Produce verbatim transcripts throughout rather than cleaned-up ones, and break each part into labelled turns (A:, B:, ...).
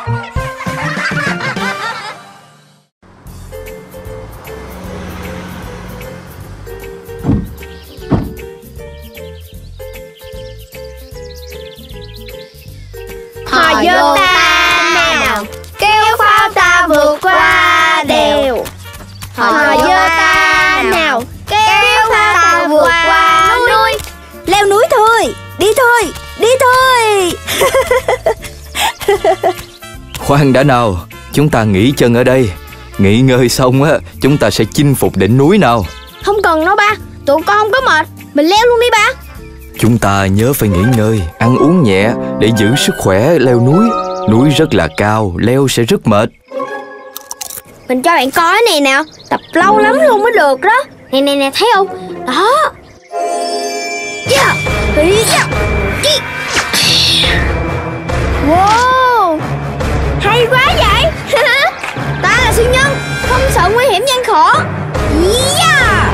A: Hò vô ta nào, kéo pháo ta vượt qua đèo. Hò vô ta nào, kéo pháo ta vượt qua núi.
B: Leo núi thôi, đi thôi, đi thôi.
C: Khoan đã nào, chúng ta nghỉ chân ở đây. Nghỉ ngơi xong á, chúng ta sẽ chinh phục đỉnh núi nào.
A: Không cần đâu ba, tụi con không có mệt. Mình leo luôn đi ba.
C: Chúng ta nhớ phải nghỉ ngơi, ăn uống nhẹ để giữ sức khỏe leo núi. Núi rất là cao, leo sẽ rất mệt.
A: Mình cho bạn coi này nào, tập lâu lắm luôn mới được đó. Nè nè nè, thấy không? Đó. Yeah. Yeah. Wow, hay quá vậy. Ta là siêu nhân, không sợ nguy hiểm gian khổ. Yeah.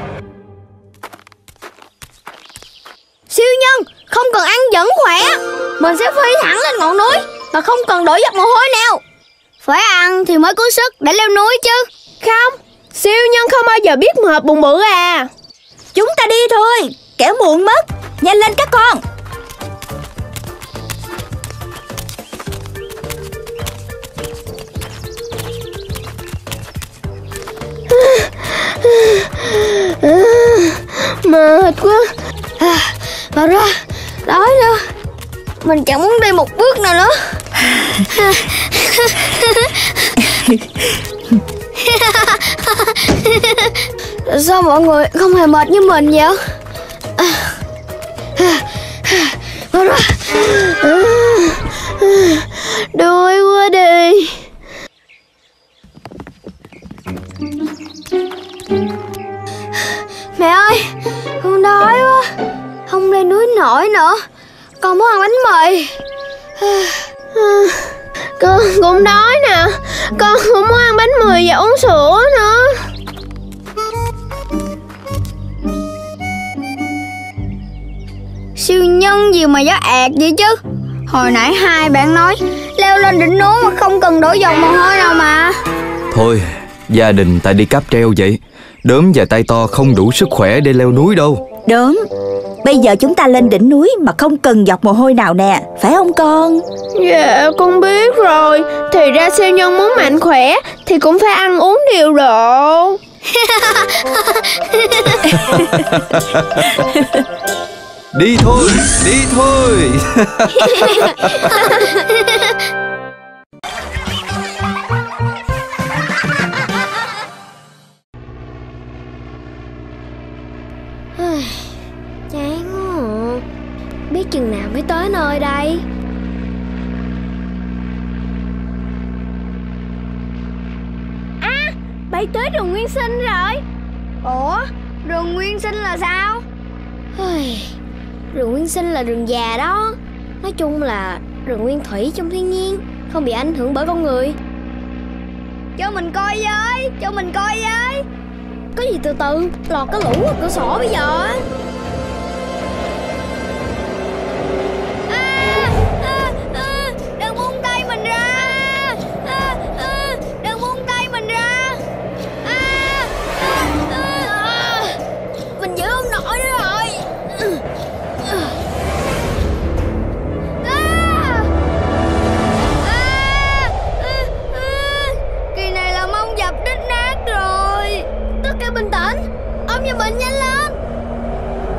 A: Siêu nhân không cần ăn dẫn khỏe. Mình sẽ phi thẳng lên ngọn núi mà không cần đổ giọt mồ hôi nào. Phải ăn thì mới có sức để leo núi chứ.
D: Không, siêu nhân không bao giờ biết mệt buồn bực à.
B: Chúng ta đi thôi, kẻo muộn mất. Nhanh lên các con.
A: Mệt quá à, mà ra, đói nữa. Mình chẳng muốn đi một bước nào nữa. Sao mọi người không hề mệt như mình vậy? Mà ra, đói quá đi. Mẹ ơi, con đói quá, không lên núi nổi nữa. Con muốn ăn bánh mì.
D: Con cũng đói nè. Con cũng muốn ăn bánh mì và uống sữa nữa.
A: Siêu nhân gì mà gió ạt vậy chứ. Hồi nãy hai bạn nói leo lên đỉnh núi mà không cần đổ dầu mồ hôi nào mà.
C: Thôi, gia đình ta đi cáp treo vậy. Đốm và tay to không đủ sức khỏe để leo núi đâu.
B: Đốm, bây giờ chúng ta lên đỉnh núi mà không cần giọt mồ hôi nào nè, phải không con?
D: Dạ, con biết rồi. Thì ra siêu nhân muốn mạnh khỏe thì cũng phải ăn uống điều độ.
C: Đi thôi, đi thôi.
A: Chán quá. Biết chừng nào mới tới nơi đây. À, bay tới rừng nguyên sinh rồi. Ủa, rừng nguyên sinh là sao? Rừng nguyên sinh là rừng già đó. Nói chung là rừng nguyên thủy trong thiên nhiên, không bị ảnh hưởng bởi con người. Cho mình coi với, cho mình coi với. Có gì từ từ, lọt cái lũ ở cửa sổ bây giờ á. À, à, à, đừng buông tay mình ra. À, à, đừng buông tay mình ra. À, à, à, à. Mình giữ không nổi nữa rồi. À, à, à, à. Kỳ này là mông dập đít nát rồi. Tất cả bình tĩnh, ôm cho mình nhanh lên.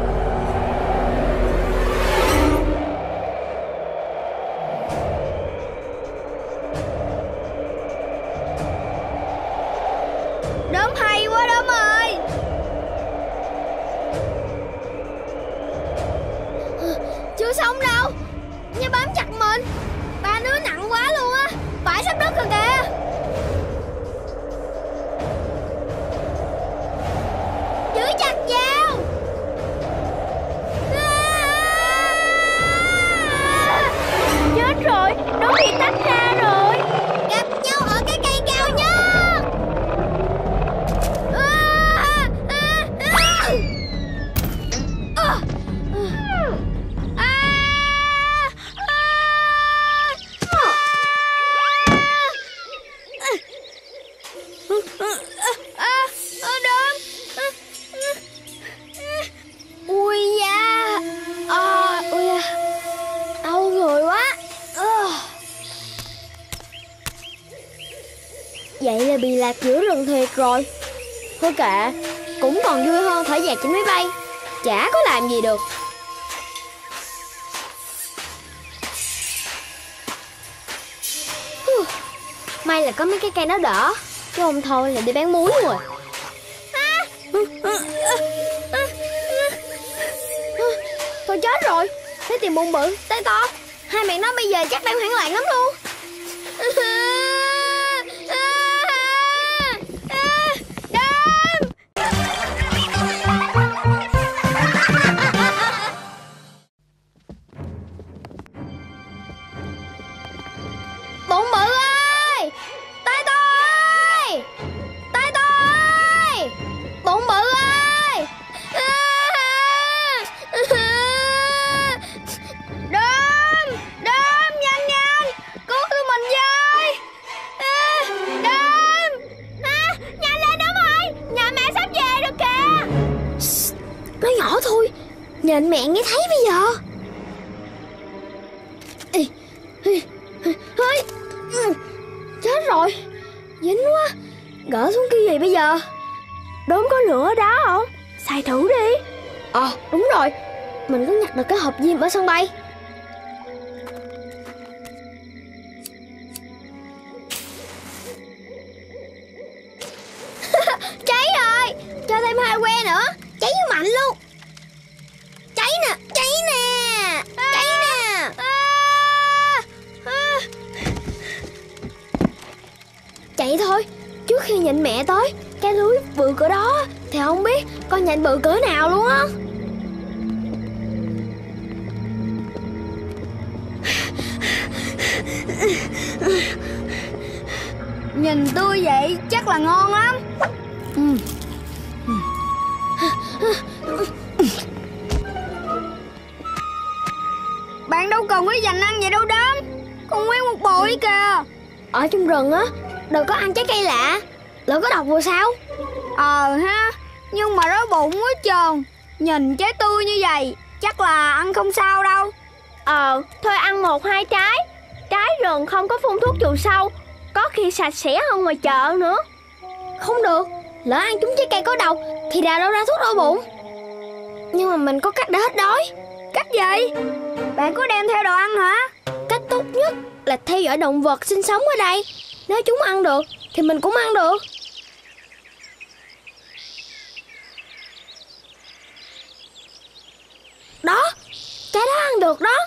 A: Vậy là bị lạc giữa rừng thiệt rồi. Thôi kệ, cũng còn vui hơn thở dạt trên máy bay. Chả có làm gì được. May là có mấy cái cây nó đỡ, chứ không thôi là đi bán muối rồi. Thôi chết rồi, thấy tìm bụng bự, tay to. Hai mẹ nó bây giờ chắc đang hoảng loạn lắm luôn. Đêm. Bụng bự ơi, tay to ơi, tay to ơi, bụng bự ơi. Đêm, đêm, nhanh nhanh, cứu tụi mình với. Đêm, à, nhanh lên Đốm ơi, nhà mẹ sắp về rồi kìa. Nói nhỏ thôi, nhìn mẹ nghe thấy bây giờ. Ê, ê, ê, ê, chết rồi, dính quá. Gỡ xuống kia gì bây giờ? Đốm có lửa ở đó không? Xài thử đi. Ờ, đúng rồi, mình có nhặt được cái hộp diêm ở sân bay. Cháy rồi, cho thêm hai que nữa. Cháy mạnh luôn. Cháy nè, cháy nè, cháy nè. Chạy thôi, trước khi nhện mẹ tới. Cái lưới bự cỡ đó thì không biết con nhện bự cỡ nào luôn á. Nhìn tươi vậy chắc là ngon lắm. Ừ. Bạn đâu cần phải dành ăn vậy đâu Đốm. Còn nguyên một bụi kìa. Ở trong rừng á, đừng có ăn trái cây lạ, lỡ có độc rồi sao? Ờ ha, nhưng mà đói bụng quá trơn. Nhìn trái tươi như vậy chắc là ăn không sao đâu. Ờ, thôi ăn một hai trái. Trái rừng không có phun thuốc trừ sâu, có khi sạch sẽ hơn ngoài chợ nữa. Không được, lỡ ăn trúng trái cây có độc thì đào đâu ra thuốc đau bụng. Nhưng mà mình có cách để hết đói. Cách gì? Bạn có đem theo đồ ăn hả? Cách tốt nhất là theo dõi động vật sinh sống ở đây. Nếu chúng ăn được thì mình cũng ăn được. Đó, cái đó ăn được đó.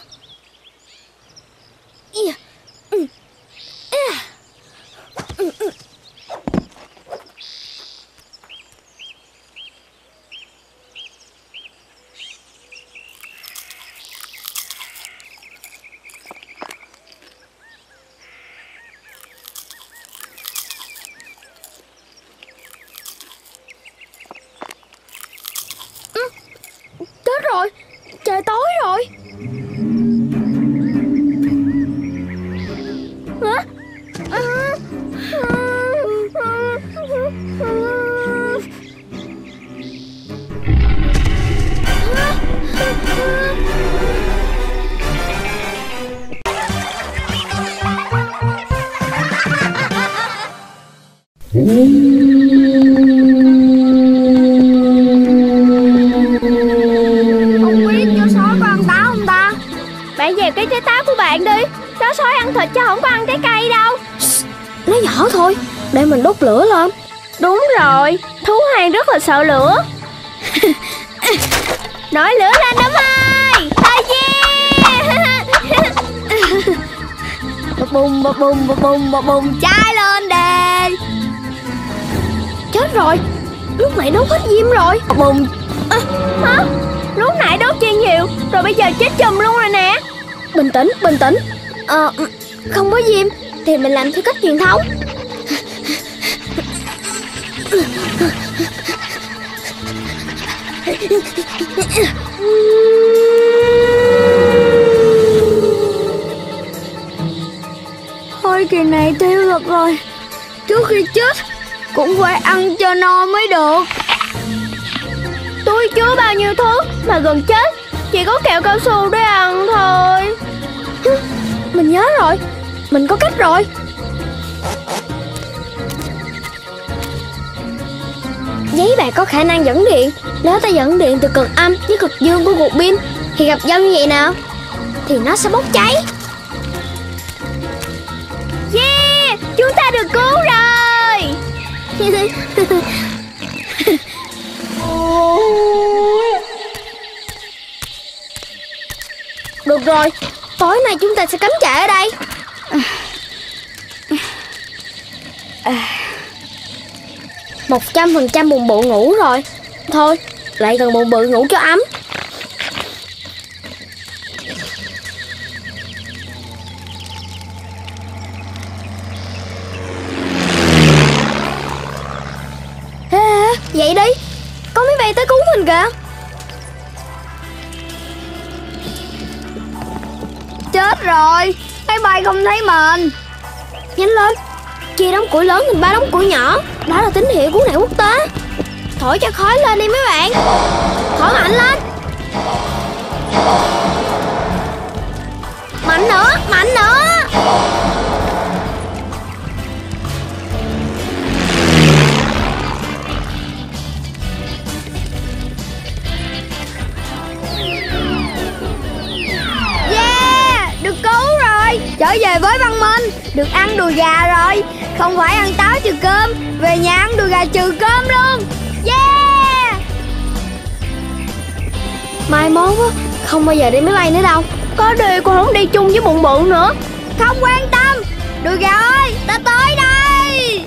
A: Chết rồi, trời tối rồi. Hả? Không biết chó sói có ăn táo không ta? Bạn dẹp cái trái táo của bạn đi. Chó sói ăn thịt chứ không có ăn trái cây đâu. Nói nhỏ thôi, để mình đốt lửa lên. Đúng rồi, thú hoang rất là sợ lửa. Nổi lửa lên Đốm ơi. Tay yeah. Bập bùng bập bùng bập bùng bập bùng, cháy lên đi. Chết rồi, lúc nãy đốt hết diêm rồi. Bập bùng. À, hả? Lúc nãy đốt chi nhiều rồi bây giờ chết chùm luôn rồi nè. Bình tĩnh, bình tĩnh. Ờ, không có diêm thì mình làm theo cách truyền thống. Thôi kỳ này tiêu được rồi. Trước khi chết cũng phải ăn cho no mới được. Túi chứa bao nhiêu thứ mà gần chết chỉ có kẹo cao su để ăn thôi. Mình nhớ rồi, mình có cách rồi. Giấy bạc có khả năng dẫn điện. Nếu ta dẫn điện từ cực âm với cực dương của cục pin thì gặp nhau như vậy nào thì nó sẽ bốc cháy.
D: Yeah, chúng ta được cứu rồi.
A: Được rồi, tối nay chúng ta sẽ cắm trại ở đây. Một trăm phần trăm bụng bự ngủ rồi. Thôi, lại gần bụng bự ngủ cho ấm. Ê, dậy đi, có máy bay tới cứu mình kìa.
D: Chết rồi, máy bay không thấy mình.
A: Nhanh lên, chia đống củi lớn thành ba đống củi nhỏ. Đó là tín hiệu cứu nạn quốc tế. Thổi cho khói lên đi mấy bạn. Thổi mạnh lên. Mạnh nữa, mạnh nữa.
D: Yeah, được cứu rồi. Trở về với văn minh. Được ăn đùi gà rồi. Không phải ăn táo trừ cơm. Về nhà ăn đùi gà trừ cơm luôn. Yeah.
A: Mai mốt á, không bao giờ đi máy bay nữa đâu.
D: Có đi con không đi chung với bụng bự nữa. Không quan tâm. Đùi gà ơi, ta tới đây.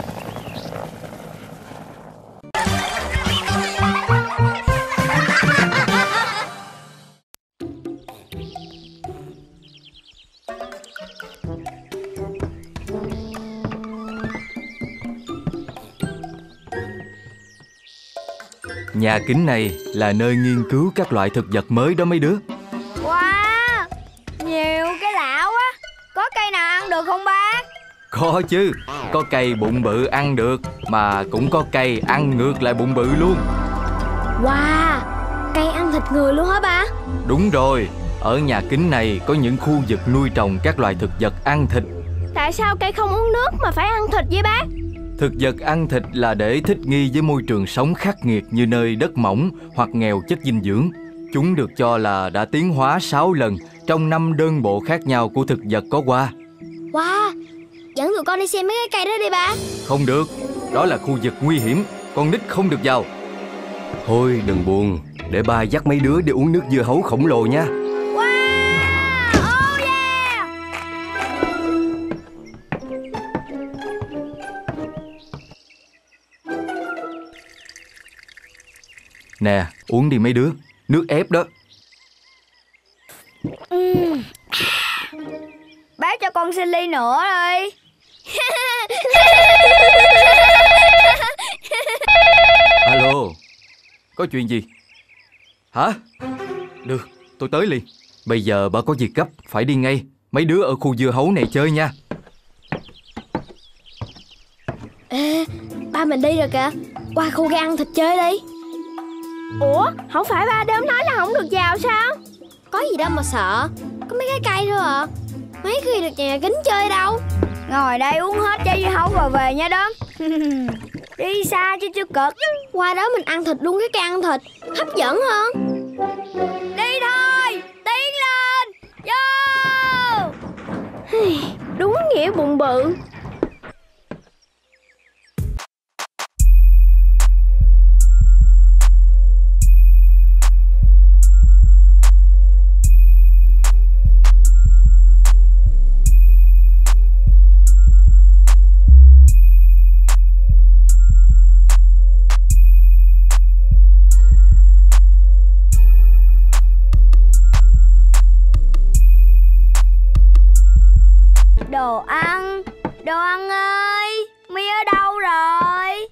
C: Nhà kính này là nơi nghiên cứu các loại thực vật mới đó mấy đứa.
D: Wow, nhiều cái lạ quá. Có cây nào ăn được không bác?
C: Có chứ, có cây bụng bự ăn được, mà cũng có cây ăn ngược lại bụng bự luôn.
A: Wow, cây ăn thịt người luôn hả ba?
C: Đúng rồi, ở nhà kính này có những khu vực nuôi trồng các loài thực vật ăn thịt.
D: Tại sao cây không uống nước mà phải ăn thịt vậy bác?
C: Thực vật ăn thịt là để thích nghi với môi trường sống khắc nghiệt như nơi đất mỏng hoặc nghèo chất dinh dưỡng. Chúng được cho là đã tiến hóa sáu lần trong năm đơn bộ khác nhau của thực vật có qua.
A: Wow, dẫn tụi con đi xem mấy cái cây đó đi ba.
C: Không được, đó là khu vực nguy hiểm, con nít không được vào. Thôi đừng buồn, để ba dắt mấy đứa đi uống nước dưa hấu khổng lồ nha.
D: Wow, oh yeah.
C: Nè, uống đi mấy đứa, nước ép đó.
D: uhm. Bác cho con xin ly nữa đi.
C: Alo, có chuyện gì? Hả? Được, tôi tới liền. Bây giờ bà có việc gấp, phải đi ngay. Mấy đứa ở khu dưa hấu này chơi nha.
A: Ê, ba mình đi rồi kìa. Qua khu ga ăn thịt chơi đi.
D: Ủa, không phải ba đốm nói là không được vào sao?
A: Có gì đâu mà sợ. Có mấy cái cây thôi à. Mấy khi được nhà kính chơi đâu.
D: Ngồi đây uống hết chai dưa hấu rồi về nha đốm. Đi xa chứ chưa cực.
A: Qua đó mình ăn thịt luôn cái cây ăn thịt. Hấp dẫn hơn.
D: Đi thôi, tiến lên. Vô. Đúng nghĩa bụng bự. Đồ ăn, đồ ăn ơi, Mi ở đâu rồi?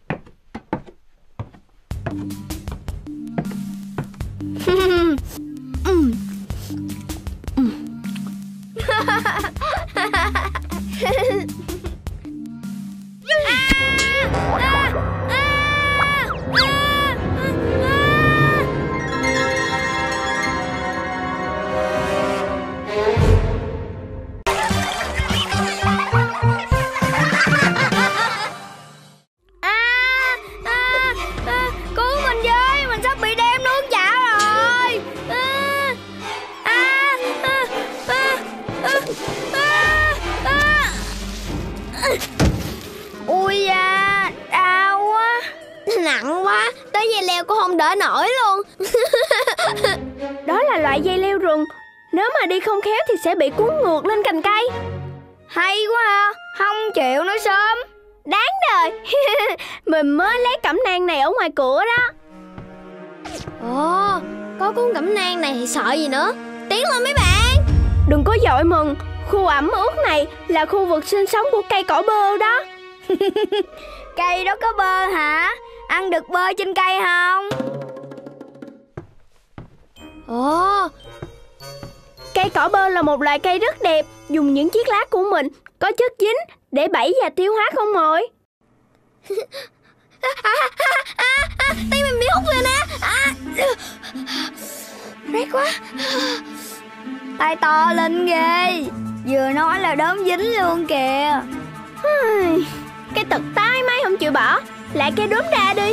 D: Ui da, đau quá. Nặng quá, tới dây leo cũng không đỡ nổi luôn.
A: Đó là loại dây leo rừng, nếu mà đi không khéo thì sẽ bị cuốn ngược lên cành cây.
D: Hay quá ha, không chịu nói sớm.
A: Đáng đời. Mình mới lấy cẩm nang này ở ngoài cửa đó.
D: Ồ, có cuốn cẩm nang này thì sợ gì nữa. Tiến lên mấy bạn.
A: Đừng có vội mừng, khu ẩm ướt này là khu vực sinh sống của cây cỏ bơ đó.
D: Cây đó có bơ hả? Ăn được bơ trên cây không? Ồ,
A: Cây cỏ bơ là một loại cây rất đẹp, dùng những chiếc lá của mình có chất dính để bẫy và tiêu hóa con mồi.
D: à, à, à, à, tay mình bị hút rồi nè. À, rét quá. Tay to lên ghê. Vừa nói là đốm dính luôn kìa.
A: Cái tật tai mai không chịu bỏ, lại cây đốm ra đi.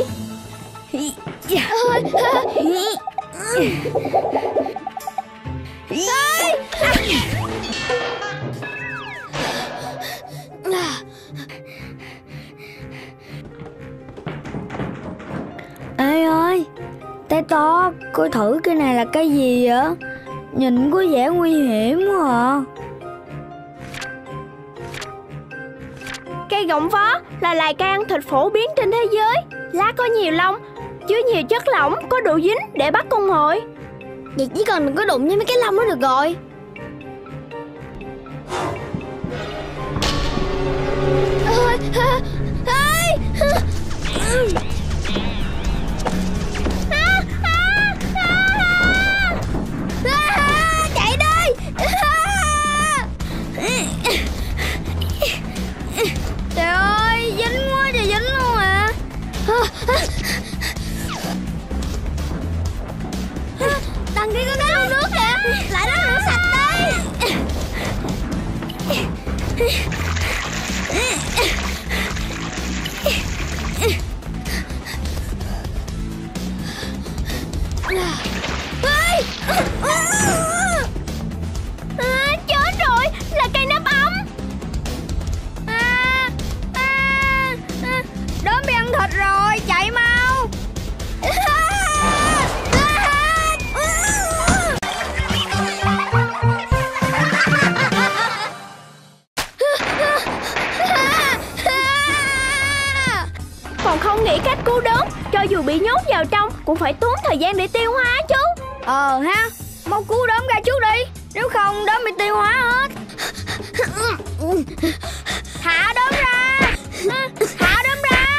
D: Ê ơi, tay to, coi thử cái này là cái gì vậy? Nhìn có vẻ nguy hiểm quá à.
A: Cây gọng vó là loài cây ăn thịt phổ biến trên thế giới. Lá có nhiều lông, chứa nhiều chất lỏng có độ dính để bắt con mồi.
D: Vậy chỉ cần đừng có đụng với mấy cái lông đó được rồi. Ê, ê, ê. Chạy đi. Trời ơi, dính quá trời dính luôn à. Đằng kia có cái hồ nước kìa. Lại đó rửa sạch đi.
A: À, chết rồi, là cây nắp ấm.
D: À, à, à, đốm bị ăn thịt rồi, chạy mau.
A: Còn không nghĩ cách cứu đốm, cho dù bị nhốt vào trong cũng phải tốn thời gian để tiêu hóa chứ.
D: Ờ ha, mau cứu đốm ra trước đi, nếu không đốm bị tiêu hóa hết. Thả đốm ra. Thả đốm ra.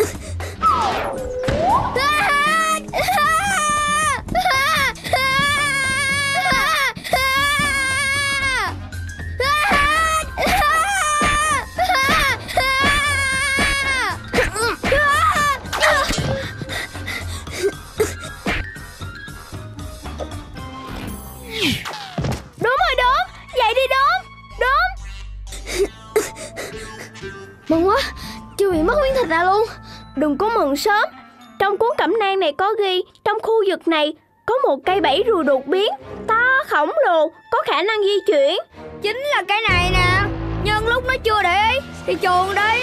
A: Đúng rồi đốm, dậy đi đốm. Đốm.
D: Mừng quá, chưa bị mất miếng thịt nào luôn.
A: Đừng có mừng sớm. Trong cuốn cẩm nang này có ghi, trong khu vực này có một cây bẫy rùa đột biến to khổng lồ, có khả năng di chuyển.
D: Chính là cái này nè. Nhưng lúc nó chưa để ý thì chuồn đi.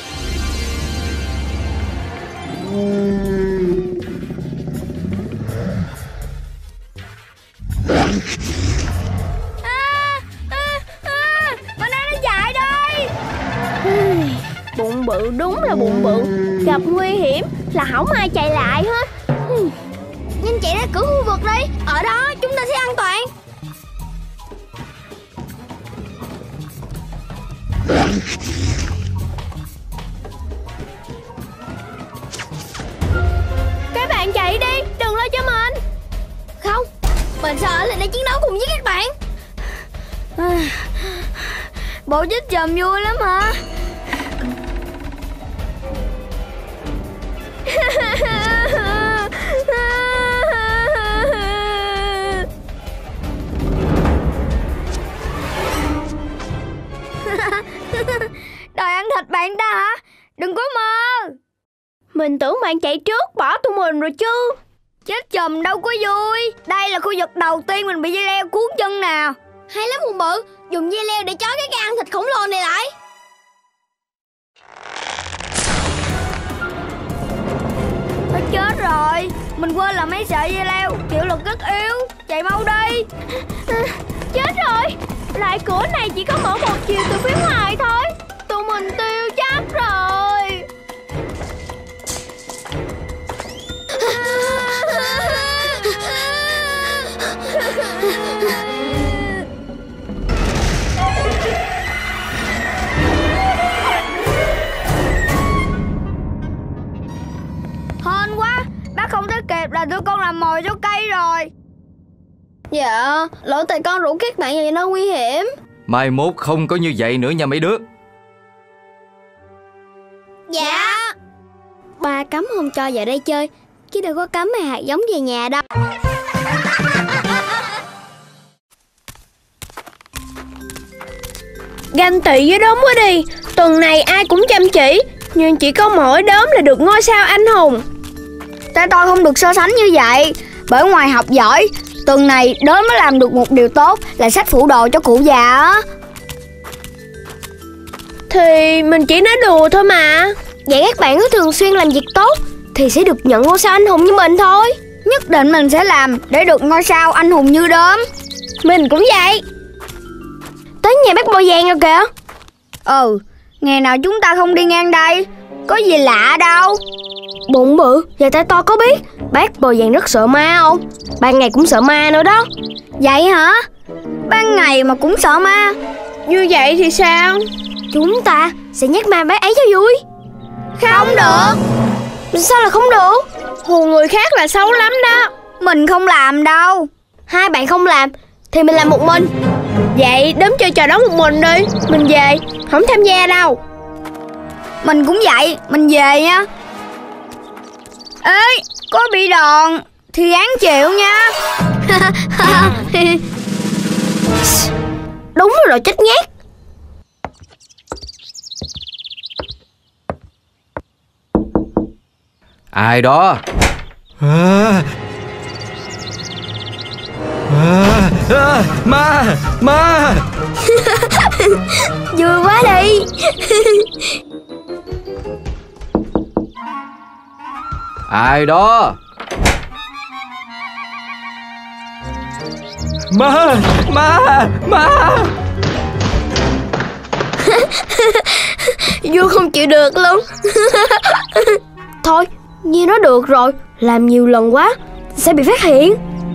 D: À, à, à, mình đang nó chạy đây.
A: Bụng bự đúng là bụng bự, gặp nguy hiểm là không ai chạy lại hết.
D: Nhanh chạy ra cửa khu vực đi, ở đó chúng ta sẽ an toàn.
A: Các bạn chạy đi, đừng lo cho mình.
D: Không, mình sẽ ở lại đây chiến đấu cùng với các bạn. À, bộ chích chòm vui lắm hả? Đòi ăn thịt bạn ta hả? Đừng có mơ.
A: Mình tưởng bạn chạy trước bỏ tụi mình rồi chứ.
D: Chết chùm đâu có vui. Đây là khu vực đầu tiên mình bị dây leo cuốn chân nào. Hay lắm Hùng Bự, dùng dây leo để trói cái cây ăn thịt khổng lồ này lại. Mình quên là mấy sợi dây leo chịu lực rất yếu. Chạy mau đi. Chết rồi, lại cửa này chỉ có mở một chiều từ phía ngoài thôi. Tụi mình tiêu chắc rồi. Hên quá, bác không tới kịp là tụi con làm mồi cho cây rồi. Dạ, lỗi tại con rủ các bạn vậy nó nguy hiểm.
C: Mai mốt không có như vậy nữa nha mấy đứa.
D: Dạ. Ba cấm không cho vào đây chơi, chứ đâu có cấm hạt giống về nhà đâu.
E: Ganh tị với đốm quá đi. Tuần này ai cũng chăm chỉ, nhưng chỉ có mỗi đốm là được ngôi sao anh hùng.
D: Tại tôi không được so sánh như vậy. Bởi ngoài học giỏi, tuần này đốm mới làm được một điều tốt là xách phụ đồ cho cụ già á.
E: Thì mình chỉ nói đùa thôi mà.
D: Vậy các bạn cứ thường xuyên làm việc tốt thì sẽ được nhận ngôi sao anh hùng như mình thôi. Nhất định mình sẽ làm để được ngôi sao anh hùng như đốm.
E: Mình cũng vậy.
D: Tới nhà bác Bò Vàng rồi kìa. Ừ, ngày nào chúng ta không đi ngang đây. Có gì lạ đâu.
E: Bụng bự, và tay to có biết bác Bò Vàng rất sợ ma không? Ban ngày cũng sợ ma nữa đó.
D: Vậy hả? Ban ngày mà cũng sợ ma?
E: Như vậy thì sao?
D: Chúng ta sẽ nhắc ma bác ấy cho vui.
E: Không được. Sao là không được? Hù người khác là xấu lắm đó.
D: Mình không làm đâu.
E: Hai bạn không làm thì mình làm một mình. Vậy đếm chơi trò đó một mình đi. Mình về, không tham gia đâu.
D: Mình cũng vậy, mình về nha. Ê, có bị đòn thì ráng chịu nha.
E: Đúng rồi, chết nhát.
C: Ai đó? À, à, à, ma, ma.
D: Vui quá đi.
C: Ai đó? Ma, ma, ma.
E: Vui không chịu được luôn. Thôi, như nó được rồi. Làm nhiều lần quá sẽ bị phát hiện.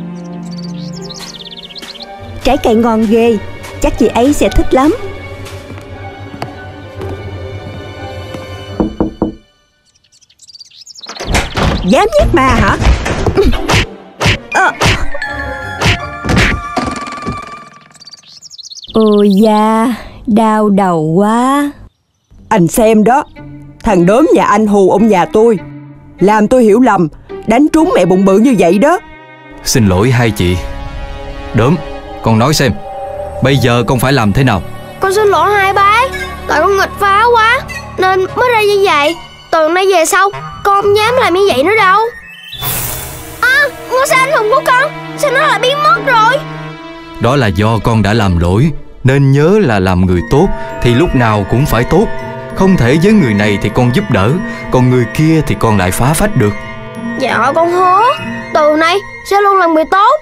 B: Trái cây ngon ghê, chắc chị ấy sẽ thích lắm. Dám giết ma hả? À. Ôi da, đau đầu quá.
F: Anh xem đó, thằng đốm nhà anh hù ông nhà tôi, làm tôi hiểu lầm, đánh trúng mẹ bụng bự như vậy đó.
C: Xin lỗi hai chị. Đốm, con nói xem, bây giờ con phải làm thế nào?
E: Con xin lỗi hai bác, tại con nghịch phá quá nên mới ra như vậy. Tuần nay về sau con không dám làm như vậy nữa đâu. À, ngôi sao anh hùng của con, sao nó lại biến mất rồi?
C: Đó là do con đã làm lỗi, nên nhớ là làm người tốt thì lúc nào cũng phải tốt. Không thể với người này thì con giúp đỡ, còn người kia thì con lại phá phách được.
E: Dạ con hứa, từ nay sẽ luôn làm người tốt.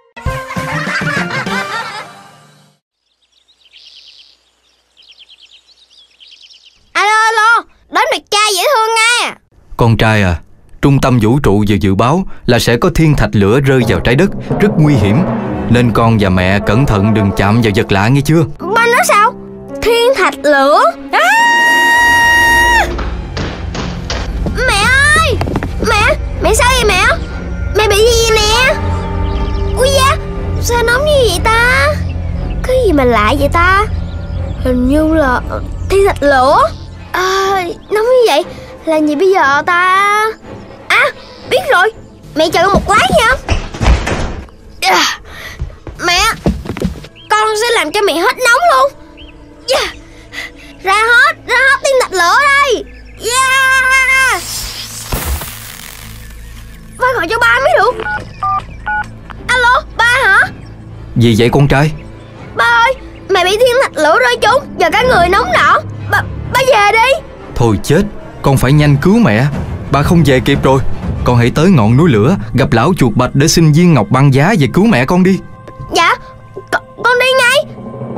D: Alo alo, đến được cha dễ thương nha.
C: Con trai à, trung tâm vũ trụ vừa dự báo là sẽ có thiên thạch lửa rơi vào trái đất, rất nguy hiểm. Nên con và mẹ cẩn thận đừng chạm vào vật lạ nghe chưa?
E: Ba nói sao? Thiên thạch lửa à!
D: Mẹ ơi, mẹ, mẹ sao vậy mẹ? Mẹ bị gì vậy nè? Ui da, sao nóng như vậy ta?
E: Cái gì mà lạ vậy ta? Hình như là thiên thạch lửa.
D: À, nóng như vậy là gì bây giờ ta? À, biết rồi, mẹ chờ con một lát nha. À, mẹ, con sẽ làm cho mẹ hết nóng luôn. Yeah. Ra hết, ra hết thiên thạch lửa đây. Yeah. Phải gọi cho ba mới được. Alo, ba hả?
C: Gì vậy con trai?
D: Ba ơi, mẹ bị thiên thạch lửa rơi trúng, giờ cả người nóng nỏ. Ba, ba về đi.
C: Thôi chết, con phải nhanh cứu mẹ. Ba không về kịp rồi. con hãy tới ngọn núi lửa gặp lão chuột bạch để xin viên ngọc băng giá về cứu mẹ con đi.
E: Dạ, con, con đi ngay.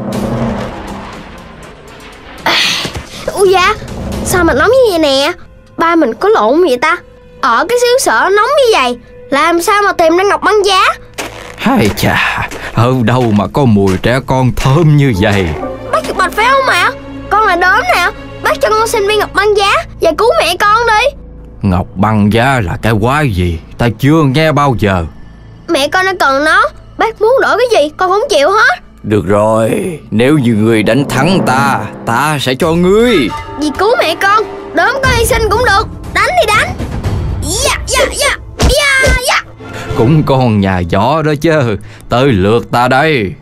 E: À, ui da, sao mà nóng như vậy nè? Ba mình có lộn vậy ta? Ở cái xứ sở nóng như vậy, làm sao mà tìm ra ngọc băng giá?
C: Hai chà, ở đâu mà có mùi trẻ con thơm như vậy?
E: Bác chuột bạch phải không ạ? Con là đốm nè, bác cho con xin viên ngọc băng giá và cứu mẹ con đi.
C: Ngọc băng giá là cái quái gì? Ta chưa nghe bao giờ.
E: Mẹ con đã cần nó, bác muốn đổi cái gì con không chịu hết.
C: Được rồi, nếu như người đánh thắng ta, ta sẽ cho ngươi.
E: Vì cứu mẹ con, đốm có hy sinh cũng được. Đánh thì đánh. Dạ, dạ, dạ, dạ, dạ.
C: Cũng con nhà gió đó chứ. Tới lượt ta đây.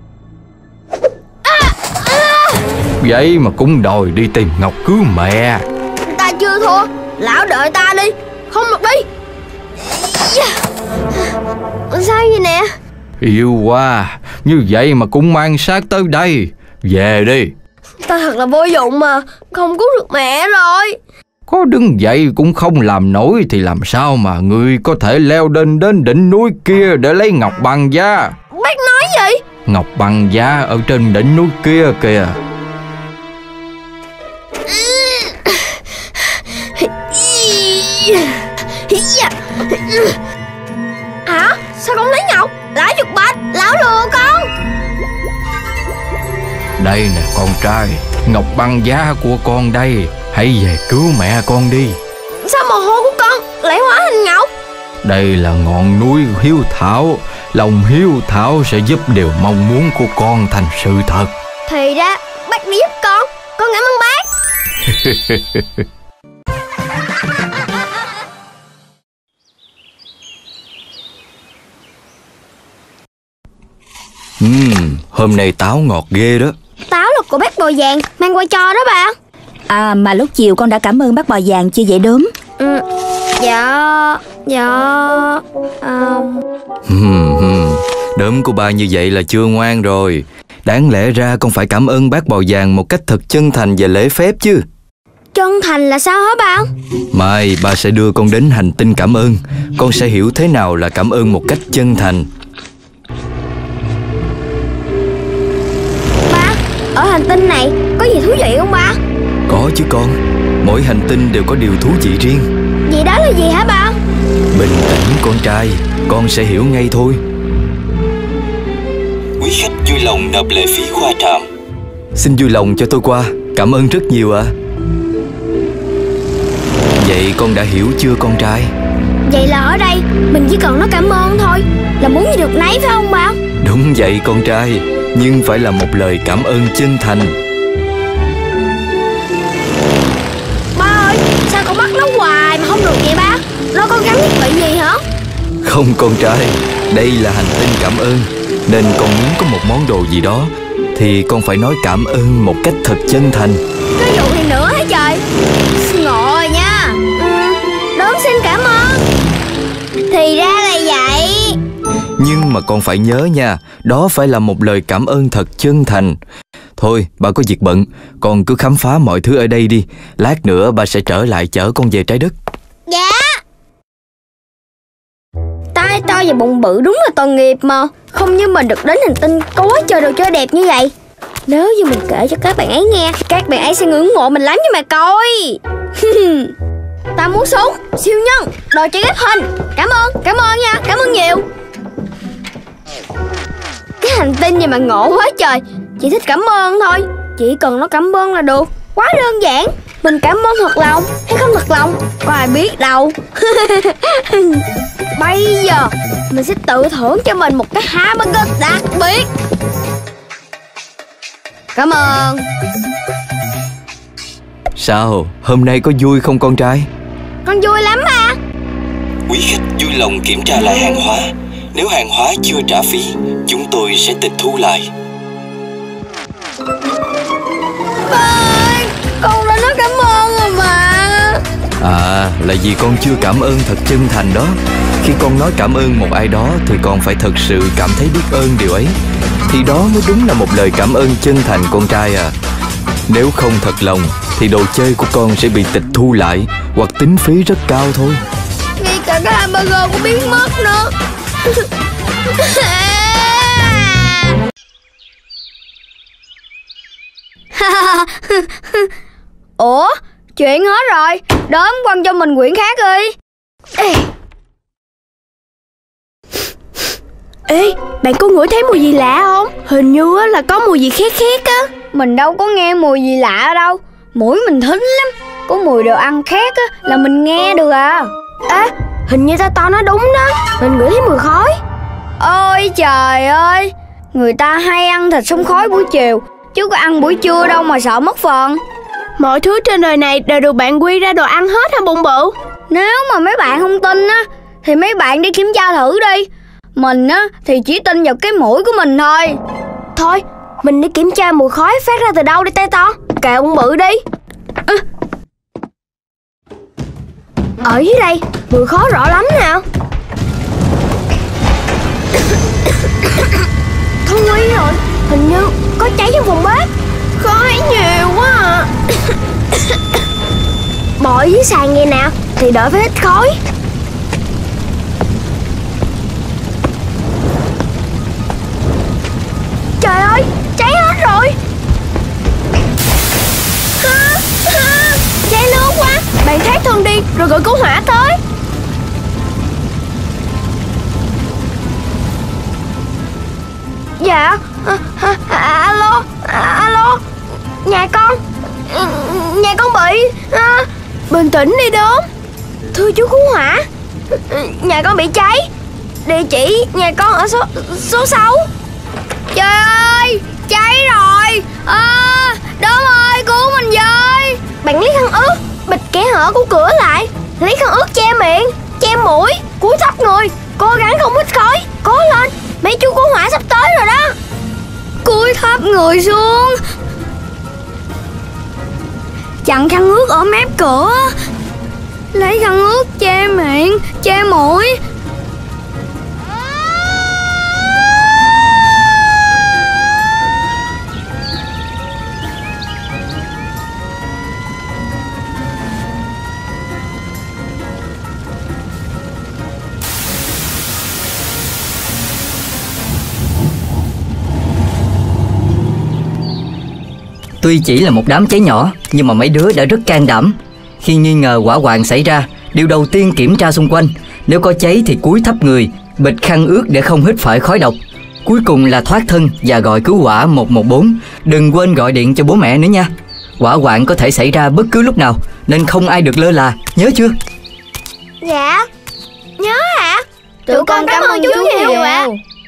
E: À, à.
C: Vậy mà cũng đòi đi tìm ngọc cứu mẹ.
E: Ta chưa thua, lão đợi ta đi. Không được đi. Yeah. Sao vậy nè?
C: Yêu quá, như vậy mà cũng mang xác tới đây. Về đi.
E: Ta thật là vô dụng mà, không cứu được mẹ rồi.
C: Có đứng dậy cũng không làm nổi thì làm sao mà ngươi có thể leo lên đến đỉnh núi kia để lấy ngọc băng giá?
E: Bác nói gì?
C: Ngọc băng giá ở trên đỉnh núi kia kìa.
E: Hả? Sao con lấy ngọc? Lão chuột bạch, lão lừa con.
C: Đây nè con trai, ngọc băng giá của con đây. Hãy về cứu mẹ con đi.
E: Sao mồ hôi của con lại hóa thành ngọc?
C: Đây là ngọn núi hiếu thảo. Lòng hiếu thảo sẽ giúp điều mong muốn của con thành sự thật.
E: Thì ra bác đi giúp con. Con cảm ơn bác.
C: uhm, Hôm nay táo ngọt ghê đó.
E: Táo là của bác bò vàng mang qua cho đó ba.
B: À mà lúc chiều con đã cảm ơn bác bò vàng chưa vậy đốm?
E: Ừ, dạ, dạ um...
C: hừm, hừm. Đốm của ba như vậy là chưa ngoan rồi. Đáng lẽ ra con phải cảm ơn bác bò vàng một cách thật chân thành và lễ phép chứ.
E: Chân thành là sao hả ba?
C: Mai ba sẽ đưa con đến hành tinh cảm ơn. Con sẽ hiểu thế nào là cảm ơn một cách chân thành.
E: Ba, ở hành tinh này có gì thú vị không ba?
C: Có chứ con. Mỗi hành tinh đều có điều thú vị riêng.
E: Vậy đó là gì hả ba?
C: Bình tĩnh con trai, con sẽ hiểu ngay thôi. Quý khách vui lòng nộp lệ phí qua trạm. Xin vui lòng cho tôi qua. Cảm ơn rất nhiều ạ. À. Vậy con đã hiểu chưa con trai?
E: Vậy là ở đây mình chỉ cần nói cảm ơn thôi, là muốn gì được nấy phải không ba?
C: Đúng vậy con trai, nhưng phải là một lời cảm ơn chân thành.
E: Ba ơi, sao con bắt nó hoài mà không được vậy ba? Nó có gắn thiết bị gì hả?
C: Không con trai, đây là hành tinh cảm ơn. Nên con muốn có một món đồ gì đó thì con phải nói cảm ơn một cách thật chân thành.
E: Cái vụ này nữa hả trời? Ngộ rồi nha. Ừ, đốm xin cảm ơn. Thì ra là vậy.
C: Nhưng mà con phải nhớ nha, đó phải là một lời cảm ơn thật chân thành. Thôi, ba có việc bận, con cứ khám phá mọi thứ ở đây đi. Lát nữa ba sẽ trở lại chở con về trái đất.
E: Dạ. Tai to và bụng bự đúng là tội nghiệp mà. Không như mình được đến hành tinh có quá trời đồ chơi đẹp như vậy. Nếu như mình kể cho các bạn ấy nghe, các bạn ấy sẽ ngưỡng mộ mình lắm cho mà coi. Ta muốn súng, siêu nhân, đồ chơi ghép hình. Cảm ơn, cảm ơn nha, cảm ơn nhiều. Cái hành tinh gì mà ngộ quá trời. Chỉ thích cảm ơn thôi. Chỉ cần nó cảm ơn là được. Quá đơn giản. Mình cảm ơn thật lòng hay không thật lòng có ai biết đâu. Bây giờ mình sẽ tự thưởng cho mình một cái hamburger đặc biệt. Cảm ơn.
C: Sao, hôm nay có vui không con trai?
E: Con vui lắm à.
C: Quý khách vui lòng kiểm tra lại hàng hóa. Nếu hàng hóa chưa trả phí, chúng tôi sẽ tịch thu lại.
E: Ba ơi, con đã nói cảm ơn rồi mà.
C: À, là vì con chưa cảm ơn thật chân thành đó. Khi con nói cảm ơn một ai đó thì con phải thật sự cảm thấy biết ơn điều ấy. Thì đó mới đúng là một lời cảm ơn chân thành con trai à. Nếu không thật lòng thì đồ chơi của con sẽ bị tịch thu lại hoặc tính phí rất cao thôi.
E: Ngay cả Cả cái hamburger cũng biến mất nữa. Ủa, chuyện hết rồi. Đốm quăng cho mình quyển khác đi. Ê, Ê bạn có ngửi thấy mùi gì lạ không? Hình như là có mùi gì khét khét á. Mình đâu có nghe mùi gì lạ đâu. Mũi mình thính lắm. Có mùi đồ ăn khét á là mình nghe được à. Ê, hình như ta to nói đúng đó. Mình ngửi thấy mùi khói. Ôi trời ơi, người ta hay ăn thịt sống khói buổi chiều, chứ có ăn buổi trưa đâu mà sợ mất phần. Mọi thứ trên đời này đều được bạn quy ra đồ ăn hết hả bụng bự? Nếu mà mấy bạn không tin á thì mấy bạn đi kiểm tra thử đi. Mình á thì chỉ tin vào cái mũi của mình thôi. Thôi, mình đi kiểm tra mùi khói phát ra từ đâu đi tay to. Kệ bụng bự đi. À. Ở dưới đây mùi khói rõ lắm nè. Không nguy rồi, hình như có cháy trong phòng bếp. Khói nhiều quá à. Bỏ dưới sàn vậy nào thì đỡ phải hít khói. Trời ơi, cháy hết rồi. Cháy lớn quá. Bạn thoát thân đi rồi gọi cứu hỏa tới. Dạ, à, à, à, alo, à, alo, nhà con, nhà con bị, à, bình tĩnh đi Đốm. Thưa chú cứu hỏa, nhà con bị cháy, địa chỉ nhà con ở số số sáu. Trời ơi, cháy rồi, à, Đốm ơi cứu mình với. Bạn lấy khăn ướt, bịt kẽ hở của cửa lại, lấy khăn ướt che miệng, che mũi, cúi thấp người, cố gắng không hít khói, cố lên. Mấy chú cứu hỏa sắp tới rồi đó. Cúi thấp người xuống, chặn khăn ướt ở mép cửa, lấy khăn ướt che miệng, che mũi.
G: Tuy chỉ là một đám cháy nhỏ, nhưng mà mấy đứa đã rất can đảm. Khi nghi ngờ hỏa hoạn xảy ra, điều đầu tiên kiểm tra xung quanh. Nếu có cháy thì cúi thấp người, bịt khăn ướt để không hít phải khói độc. Cuối cùng là thoát thân và gọi cứu hỏa một một bốn. Đừng quên gọi điện cho bố mẹ nữa nha. Hỏa hoạn có thể xảy ra bất cứ lúc nào, nên không ai được lơ là, nhớ chưa?
E: Dạ, nhớ hả? Tụi con cảm ơn chú nhiều ạ.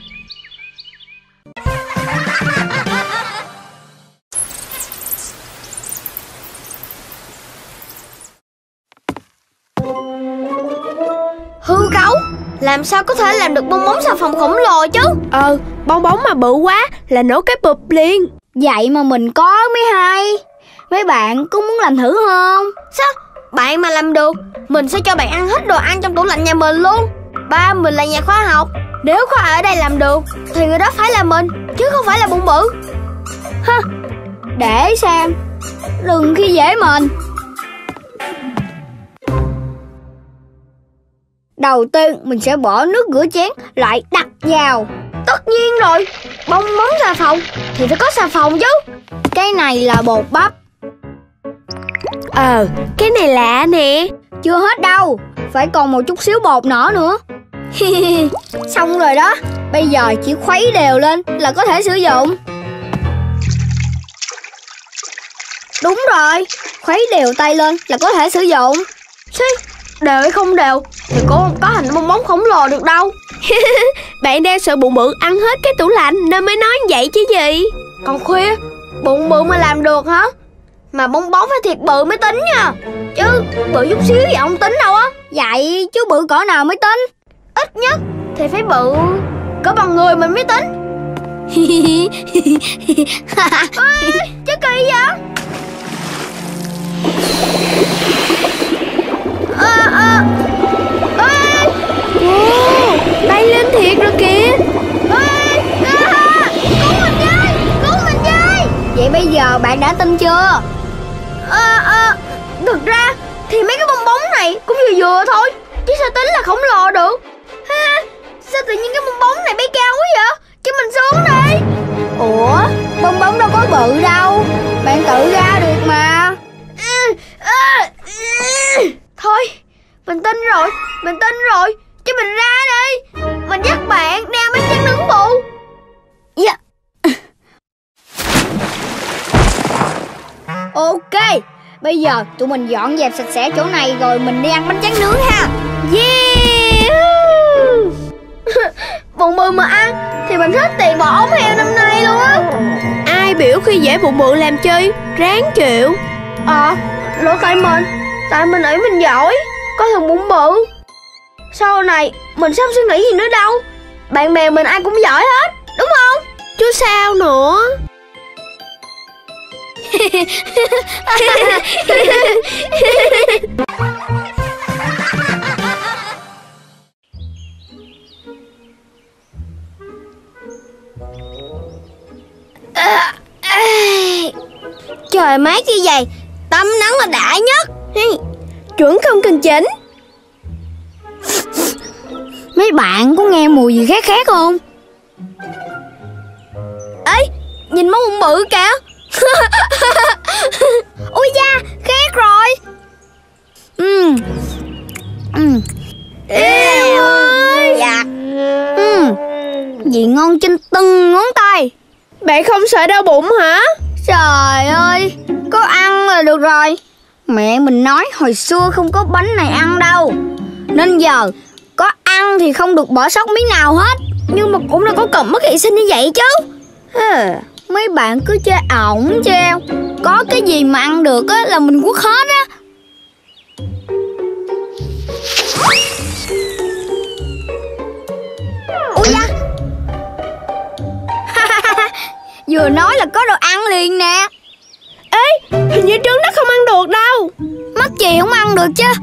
E: Hư cấu, làm sao có thể làm được bong bóng xà phòng khổng lồ chứ? Ờ, bong bóng mà bự quá là nổ cái bụp liền. Vậy mà mình có mới hay. Mấy bạn có muốn làm thử không? Sao? Bạn mà làm được, mình sẽ cho bạn ăn hết đồ ăn trong tủ lạnh nhà mình luôn. Ba mình là nhà khoa học, nếu có ai ở đây làm được thì người đó phải là mình, chứ không phải là bụng bự. Ha, để xem, đừng khi dễ mình. Đầu tiên mình sẽ bỏ nước rửa chén lại đặt vào. Tất nhiên rồi, bong bóng xà phòng thì phải có xà phòng chứ. Cái này là bột bắp. Ờ, cái này lạ nè. Chưa hết đâu, phải còn một chút xíu bột nở nữa. Xong rồi đó, bây giờ chỉ khuấy đều lên là có thể sử dụng. Đúng rồi, khuấy đều tay lên là có thể sử dụng. Xí, đều hay không đều thì cũng không có hình bong bóng khổng lồ được đâu. Bạn đang sợ bụng bự ăn hết cái tủ lạnh nên mới nói vậy chứ gì. Còn khuya, bụng bự mà làm được hả? Mà bong bóng phải thiệt bự mới tính nha. Chứ bự chút xíu vậy không tính đâu á. Vậy chứ bự cỡ nào mới tính? Ít nhất thì phải bự cỡ bằng người mình mới tính. Ê, chứ kỳ vậy? À, à. Ê, wow, bay lên thiệt rồi kìa. Ê, à, cứu mình với, cứu mình với. Vậy bây giờ bạn đã tin chưa? À, à, thực ra thì mấy cái bong bóng này cũng vừa vừa thôi, chứ sao tính là khổng lồ được? Ha, sao tự nhiên cái bong bóng này bay cao quá vậy? Cho mình xuống đi.
A: Ủa, bong bóng đâu có bự đâu, bạn tự ra được mà.
E: Ừ, à, ừ. Thôi, mình tin rồi, mình tin rồi. Cho mình ra đi. Mình dắt bạn đeo mấy chiếc nướng bù.
A: Dạ. Ok, bây giờ tụi mình dọn dẹp sạch sẽ chỗ này rồi mình đi ăn bánh tráng nướng ha.
E: Yeah. Bụng bự mà ăn thì mình hết tiền bỏ ống heo năm nay luôn á. Ai biểu khi dễ bụng bự làm chi, ráng chịu. Ờ, lỗi tại mình. Tại mình nghĩ mình giỏi, có thằng bụng bự. Sau này mình sẽ không suy nghĩ gì nữa đâu. Bạn bè mình ai cũng giỏi hết, đúng không? Chứ sao nữa. À, à, trời mát như vậy, tắm nắng là đã nhất. Chuẩn không cần chỉnh.
A: Mấy bạn có nghe mùi gì khác khác không?
E: Ê, nhìn món bụng bự kìa. Ui da, khác rồi.
A: Ừ. Ừ.
E: Ê ơi.
A: Dạ. Ừ. Vị ngon trên từng ngón tay.
E: Bạn không sợ đau bụng hả?
A: Trời ơi, có ăn là được rồi. Mẹ mình nói hồi xưa không có bánh này ăn đâu, nên giờ có ăn thì không được bỏ sót miếng nào hết.
E: Nhưng mà cũng đâu có cần mất hy sinh như vậy chứ.
A: À, mấy bạn cứ chê ổng treo. Có cái gì mà ăn được á là mình quất hết á. Ui da. Vừa nói là có đồ ăn liền nè.
E: Ê, hình như trứng nó không ăn được đâu.
A: Mắc gì không ăn được chứ.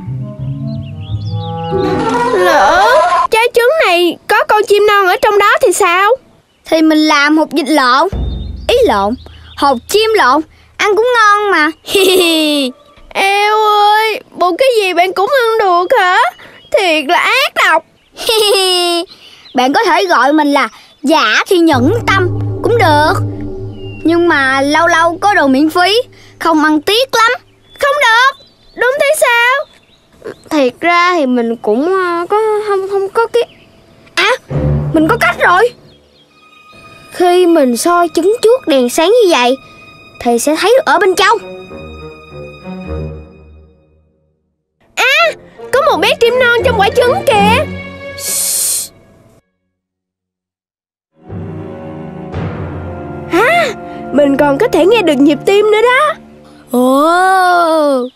E: Lỡ trái trứng này có con chim non ở trong đó thì sao?
A: Thì mình làm hột vịt lộn. Ý lộn, hột chim lộn. Ăn cũng ngon mà.
E: Eo ơi, bộ cái gì bạn cũng ăn được hả? Thiệt là ác độc.
A: Bạn có thể gọi mình là Giả Thì Nhẫn Tâm cũng được. Nhưng mà lâu lâu có đồ miễn phí, không ăn tiếc lắm.
E: Không được. Đúng thế sao? Thiệt ra thì mình cũng có không không có cái. À, mình có cách rồi. Khi mình soi trứng trước đèn sáng như vậy thì sẽ thấy được ở bên trong. À, có một bé chim non trong quả trứng kìa. À, mình còn có thể nghe được nhịp tim nữa đó.
A: Ồ.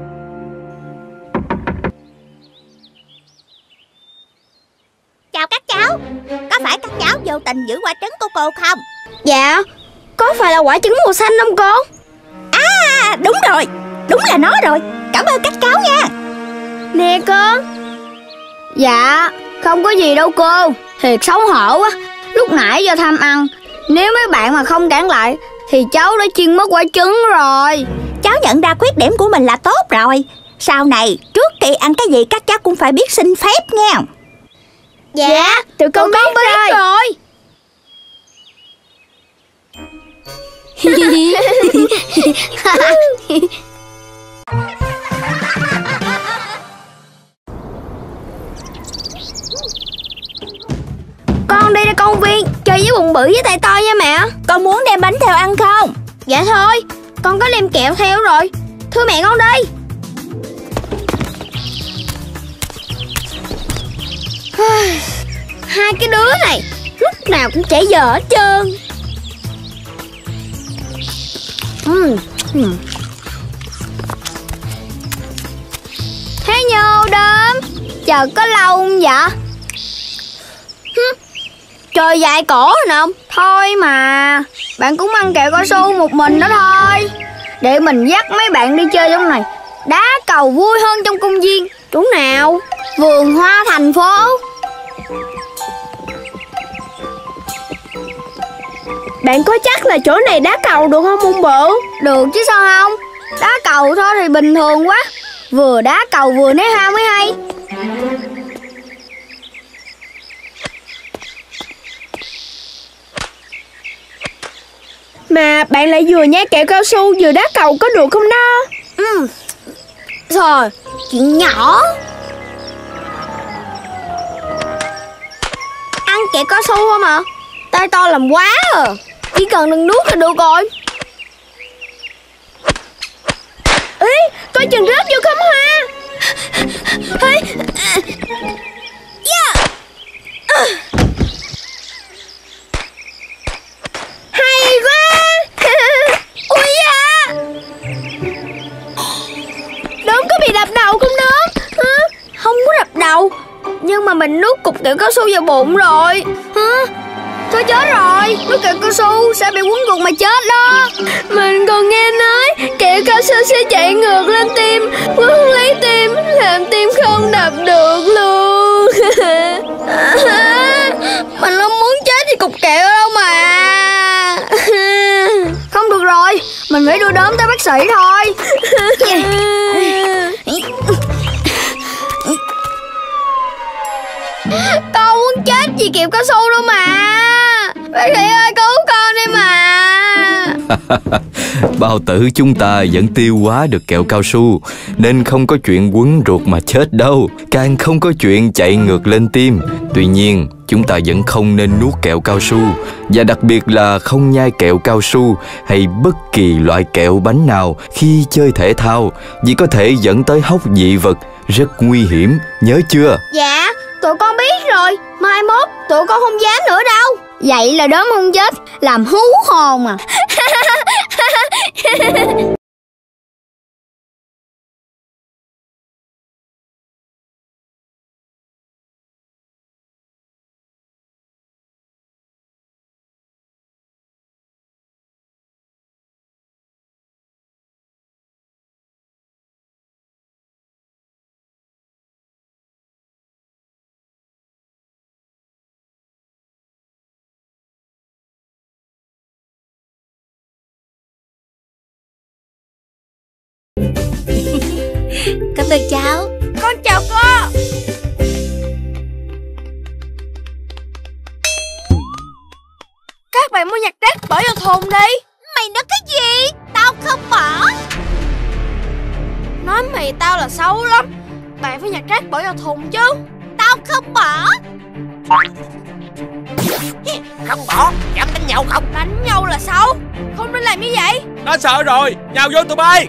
B: Chào các cháu. Có phải các cháu vô tình giữ quả trứng của cô không?
E: Dạ. Có phải là quả trứng màu xanh không con?
B: À, đúng rồi. Đúng là nó rồi. Cảm ơn các cháu nha.
E: Nè con.
A: Dạ, không có gì đâu cô. Thiệt xấu hổ quá. Lúc nãy do tham ăn, nếu mấy bạn mà không cản lại thì cháu đã chiên mất quả trứng rồi.
B: Cháu nhận ra khuyết điểm của mình là tốt rồi. Sau này, trước khi ăn cái gì các cháu cũng phải biết xin phép nha.
E: Dạ, dạ tụi con biết, biết rồi, rồi. Con đi ra công viên chơi với bụng bự với tay to nha mẹ.
B: Con muốn đem bánh theo ăn không?
E: Dạ thôi, con có đem kẹo theo rồi. Thưa mẹ con đi. Hai cái đứa này lúc nào cũng trễ giờ hết trơn.
A: uhm. Uhm. Thế Nhô đơm, chờ có lâu không vậy? Trời dài cổ rồi nè. Thôi mà, bạn cũng ăn kẹo cao su một mình đó thôi. Để mình dắt mấy bạn đi chơi trong này. Đá cầu vui hơn trong công viên.
E: Chỗ nào?
A: Vườn hoa thành phố.
E: Bạn có chắc là chỗ này đá cầu được không bụng bự?
A: Được chứ sao không. Đá cầu thôi thì bình thường quá. Vừa đá cầu vừa ném hoa mới hay.
E: Mà bạn lại vừa nhai kẹo cao su vừa đá cầu có được không đó?
D: Ừ. Rồi, chuyện nhỏ. Ăn kẹo cao su không à? Tay to làm quá à. Chỉ cần đừng nuốt là được rồi.
E: Ý, coi chừng rớt vô không ha.
D: Ê, yeah.
E: Hay quá.
D: Ui da.
E: Đốm có bị đập đầu không Đốm? Hả?
D: Không có đập đầu, nhưng mà mình nuốt cục kẹo cao su vào bụng rồi. Hả? Thôi chết rồi, nuốt kẹo cao su sẽ bị quấn ruột mà chết đó.
E: Mình còn nghe nói kẹo cao su sẽ chạy ngược lên tim, quấn lấy tim, làm tim không đập được luôn.
D: Mình không muốn chết vì cục kẹo đâu mà. Không được rồi, mình phải đưa Đốm tới bác sĩ thôi. Con muốn chết vì kẹo cao su đâu mà. Bác sĩ ơi, cứu con đi mà.
C: Bao tử chúng ta vẫn tiêu hóa được kẹo cao su, nên không có chuyện quấn ruột mà chết đâu, càng không có chuyện chạy ngược lên tim. Tuy nhiên, chúng ta vẫn không nên nuốt kẹo cao su, và đặc biệt là không nhai kẹo cao su hay bất kỳ loại kẹo bánh nào khi chơi thể thao, vì có thể dẫn tới hóc dị vật, rất nguy hiểm, nhớ chưa?
D: Dạ, tụi con biết rồi. Mai mốt tụi con không dám nữa đâu. Vậy là Đốm không chết, làm hú hồn à.
A: Cảm ơn cháu.
E: Con chào cô. Các bạn mua nhặt rác bỏ vào thùng đi.
A: Mày nói cái gì? Tao không bỏ.
E: Nói mày tao là xấu lắm. Bạn phải nhặt rác bỏ vào thùng chứ.
A: Tao không bỏ.
H: Không bỏ, dám đánh nhau không?
E: Đánh nhau là xấu, không nên làm như vậy.
H: Nó sợ rồi, nhào vô tụi bay.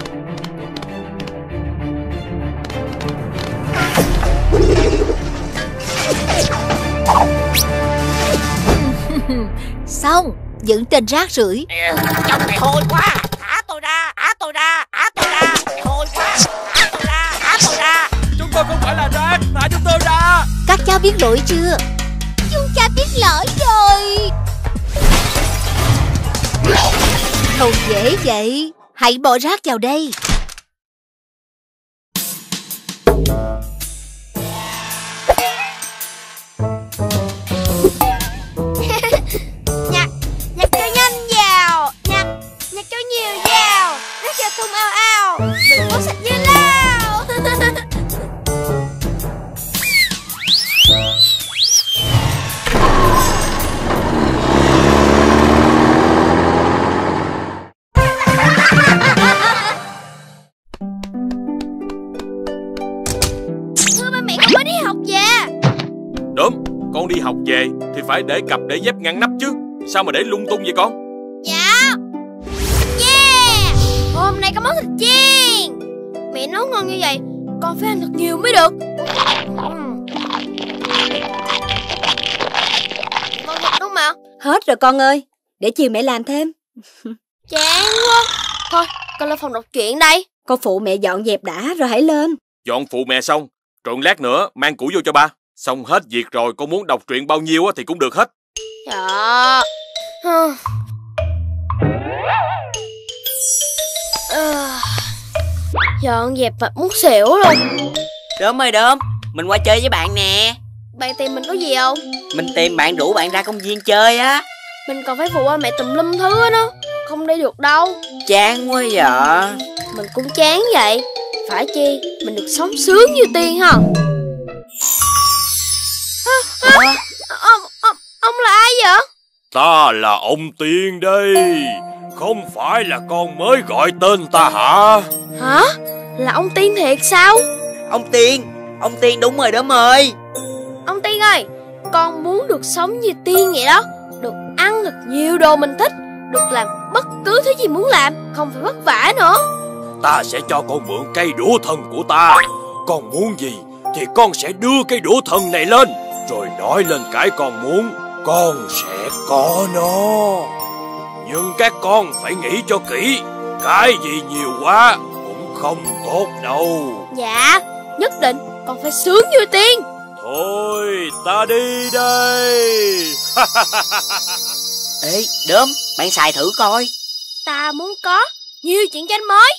A: Xong, dựng trên rác rưởi.
H: Trong này hôi quá. Thả tôi ra, thả tôi ra, thả tôi ra. Hôi quá, thả tôi ra, thả tôi ra. Chúng tôi không phải là rác, thả chúng tôi ra.
A: Các cháu biết lỗi chưa? Chúng cha biết lỗi rồi. Không dễ vậy. Hãy bỏ rác vào đây.
E: Nhặt, nhặt cho nhanh vào. Nhặt, nhặt cho nhiều vào. Rác vào thùng ao ao. Đừng có sạch như lao.
D: Thưa ba mẹ, con mới đi học về.
H: Đúng, con đi học về thì phải để cặp để dép ngăn nắp chứ. Sao mà để lung tung vậy con?
D: Dạ. Yeah. Hôm nay có món thịt chiên. Mẹ nấu ngon như vậy, con phải ăn thật nhiều mới được. Ngon thật đúng mà.
B: Hết rồi con ơi, để chiều mẹ làm thêm.
D: Chán quá. Thôi, con lên phòng đọc truyện đây.
B: Con phụ mẹ dọn dẹp đã rồi hãy lên.
H: Dọn phụ mẹ xong, rồi lát nữa mang củi vô cho ba. Xong hết việc rồi, con muốn đọc truyện bao nhiêu thì cũng được hết.
D: Dạ. À, dọn dẹp và muốn xỉu luôn.
I: Đốm ơi Đốm, mình qua chơi với bạn nè.
D: Bạn tìm mình có gì không?
I: Mình tìm bạn rủ bạn ra công viên chơi á.
D: Mình còn phải phụ ba mẹ tùm lum thứ hết á. Không đi được đâu.
I: Chán quá vậy.
D: Mình cũng chán vậy. Phải chi mình được sống sướng như tiên hả? À, à, ông, ông, ông là ai vậy?
J: Ta là ông Tiên đây. Không phải là con mới gọi tên ta hả?
E: Hả? Là ông Tiên thiệt sao?
I: Ông Tiên, ông Tiên đúng rồi Đốm ơi.
E: Ông Tiên ơi, con muốn được sống như tiên vậy đó. Được ăn được nhiều đồ mình thích, được làm bất cứ thứ gì muốn làm, không phải vất vả nữa.
J: Ta sẽ cho con mượn cây đũa thần của ta. Con muốn gì thì con sẽ đưa cây đũa thần này lên, rồi nói lên cái con muốn, con sẽ có nó. Nhưng các con phải nghĩ cho kỹ, cái gì nhiều quá cũng không tốt đâu.
E: Dạ, nhất định con phải sướng như tiên.
J: Thôi ta đi đây.
I: Ê Đốm, bạn xài thử coi.
E: Ta muốn có nhiều chuyện tranh mới.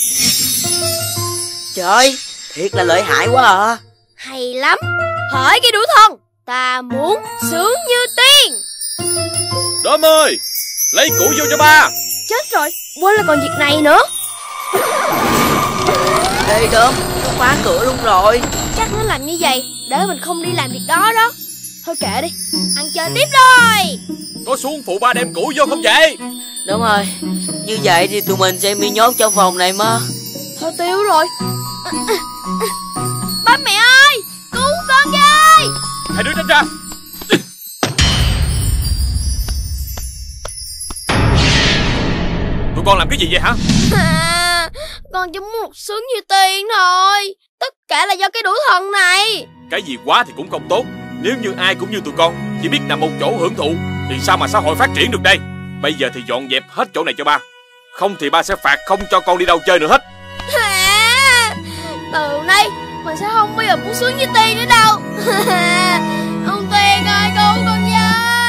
I: Trời, thiệt là lợi hại quá à.
E: Hay lắm. Hỡi cây đũa thần, ta muốn sướng như tiên.
J: Đốm ơi, lấy củi vô cho ba.
E: Chết rồi, quên là còn việc này nữa.
I: Ê Đốm, nó khóa cửa luôn rồi.
E: Chắc nó làm như vậy để mình không đi làm việc đó đó. Thôi kệ đi, ăn chơi tiếp rồi.
J: Có xuống phụ ba đem củi vô không vậy?
I: Đúng rồi, như vậy thì tụi mình sẽ bị nhốt trong phòng này mà.
E: Thôi tiêu rồi. Ba mẹ ơi, cứu con với.
J: Hai đứa tránh ra. Tụi con làm cái gì vậy hả?
E: À, con chỉ muốn một sướng như tiên thôi. Tất cả là do cái đũa thần này.
J: Cái gì quá thì cũng không tốt. Nếu như ai cũng như tụi con chỉ biết nằm một chỗ hưởng thụ thì sao mà xã hội phát triển được đây? Bây giờ thì dọn dẹp hết chỗ này cho ba. Không thì ba sẽ phạt không cho con đi đâu chơi nữa hết.
E: À, từ nay mình sẽ không bao giờ muốn sướng như tiên nữa đâu. Ông Tiên ơi, cứu con với.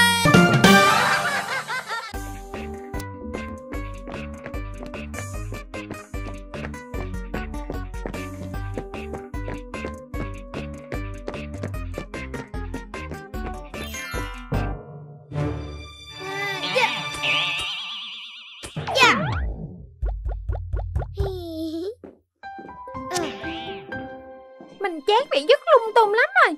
B: Mình chán bị dứt lung tung lắm rồi.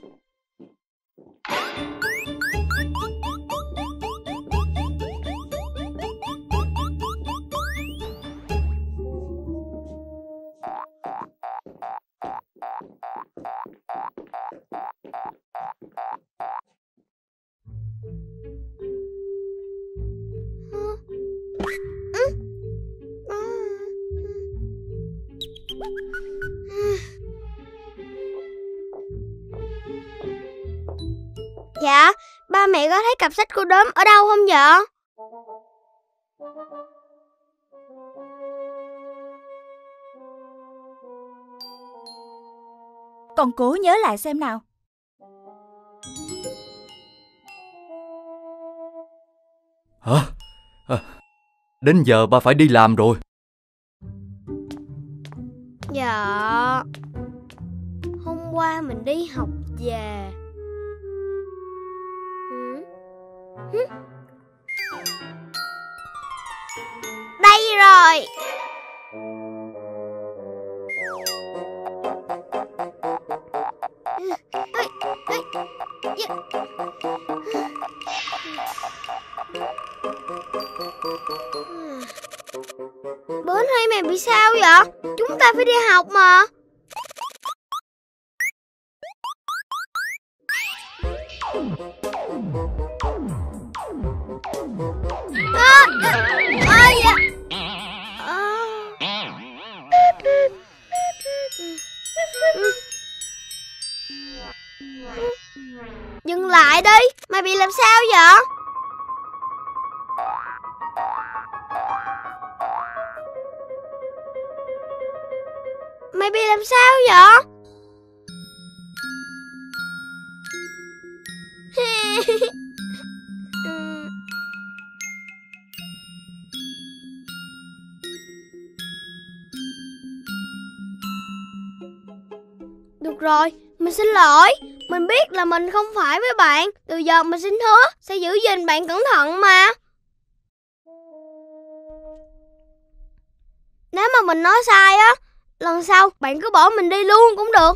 D: Dạ, ba mẹ có thấy cặp sách của Đốm ở đâu không dạ?
B: Con cố nhớ lại xem nào.
C: Hả? À, đến giờ ba phải đi làm rồi.
D: Dạ, hôm qua mình đi học về. Đây rồi. Bến hay mày bị sao vậy? Chúng ta phải đi học mà. À, à, à, dạ. À. Dừng lại đi, mày bị làm sao vậy? Mày bị làm sao vậy? Được rồi, mình xin lỗi. Mình biết là mình không phải với bạn. Từ giờ mình xin hứa sẽ giữ gìn bạn cẩn thận mà. Nếu mà mình nói sai á, lần sau bạn cứ bỏ mình đi luôn cũng được.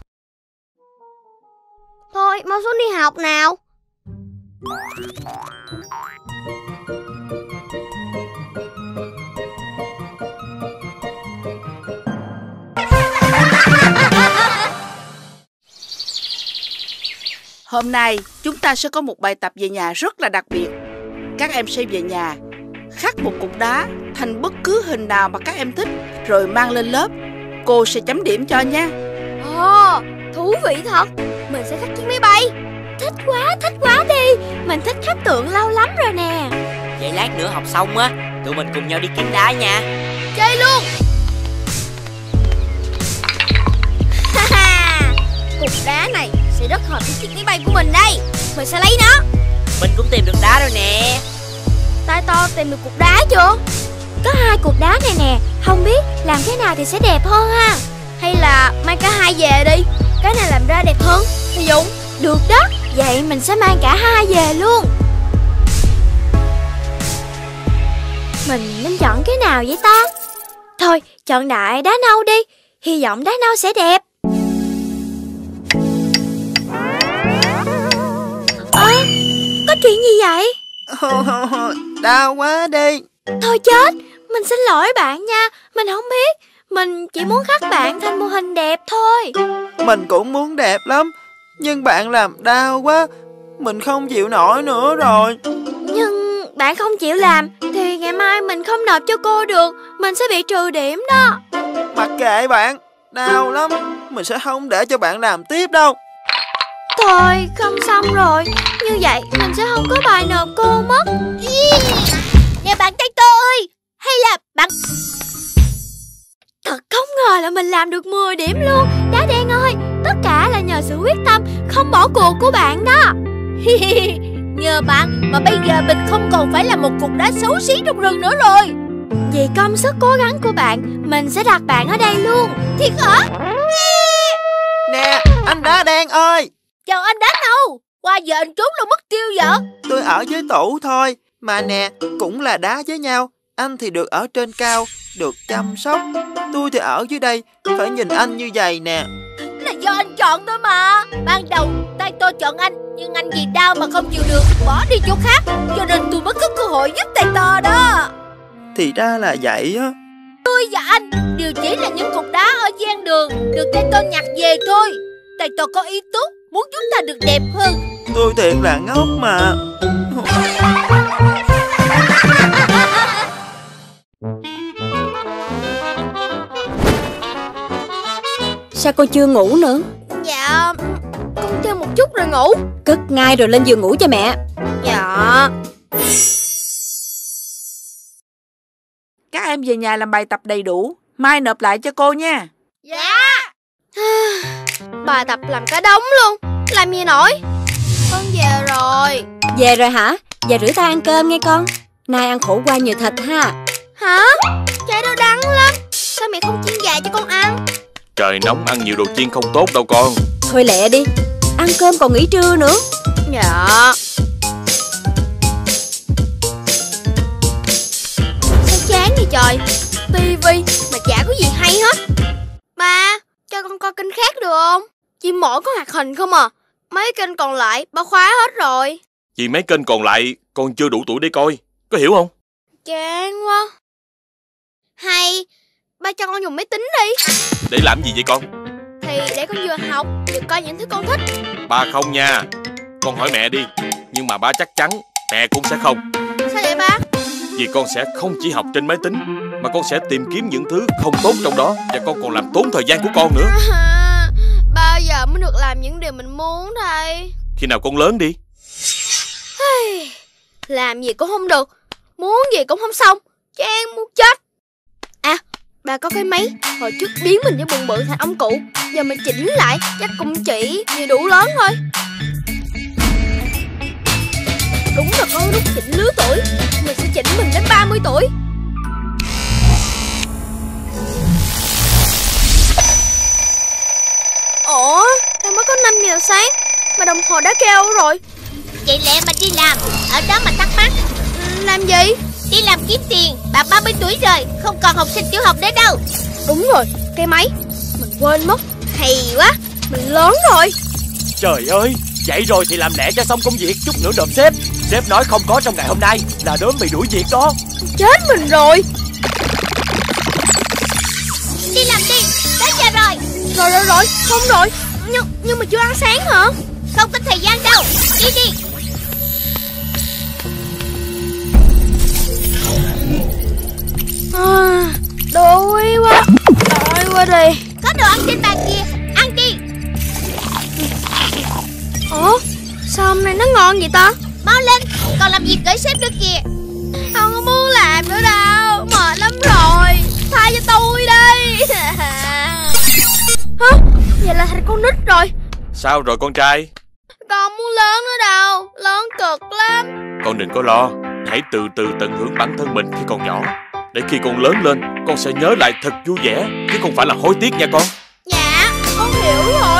D: Thôi, mau xuống đi học nào.
K: Hôm nay chúng ta sẽ có một bài tập về nhà rất là đặc biệt. Các em sẽ về nhà khắc một cục đá thành bất cứ hình nào mà các em thích, rồi mang lên lớp. Cô sẽ chấm điểm cho nha.
E: Ồ, thú vị thật. Mình sẽ khắc chiếc máy bay. Thích quá, thích quá đi. Mình thích khắc tượng lâu lắm rồi nè.
I: Vậy lát nữa học xong á, tụi mình cùng nhau đi kiếm đá nha.
E: Chơi luôn. Cục đá này sẽ rất hợp với chiếc máy bay của mình đây. Mình sẽ lấy nó.
I: Mình cũng tìm được đá rồi nè.
E: Tai To tìm được cục đá chưa? Có hai cục đá này nè. Không biết làm thế nào thì sẽ đẹp hơn ha. Hay là mang cả hai về đi. Cái này làm ra đẹp hơn thì Dũng. Được đó. Vậy mình sẽ mang cả hai về luôn. Mình nên chọn cái nào vậy ta? Thôi chọn đại đá nâu đi. Hy vọng đá nâu sẽ đẹp. Ơ, à, có chuyện gì vậy?
L: Đau quá đi.
E: Thôi chết, mình xin lỗi bạn nha. Mình không biết. Mình chỉ muốn khắc bạn thành mô hình đẹp thôi.
L: Mình cũng muốn đẹp lắm, nhưng bạn làm đau quá. Mình không chịu nổi nữa rồi.
E: Nhưng bạn không chịu làm thì ngày mai mình không nộp cho cô được. Mình sẽ bị trừ điểm đó.
L: Mặc kệ bạn, đau lắm. Mình sẽ không để cho bạn làm tiếp đâu.
E: Thôi không xong rồi. Như vậy mình sẽ không có bài nộp cô mất. Nè bạn Tai To ơi, hay là bạn... Thật không ngờ là mình làm được mười điểm luôn. Đá đen ơi, tất cả là nhờ sự quyết tâm không bỏ cuộc của bạn đó.
A: Nhờ bạn mà bây giờ mình không còn phải là một cục đá xấu xí trong rừng nữa rồi.
E: Vì công sức cố gắng của bạn, mình sẽ đặt bạn ở đây luôn.
A: Thiệt hả?
L: Nè, anh Đá Đen ơi.
A: Chào anh Đá Nâu. Qua giờ anh trốn đâu mất tiêu vậy?
L: Tôi ở với tủ thôi. Mà nè, cũng là đá với nhau. Anh thì được ở trên cao, được chăm sóc. Tôi thì ở dưới đây, phải nhìn anh như vậy nè.
A: Là do anh chọn tôi mà. Ban đầu Tai To chọn anh, nhưng anh vì đau mà không chịu được, bỏ đi chỗ khác. Cho nên tôi mới có cơ hội giúp Tai To đó.
L: Thì ra là vậy á.
A: Tôi và anh đều chỉ là những cục đá ở ven đường, được Tai To nhặt về thôi. Tai To có ý tốt, muốn chúng ta được đẹp hơn.
L: Tôi thiệt là ngốc mà.
B: Sao cô chưa ngủ nữa?
E: Dạ, con chơi một chút rồi ngủ.
B: Cất ngay rồi lên giường ngủ cho mẹ.
E: Dạ.
K: Các em về nhà làm bài tập đầy đủ, mai nộp lại cho cô nha.
E: Dạ. Bài tập làm cả đống luôn. Làm gì nổi. Con về rồi.
B: Về rồi hả? Về rửa tay ăn cơm nghe con. Nay ăn khổ qua nhiều thịt ha.
E: Hả? Chai đó đắng lắm. Sao mẹ không chiên gà cho con ăn?
J: Trời nóng ăn nhiều đồ chiên không tốt đâu con.
B: Thôi lẹ đi, ăn cơm còn nghỉ trưa nữa.
E: Dạ. Sao chán vậy trời. Tivi mà chả có gì hay hết. Ba, cho con coi kênh khác được không? Chỉ mỗi có hoạt hình không à. Mấy kênh còn lại ba khóa hết rồi.
J: Vì mấy kênh còn lại con chưa đủ tuổi để coi, có hiểu không?
E: Chán quá. Hay ba cho con dùng máy tính đi.
J: Để làm gì vậy con?
E: Thì để con vừa học vừa coi những thứ con thích.
J: Ba không nha. Con hỏi mẹ đi. Nhưng mà ba chắc chắn mẹ cũng sẽ không.
E: Sao vậy ba?
J: Vì con sẽ không chỉ học trên máy tính, mà con sẽ tìm kiếm những thứ không tốt trong đó. Và con còn làm tốn thời gian của con nữa.
E: À, bao giờ mới được làm những điều mình muốn thầy?
J: Khi nào con lớn đi.
E: Làm gì cũng không được, muốn gì cũng không xong. Chán muốn chết. À, bà có cái máy hồi trước biến mình với bụng bự thành ông cụ. Giờ mình chỉnh lại chắc cũng chỉ vừa đủ lớn thôi. Đúng là có lúc chỉnh lứa tuổi. Mình sẽ chỉnh mình đến ba mươi tuổi. Ủa, sao mới có năm giờ sáng mà đồng hồ đã kêu rồi?
A: Vậy lẹ mà đi làm, ở đó mà thắc mắc.
E: Làm gì?
A: Đi làm kiếm tiền, bà ba mươi tuổi rồi, không còn học sinh tiểu học nữa đâu.
E: Đúng rồi, cái máy. Mình quên mất. Hay quá, mình lớn rồi.
H: Trời ơi, vậy rồi thì làm lẹ cho xong công việc, chút nữa nộp sếp. Sếp nói không có trong ngày hôm nay là đốm bị đuổi việc đó.
E: Chết mình rồi.
A: Đi làm đi, đến giờ rồi.
E: Rồi rồi rồi, không rồi. Nhưng, nhưng mà chưa ăn sáng hả?
A: Không có thời gian đâu. Đi đi.
E: À, đói quá. Đói quá đi.
A: Có đồ ăn trên bàn kia. Ăn đi.
E: Ủa, sao hôm nay nó ngon vậy ta?
A: Mau lên, còn làm gì gửi sếp nữa kìa.
E: Không có muốn làm nữa đâu. Mệt lắm rồi. Tha cho tôi đi. Hả? Vậy là thành con nít rồi.
J: Sao rồi con trai?
E: Con muốn lớn nữa đâu. Lớn cực lắm.
J: Con đừng có lo. Hãy từ từ tận hưởng bản thân mình khi còn nhỏ. Để khi con lớn lên, con sẽ nhớ lại thật vui vẻ, chứ không phải là hối tiếc nha con.
E: Dạ, con hiểu rồi.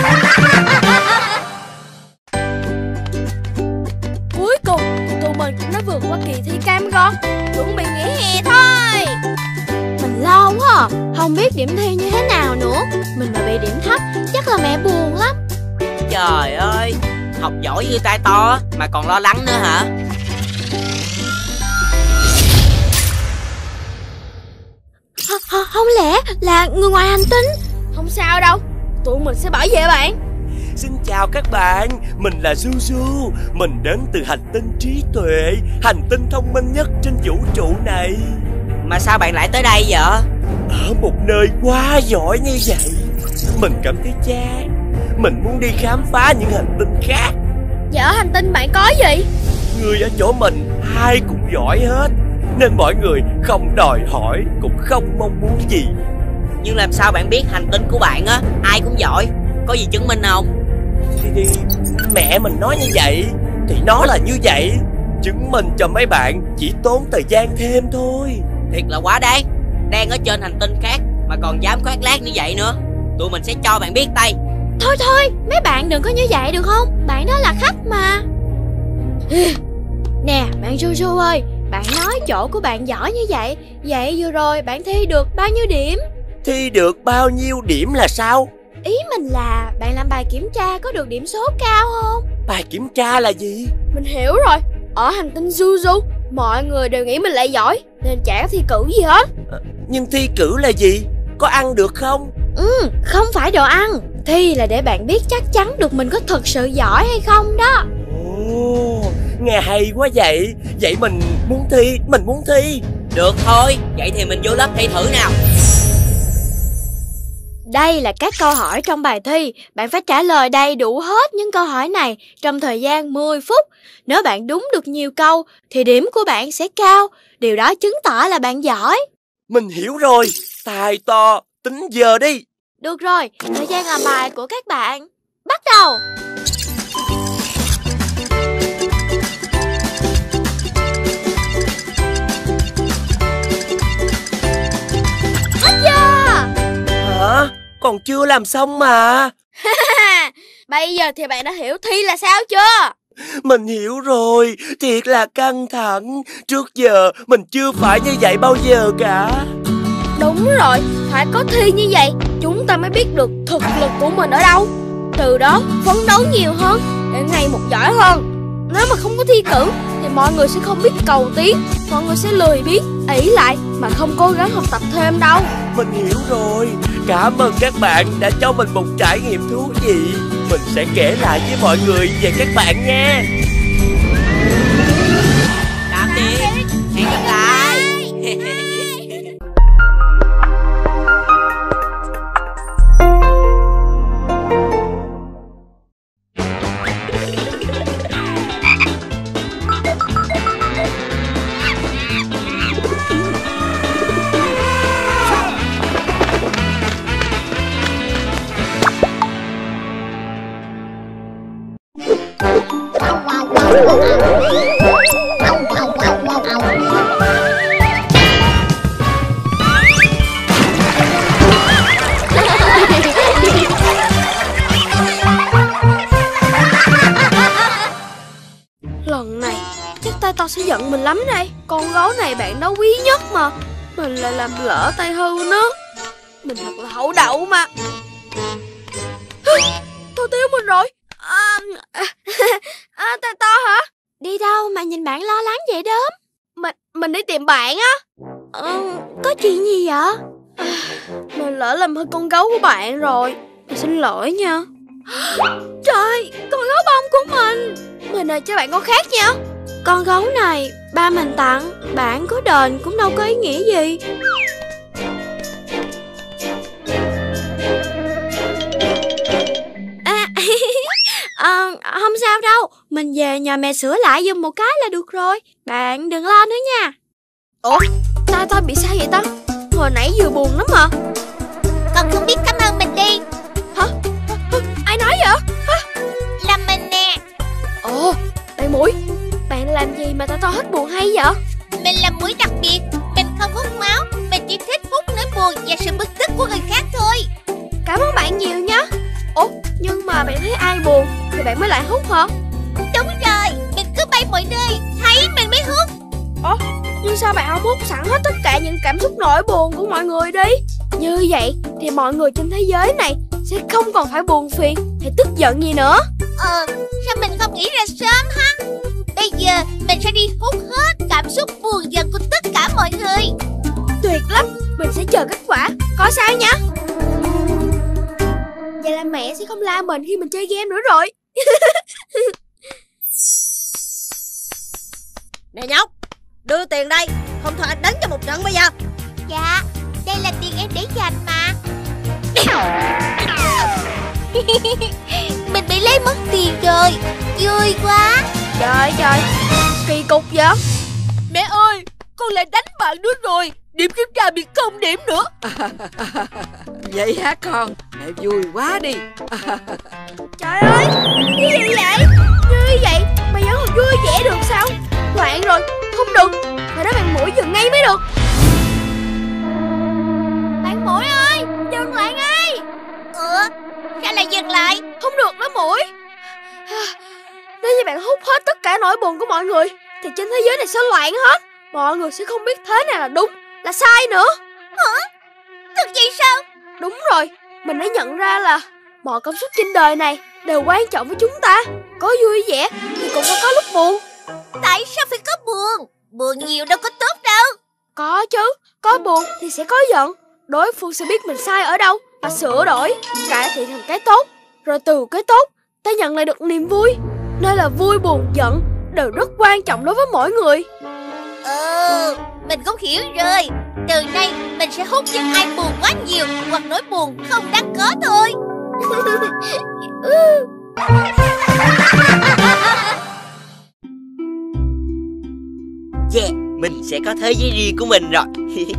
E: Cuối cùng tụi mình cũng đã vượt qua kỳ thi cam go, chuẩn bị nghỉ hè thôi. Mình lo quá à, không biết điểm thi như thế nào nữa. Mình mà bị điểm thấp chắc là mẹ buồn lắm.
I: Trời ơi, học giỏi như tay to mà còn lo lắng nữa hả?
E: H- Không lẽ là người ngoài hành tinh? Không sao đâu, tụi mình sẽ bảo vệ bạn.
H: Xin chào các bạn, mình là Zuzu. Mình đến từ hành tinh trí tuệ, hành tinh thông minh nhất trên vũ trụ này.
I: Mà sao bạn lại tới đây vậy?
H: Ở một nơi quá giỏi như vậy, mình cảm thấy chán. Mình muốn đi khám phá những hành tinh khác.
E: Dạ ở hành tinh bạn có gì?
H: Người ở chỗ mình ai cũng giỏi hết, nên mọi người không đòi hỏi cũng không mong muốn gì.
I: Nhưng làm sao bạn biết hành tinh của bạn á ai cũng giỏi? Có gì chứng minh không?
H: Thì, thì mẹ mình nói như vậy thì nó là như vậy. Chứng minh cho mấy bạn chỉ tốn thời gian thêm thôi.
I: Thiệt là quá đáng. Đang ở trên hành tinh khác mà còn dám khoác lác như vậy nữa. Tụi mình sẽ cho bạn biết tay.
E: Thôi thôi, mấy bạn đừng có như vậy được không? Bạn đó là khách mà. Nè, bạn Zuzu ơi, bạn nói chỗ của bạn giỏi như vậy. Vậy vừa rồi bạn thi được bao nhiêu điểm?
H: Thi được bao nhiêu điểm là sao?
E: Ý mình là bạn làm bài kiểm tra có được điểm số cao không?
H: Bài kiểm tra là gì?
E: Mình hiểu rồi. Ở hành tinh Zuzu, mọi người đều nghĩ mình lại giỏi nên chả có thi cử gì hết.
H: à, Nhưng thi cử là gì? Có ăn được không?
E: Ừ, không phải đồ ăn. Thi là để bạn biết chắc chắn được mình có thật sự giỏi hay không đó.
H: Ồ, nghe hay quá vậy. Vậy mình muốn thi, mình muốn thi.
I: Được thôi, vậy thì mình vô lớp thi thử nào.
E: Đây là các câu hỏi trong bài thi. Bạn phải trả lời đầy đủ hết những câu hỏi này trong thời gian mười phút. Nếu bạn đúng được nhiều câu thì điểm của bạn sẽ cao. Điều đó chứng tỏ là bạn giỏi.
H: Mình hiểu rồi. Tài to, tính giờ đi.
E: Được rồi, thời gian làm bài của các bạn bắt đầu. Hết chưa?
H: Hả? Còn chưa làm xong mà.
E: Bây giờ thì bạn đã hiểu thi là sao chưa?
H: Mình hiểu rồi. Thiệt là căng thẳng. Trước giờ mình chưa phải như vậy bao giờ cả.
E: Đúng rồi, phải có thi như vậy chúng ta mới biết được thực lực của mình ở đâu. Từ đó phấn đấu nhiều hơn để ngày một giỏi hơn. Nếu mà không có thi cử thì mọi người sẽ không biết cầu tiến. Mọi người sẽ lười biếng, ỷ lại mà không cố gắng học tập thêm đâu.
H: Mình hiểu rồi. Cảm ơn các bạn đã cho mình một trải nghiệm thú vị. Mình sẽ kể lại với mọi người về các bạn nha.
I: Tạm biệt, hẹn gặp lại.
E: Lần này chắc tay to sẽ giận mình lắm đây. Con gấu này bạn đó quý nhất mà mình lại làm lỡ tay hư nó. Mình thật là hậu đậu mà. Tôi thiếu mình rồi. À, à, à, tay to hả? Đi đâu mà nhìn bạn lo lắng vậy đó? Mình mình đi tìm bạn á. Ừ, có chuyện gì vậy? À, mình lỡ làm hư con gấu của bạn rồi. Mình xin lỗi nha. Trời, con gấu bông của mình. Mình ơi cho bạn con khác nha. Con gấu này ba mình tặng, bạn có đền cũng đâu có ý nghĩa gì. À, à, không sao đâu, mình về nhà mẹ sửa lại giùm một cái là được rồi. Bạn đừng lo nữa nha. Ủa, ta ta bị sao vậy ta? Hồi nãy vừa buồn lắm mà.
A: Con không biết cảm ơn mình đi.
E: Hả? Ai nói vậy? Hả?
A: Là mình nè.
E: Ồ, bạn Mũi, bạn làm gì mà ta to hết buồn hay vậy?
A: Mình là Mũi đặc biệt. Mình không hút máu, mình chỉ thích hút nỗi buồn và sự bực tức của người khác thôi.
E: Cảm ơn bạn nhiều nhé. Ủa, nhưng mà bạn thấy ai buồn thì bạn mới lại hút hả?
A: Đúng rồi, mình cứ bay mọi nơi, thấy mình mới hút.
E: Ủa, nhưng sao bạn không hút sẵn hết tất cả những cảm xúc nỗi buồn của mọi người đi? Như vậy thì mọi người trên thế giới này sẽ không còn phải buồn phiền hay tức giận gì nữa.
A: Ờ, sao mình không nghĩ ra sớm ha? Bây giờ mình sẽ đi hút hết cảm xúc buồn giận của tất cả mọi người.
E: Tuyệt lắm, mình sẽ chờ kết quả. Có sao nhá. Vậy là mẹ sẽ không la mình khi mình chơi game nữa rồi.
M: Nè nhóc, đưa tiền đây, không thôi anh đánh cho một trận bây giờ.
A: Dạ, đây là tiền em để dành mà. Mình bị lấy mất tiền rồi, vui quá.
E: Trời trời, kỳ cục vậy.
M: Mẹ ơi, con lại đánh bạn nữa rồi, điểm kiểm tra bị không điểm nữa.
N: Vậy hả con? Mẹ vui quá đi.
E: Trời ơi, cái gì vậy? Như vậy mà vẫn còn vui vẻ được sao? Loạn rồi, không được. Phải nói bạn Mũi dừng ngay mới được.
A: Bạn Mũi ơi, dừng lại ngay. Ủa, sao lại dừng lại?
E: Không được đó Mũi. Nếu như bạn hút hết tất cả nỗi buồn của mọi người thì trên thế giới này sẽ loạn hết. Mọi người sẽ không biết thế nào là đúng, là sai nữa.
A: Hả? Thật vậy sao?
E: Đúng rồi, mình đã nhận ra là mọi cảm xúc trên đời này đều quan trọng với chúng ta. Có vui vẻ thì cũng có, có lúc buồn.
A: Tại sao phải có buồn? Buồn nhiều đâu có tốt đâu.
E: Có chứ, có buồn thì sẽ có giận. Đối phương sẽ biết mình sai ở đâu và sửa đổi, cải thiện thành cái tốt. Rồi từ cái tốt ta nhận lại được niềm vui. Nên là vui buồn giận đều rất quan trọng đối với mỗi người.
A: Ờ, mình cũng hiểu rồi. Từ nay mình sẽ hút những ai buồn quá nhiều hoặc nỗi buồn không đáng có thôi.
I: Yeah, mình sẽ có thế giới riêng của mình rồi.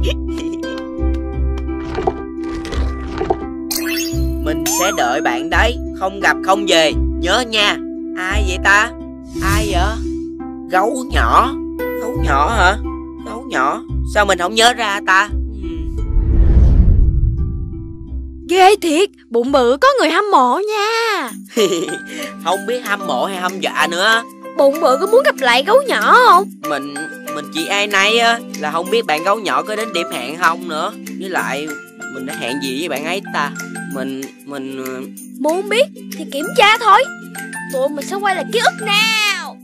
I: Mình sẽ đợi bạn đấy, không gặp không về, nhớ nha. Ai vậy ta? Ai vậy? Gấu nhỏ. Gấu nhỏ hả? Gấu nhỏ, sao mình không nhớ ra ta?
E: Ghê thiệt, bụng bự có người hâm mộ nha.
I: Không biết hâm mộ hay hâm dọa nữa.
E: Bụng bự có muốn gặp lại gấu nhỏ không?
I: Mình mình chỉ ai nấy á, là không biết bạn gấu nhỏ có đến điểm hẹn không nữa. Với lại mình đã hẹn gì với bạn ấy ta? Mình mình
E: muốn biết thì kiểm tra thôi. Tụi mình sẽ quay lại ký ức nào.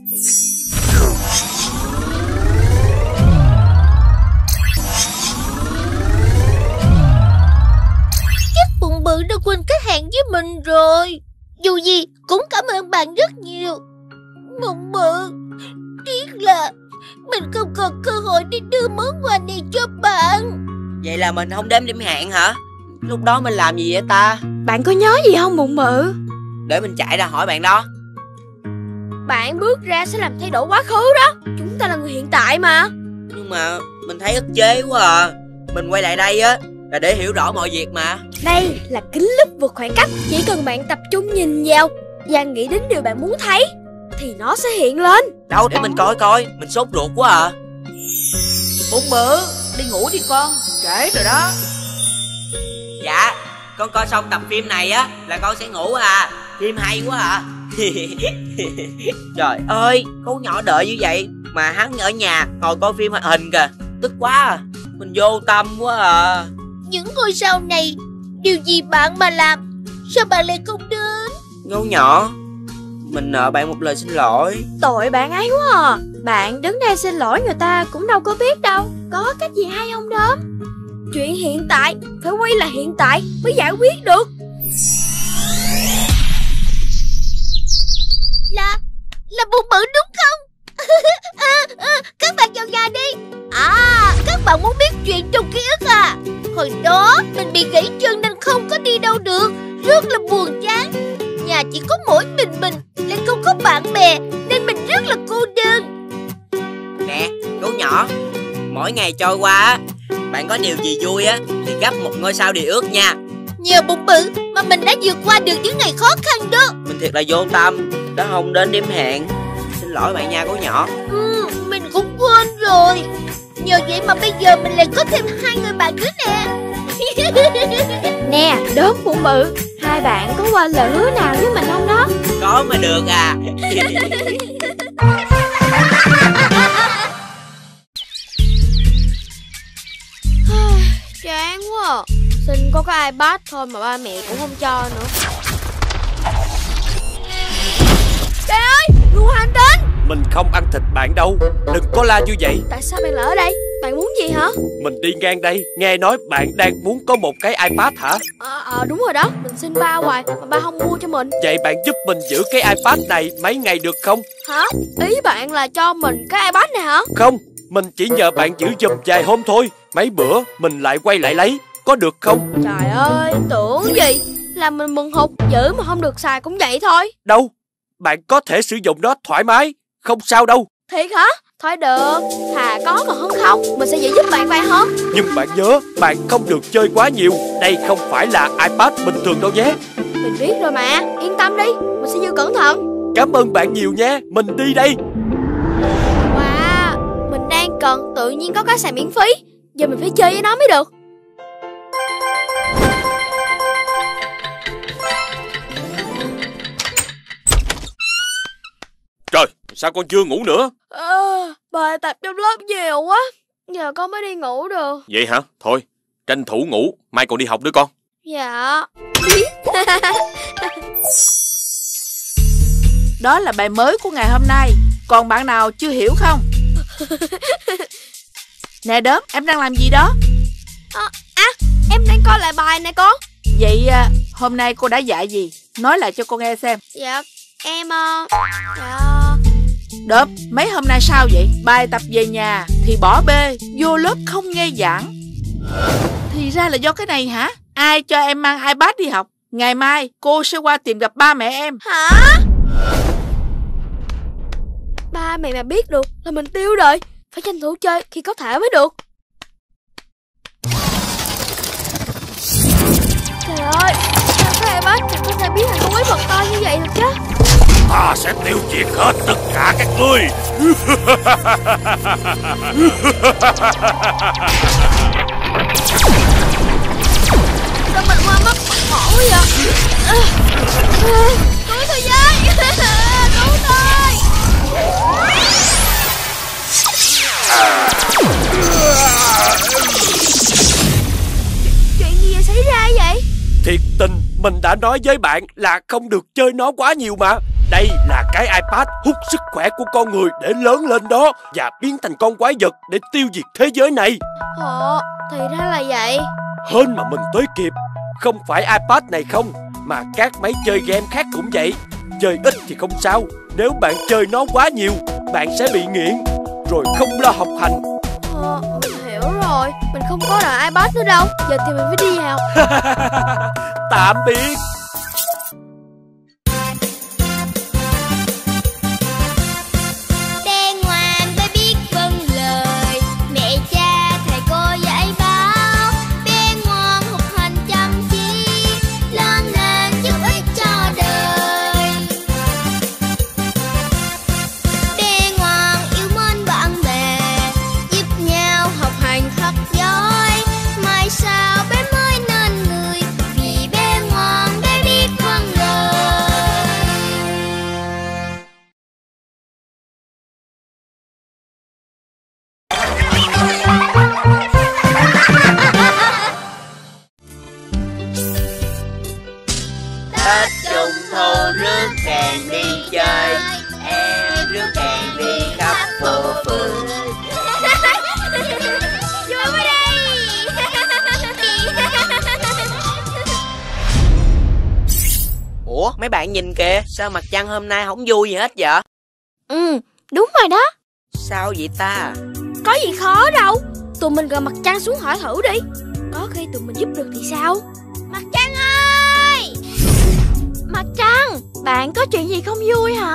A: Chắc bụng bự đã quên kết hẹn với mình rồi. Dù gì cũng cảm ơn bạn rất nhiều. Bụng bự, tiếc là mình không còn cơ hội để đưa món quà này cho bạn.
I: Vậy là mình không đếm điểm hẹn hả? Lúc đó mình làm gì vậy ta?
E: Bạn có nhớ gì không bụng bự?
I: Để mình chạy ra hỏi bạn đó.
E: Bạn bước ra sẽ làm thay đổi quá khứ đó. Chúng ta là người hiện tại mà.
I: Nhưng mà mình thấy ức chế quá à. Mình quay lại đây á là để hiểu rõ mọi việc mà.
E: Đây là kính lúp vượt khoảng cách. Chỉ cần bạn tập trung nhìn vào và nghĩ đến điều bạn muốn thấy thì nó sẽ hiện lên.
I: Đâu để mình coi coi. Mình sốt ruột quá à.
N: Bụng bự, đi ngủ đi con, trễ rồi đó.
I: Dạ, con coi xong tập phim này á là con sẽ ngủ à. Phim hay quá à. Trời ơi, con nhỏ đợi như vậy mà hắn ở nhà ngồi coi phim hoạt hình kìa. Tức quá à. Mình vô tâm quá à.
A: Những ngôi sao này, điều gì bạn mà làm, sao bạn lại không đến?
I: Gấu nhỏ, mình nợ bạn một lời xin lỗi.
E: Tội bạn ấy quá à. Bạn đứng đây xin lỗi người ta cũng đâu có biết đâu. Có cách gì hay không đó? Chuyện hiện tại phải quay lại hiện tại mới giải quyết được.
A: bụng bự đúng không? à, à, Các bạn vào nhà đi. À, các bạn muốn biết chuyện trong ký ức à? Hồi đó mình bị gãy chân nên không có đi đâu được, rất là buồn chán. Nhà chỉ có mỗi mình mình, lại không có bạn bè nên mình rất là cô đơn.
I: Nè, gấu nhỏ, mỗi ngày trôi qua á, bạn có điều gì vui á thì gấp một ngôi sao địa ước nha.
A: Nhờ bụng bự mà mình đã vượt qua được những ngày khó khăn đó.
I: Mình thiệt là vô tâm, đã không đến điểm hẹn. Xin lỗi bạn nha gấu nhỏ.
A: Ừ, mình cũng quên rồi. Nhờ vậy mà bây giờ mình lại có thêm hai người bạn nữa nè.
E: Nè, đốm bụng bự, hai bạn có qua lời hứa nào với mình không đó?
I: Có mà được à.
E: Chán quá à. Xin có cái iPad thôi mà ba mẹ cũng không cho nữa. Trời ơi, Ngưu Hành đến.
J: Mình không ăn thịt bạn đâu, đừng có la như vậy.
E: Tại sao bạn lại ở đây? Bạn muốn gì hả?
J: Mình đi ngang đây, nghe nói bạn đang muốn có một cái iPad hả?
E: Ờ, à, à, đúng rồi đó, mình xin ba hoài mà ba không mua cho mình.
J: Vậy bạn giúp mình giữ cái iPad này mấy ngày được không?
E: Hả? Ý bạn là cho mình cái iPad này hả?
J: Không, mình chỉ nhờ bạn giữ giùm vài hôm thôi. Mấy bữa mình lại quay lại lấy, có được không?
E: Trời ơi, tưởng gì? Là mình mừng hụt, giữ mà không được xài cũng vậy thôi.
J: Đâu, bạn có thể sử dụng nó thoải mái, không sao đâu.
E: Thiệt hả? Thôi được, thà có còn hơn không. Mình sẽ giữ giúp bạn vậy hả?
J: Nhưng bạn nhớ, bạn không được chơi quá nhiều. Đây không phải là iPad bình thường đâu nhé.
E: Mình biết rồi mà, yên tâm đi, mình sẽ giữ cẩn thận.
J: Cảm ơn bạn nhiều nha, mình đi đây.
E: Wow, mình đang cần, tự nhiên có cái xài miễn phí. Giờ mình phải chơi với nó mới được.
J: Trời, sao con chưa ngủ nữa?
E: À, bài tập trong lớp nhiều quá, giờ con mới đi ngủ được.
J: Vậy hả? Thôi, tranh thủ ngủ, mai còn đi học nữa con.
E: Dạ.
K: Đó là bài mới của ngày hôm nay. Còn bạn nào chưa hiểu không? Nè Đốm, em đang làm gì đó?
E: À, à, em đang coi lại bài này con.
K: Vậy à, hôm nay cô đã dạy gì? Nói lại cho cô nghe xem.
E: Dạ, em... Uh, dạ...
K: Đốm, mấy hôm nay sao vậy? Bài tập về nhà thì bỏ bê, vô lớp không nghe giảng. Thì ra là do cái này hả? Ai cho em mang iPad đi học? Ngày mai cô sẽ qua tìm gặp ba mẹ em.
E: Hả? Ba mẹ mà biết được là mình tiêu rồi. Phải tranh thủ chơi khi có thể mới được. Trời ơi, sao cái iPad chẳng có thể biến thành con quái vật to như vậy được chứ?
J: Ta sẽ tiêu diệt hết tất cả các ngươi.
E: Sao mình qua mắt mỏ quá vậy? À, à, cứu tôi với. Cứu tôi. Chuyện gì vậy xảy ra vậy?
J: Thiệt tình, mình đã nói với bạn là không được chơi nó quá nhiều mà. Đây là cái iPad hút sức khỏe của con người để lớn lên đó, và biến thành con quái vật để tiêu diệt thế giới này.
E: Ồ, thì ra là vậy.
J: Hên mà mình tới kịp. Không phải iPad này không, mà các máy chơi game khác cũng vậy. Chơi ít thì không sao, nếu bạn chơi nó quá nhiều, bạn sẽ bị nghiện, rồi không lo học hành.
E: Ờ, mình hiểu rồi. Mình không có đợi iPad nữa đâu. Giờ thì mình phải đi học.
J: Tạm biệt.
A: Đen ngoan bé biết vâng lời, mẹ cha thầy cô dạy bảo. Bé ngoan học hành chăm chỉ, lớn lên giúp ích cho đời. Bé ngoan yêu mến bạn bè, giúp nhau học hành thật giỏi. Mai sau bé mới nên người, vì bé ngoan bé biết vâng lời.
I: Tết Trung Thu rước đèn đi chơi, em rước đèn đi khắp phố phường.
A: Vui quá đây.
I: Ủa mấy bạn nhìn kìa, sao mặt trăng hôm nay không vui gì hết vậy?
E: Ừ, đúng rồi đó.
I: Sao vậy ta?
E: Có gì khó đâu. Tụi mình gọi mặt trăng xuống hỏi thử đi. Có khi tụi mình giúp được thì sao? Mặt trăng ơi! Mặt trăng, bạn có chuyện gì không vui hả?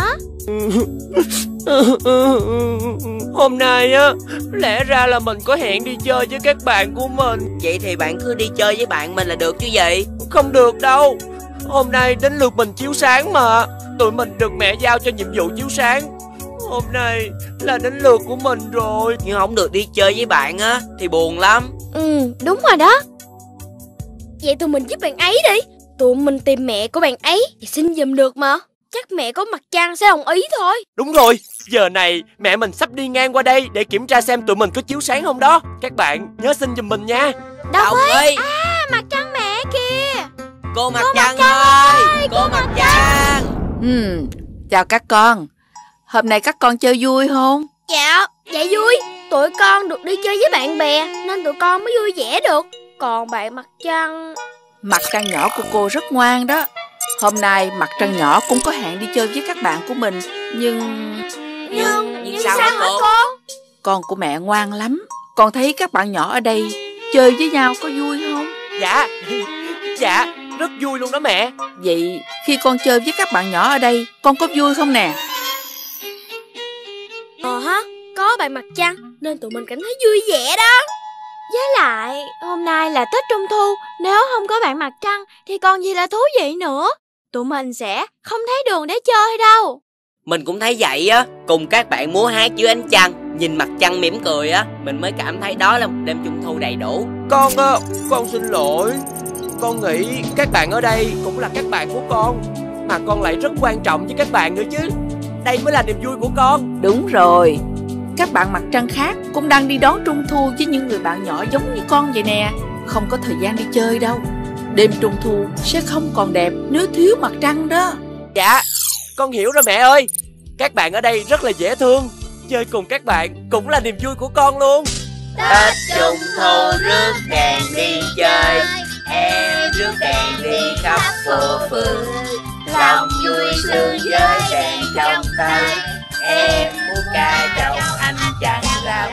J: Hôm nay á, lẽ ra là mình có hẹn đi chơi với các bạn của mình.
I: Vậy thì bạn cứ đi chơi với bạn mình là được chứ gì?
J: Không được đâu. Hôm nay đến lượt mình chiếu sáng mà. Tụi mình được mẹ giao cho nhiệm vụ chiếu sáng. Hôm nay là đến lượt của mình rồi.
I: Nhưng không được đi chơi với bạn á thì buồn lắm.
E: Ừ, đúng rồi đó. Vậy tụi mình giúp bạn ấy đi. Tụi mình tìm mẹ của bạn ấy thì xin giùm được mà. Chắc mẹ có mặt trăng sẽ đồng ý thôi.
J: Đúng rồi, giờ này mẹ mình sắp đi ngang qua đây để kiểm tra xem tụi mình có chiếu sáng không đó. Các bạn nhớ xin giùm mình nha.
E: Đâu ấy? À, mặt trăng mẹ kìa.
I: Cô mặt trăng ơi, cô mặt trăng.
K: Ừ, chào các con. Hôm nay các con chơi vui không?
E: Dạ, dạ vui. Tụi con được đi chơi với bạn bè nên tụi con mới vui vẻ được. Còn bạn mặt trăng...
K: Mặt trăng nhỏ của cô rất ngoan đó. Hôm nay mặt trăng nhỏ cũng có hẹn đi chơi với các bạn của mình. Nhưng...
E: Nhưng, nhưng sao hả cô? cô?
K: Con của mẹ ngoan lắm. Con thấy các bạn nhỏ ở đây chơi với nhau có vui không?
J: Dạ, dạ, rất vui luôn đó mẹ.
K: Vậy khi con chơi với các bạn nhỏ ở đây, con có vui không nè?
E: Ờ hả, có bạn mặt trăng nên tụi mình cảm thấy vui vẻ đó. Với lại hôm nay là Tết Trung Thu, nếu không có bạn mặt trăng thì còn gì là thú vị nữa. Tụi mình sẽ không thấy đường để chơi đâu.
I: Mình cũng thấy vậy á. Cùng các bạn múa hát dưới ánh trăng, nhìn mặt trăng mỉm cười á, mình mới cảm thấy đó là một đêm Trung Thu đầy đủ.
J: Con á, con xin lỗi. Con nghĩ các bạn ở đây cũng là các bạn của con, mà con lại rất quan trọng với các bạn nữa chứ. Đây mới là niềm vui của con.
K: Đúng rồi. Các bạn mặt trăng khác cũng đang đi đón Trung Thu với những người bạn nhỏ giống như con vậy nè. Không có thời gian đi chơi đâu. Đêm Trung Thu sẽ không còn đẹp nếu thiếu mặt trăng đó.
J: Dạ, con hiểu rồi mẹ ơi. Các bạn ở đây rất là dễ thương. Chơi cùng các bạn cũng là niềm vui của con luôn.
I: Tết Trung Thu rước đèn đi chơi, em rước đèn đi khắp phố phường. Lòng vui sướng với đèn trong tay, em muốn ca trong ánh trăng rằm.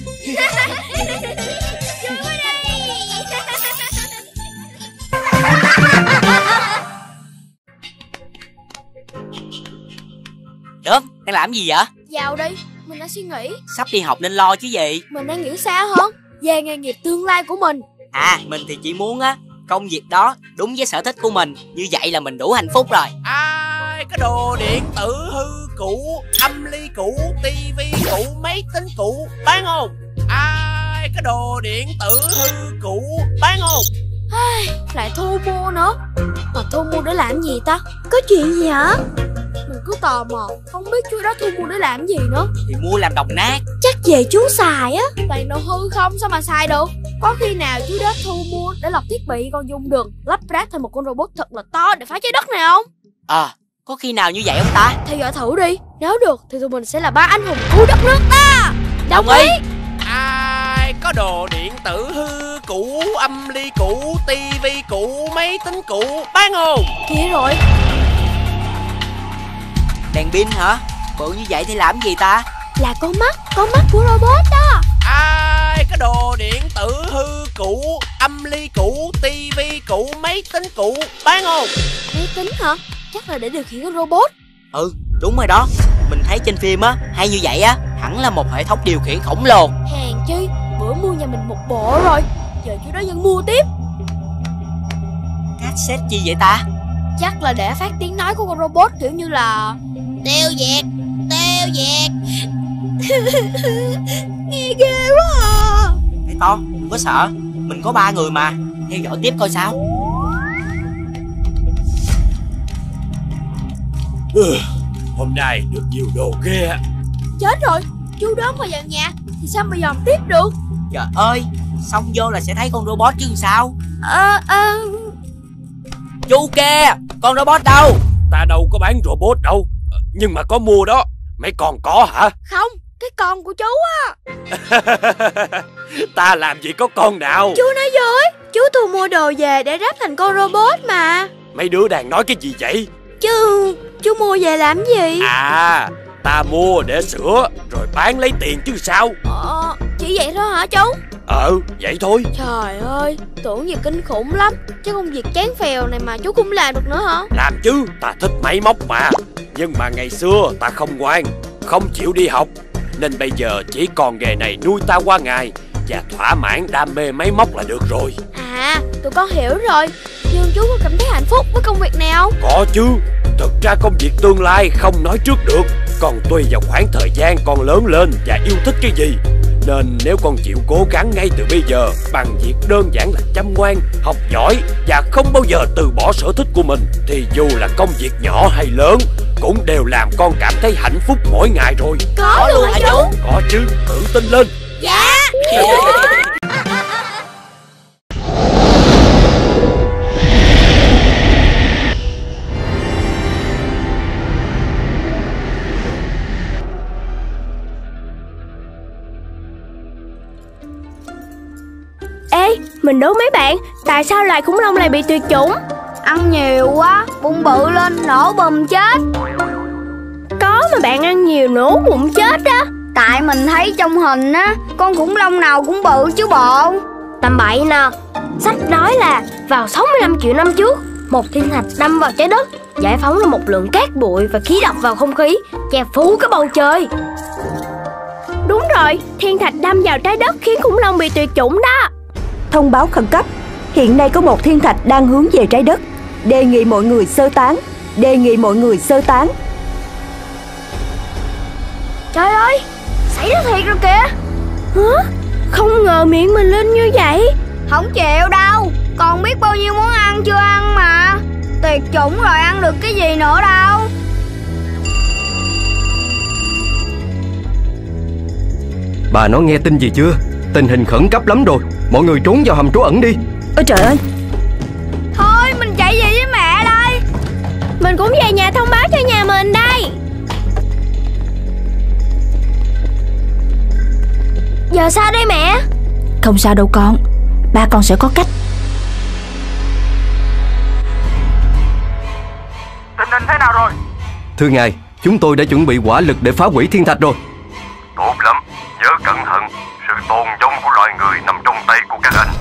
I: Đốm, đang làm gì vậy?
E: Vào đi, mình đang suy nghĩ.
I: Sắp đi học nên lo chứ gì.
E: Mình đang nghĩ sao hơn về nghề nghiệp tương lai của mình.
I: À, mình thì chỉ muốn á, công việc đó đúng với sở thích của mình. Như vậy là mình đủ hạnh phúc rồi.
J: Ai có đồ điện tử hư cũ, âm ly cũ, tivi cũ, máy tính cũ bán không? Ai có đồ điện tử hư cũ bán không?
E: Lại thu mua nữa. Mà thu mua để làm gì ta? Có chuyện gì hả? Mình cứ tò mò, không biết chú đó thu mua để làm gì nữa.
I: Thì mua làm đồng nát.
E: Chắc về chú xài á. Toàn đồ hư không sao mà xài được. Có khi nào chú đó thu mua để lọc thiết bị còn dùng được lắp ráp thành một con robot thật là to để phá trái đất này không?
I: Ờ, à, có khi nào như vậy không ta?
E: Theo dõi thử đi. Nếu được thì tụi mình sẽ là ba anh hùng cứu đất nước ta. Đồng, Đồng ý. ý
J: Ai có đồ điện tử hư cũ, âm ly cũ, tivi cũ, máy tính cũ bán không?
E: Kia rồi.
I: Đèn pin hả? Bự như vậy thì làm gì ta?
E: Là con mắt, con mắt của robot đó.
J: Ai có đồ điện tử hư cũ, âm ly cũ, tivi cũ, máy tính cũ bán không?
E: Máy tính hả? Chắc là để điều khiển con robot.
I: Ừ, đúng rồi đó. Mình thấy trên phim á, hay như vậy á, hẳn là một hệ thống điều khiển khổng lồ.
E: Hèn chi, bữa mua nhà mình một bộ rồi, giờ chú đó vẫn mua tiếp.
I: Cassette chi vậy ta?
E: Chắc là để phát tiếng nói của con robot kiểu như là tiêu diệt, tiêu diệt. Nghe ghê quá à.
I: Ê Tom, đừng có sợ. Mình có ba người mà. Theo dõi tiếp coi sao.
J: Ừ, hôm nay được nhiều đồ ghê.
E: Chết rồi, chú đó mà vào nhà thì sao mà dòm tiếp được?
I: Trời ơi, xong vô là sẽ thấy con robot chứ sao?
E: Ờ, ờ...
I: Chú kia, con robot đâu?
J: Ta đâu có bán robot đâu. Nhưng mà có mua đó. Mấy con có hả?
E: Không, cái con của chú á.
J: Ta làm gì có con nào.
E: Chú nói dối. Chú thu mua đồ về để ráp thành con robot mà.
J: Mấy đứa đang nói cái gì vậy?
E: Chứ chú mua về làm gì?
J: À, ta mua để sửa rồi bán lấy tiền chứ sao.
E: Ờ, chỉ vậy thôi hả chú?
J: Ờ, vậy thôi.
E: Trời ơi, tưởng gì kinh khủng lắm. Chứ công việc chán phèo này mà chú cũng làm được nữa hả?
J: Làm chứ, ta thích máy móc mà. Nhưng mà ngày xưa ta không ngoan, không chịu đi học, nên bây giờ chỉ còn nghề này nuôi ta qua ngày và thỏa mãn đam mê máy móc là được rồi.
E: À, tụi con hiểu rồi. Nhưng chú có cảm thấy hạnh phúc với công việc này không?
J: Có chứ. Thực ra công việc tương lai không nói trước được, còn tùy vào khoảng thời gian con lớn lên và yêu thích cái gì. Nên nếu con chịu cố gắng ngay từ bây giờ bằng việc đơn giản là chăm ngoan, học giỏi và không bao giờ từ bỏ sở thích của mình, thì dù là công việc nhỏ hay lớn cũng đều làm con cảm thấy hạnh phúc mỗi ngày rồi.
E: Có luôn hả chú?
J: Có chứ, tự tin lên.
E: Dạ. Ê, mình đố mấy bạn, tại sao loài khủng long lại bị tuyệt chủng?
A: Ăn nhiều quá, bụng bự lên nổ bùm chết.
E: Có mà bạn ăn nhiều nổ bụng chết đó.
A: Tại mình thấy trong hình á, con khủng long nào cũng bự chứ bộ.
E: Tầm bậy nè. Sách nói là vào sáu mươi lăm triệu năm trước, một thiên thạch đâm vào trái đất, giải phóng ra một lượng cát bụi và khí độc vào không khí, che phủ cái bầu trời. Đúng rồi, thiên thạch đâm vào trái đất khiến khủng long bị tuyệt chủng đó.
F: Thông báo khẩn cấp. Hiện nay có một thiên thạch đang hướng về trái đất. Đề nghị mọi người sơ tán. Đề nghị mọi người sơ tán.
E: Trời ơi, xảy ra thiệt rồi kìa. Hả? Không ngờ miệng mình lên như vậy.
A: Không chịu đâu, còn biết bao nhiêu món ăn chưa ăn mà. Tuyệt chủng rồi ăn được cái gì nữa đâu.
C: Bà nói nghe tin gì chưa? Tình hình khẩn cấp lắm rồi. Mọi người trốn vào hầm trú ẩn đi.
F: Ôi trời ơi.
A: Thôi mình chạy về với mẹ đây.
E: Mình cũng về nhà thông báo cho nhà mình đây. Giờ sao đây mẹ?
B: Không sao đâu con, ba con sẽ có cách.
O: Tình hình thế nào rồi?
C: Thưa ngài, chúng tôi đã chuẩn bị hỏa lực để phá hủy thiên thạch rồi.
O: Tốt lắm, nhớ cẩn thận. Sự tồn vong của loài người nằm trong tay của các anh.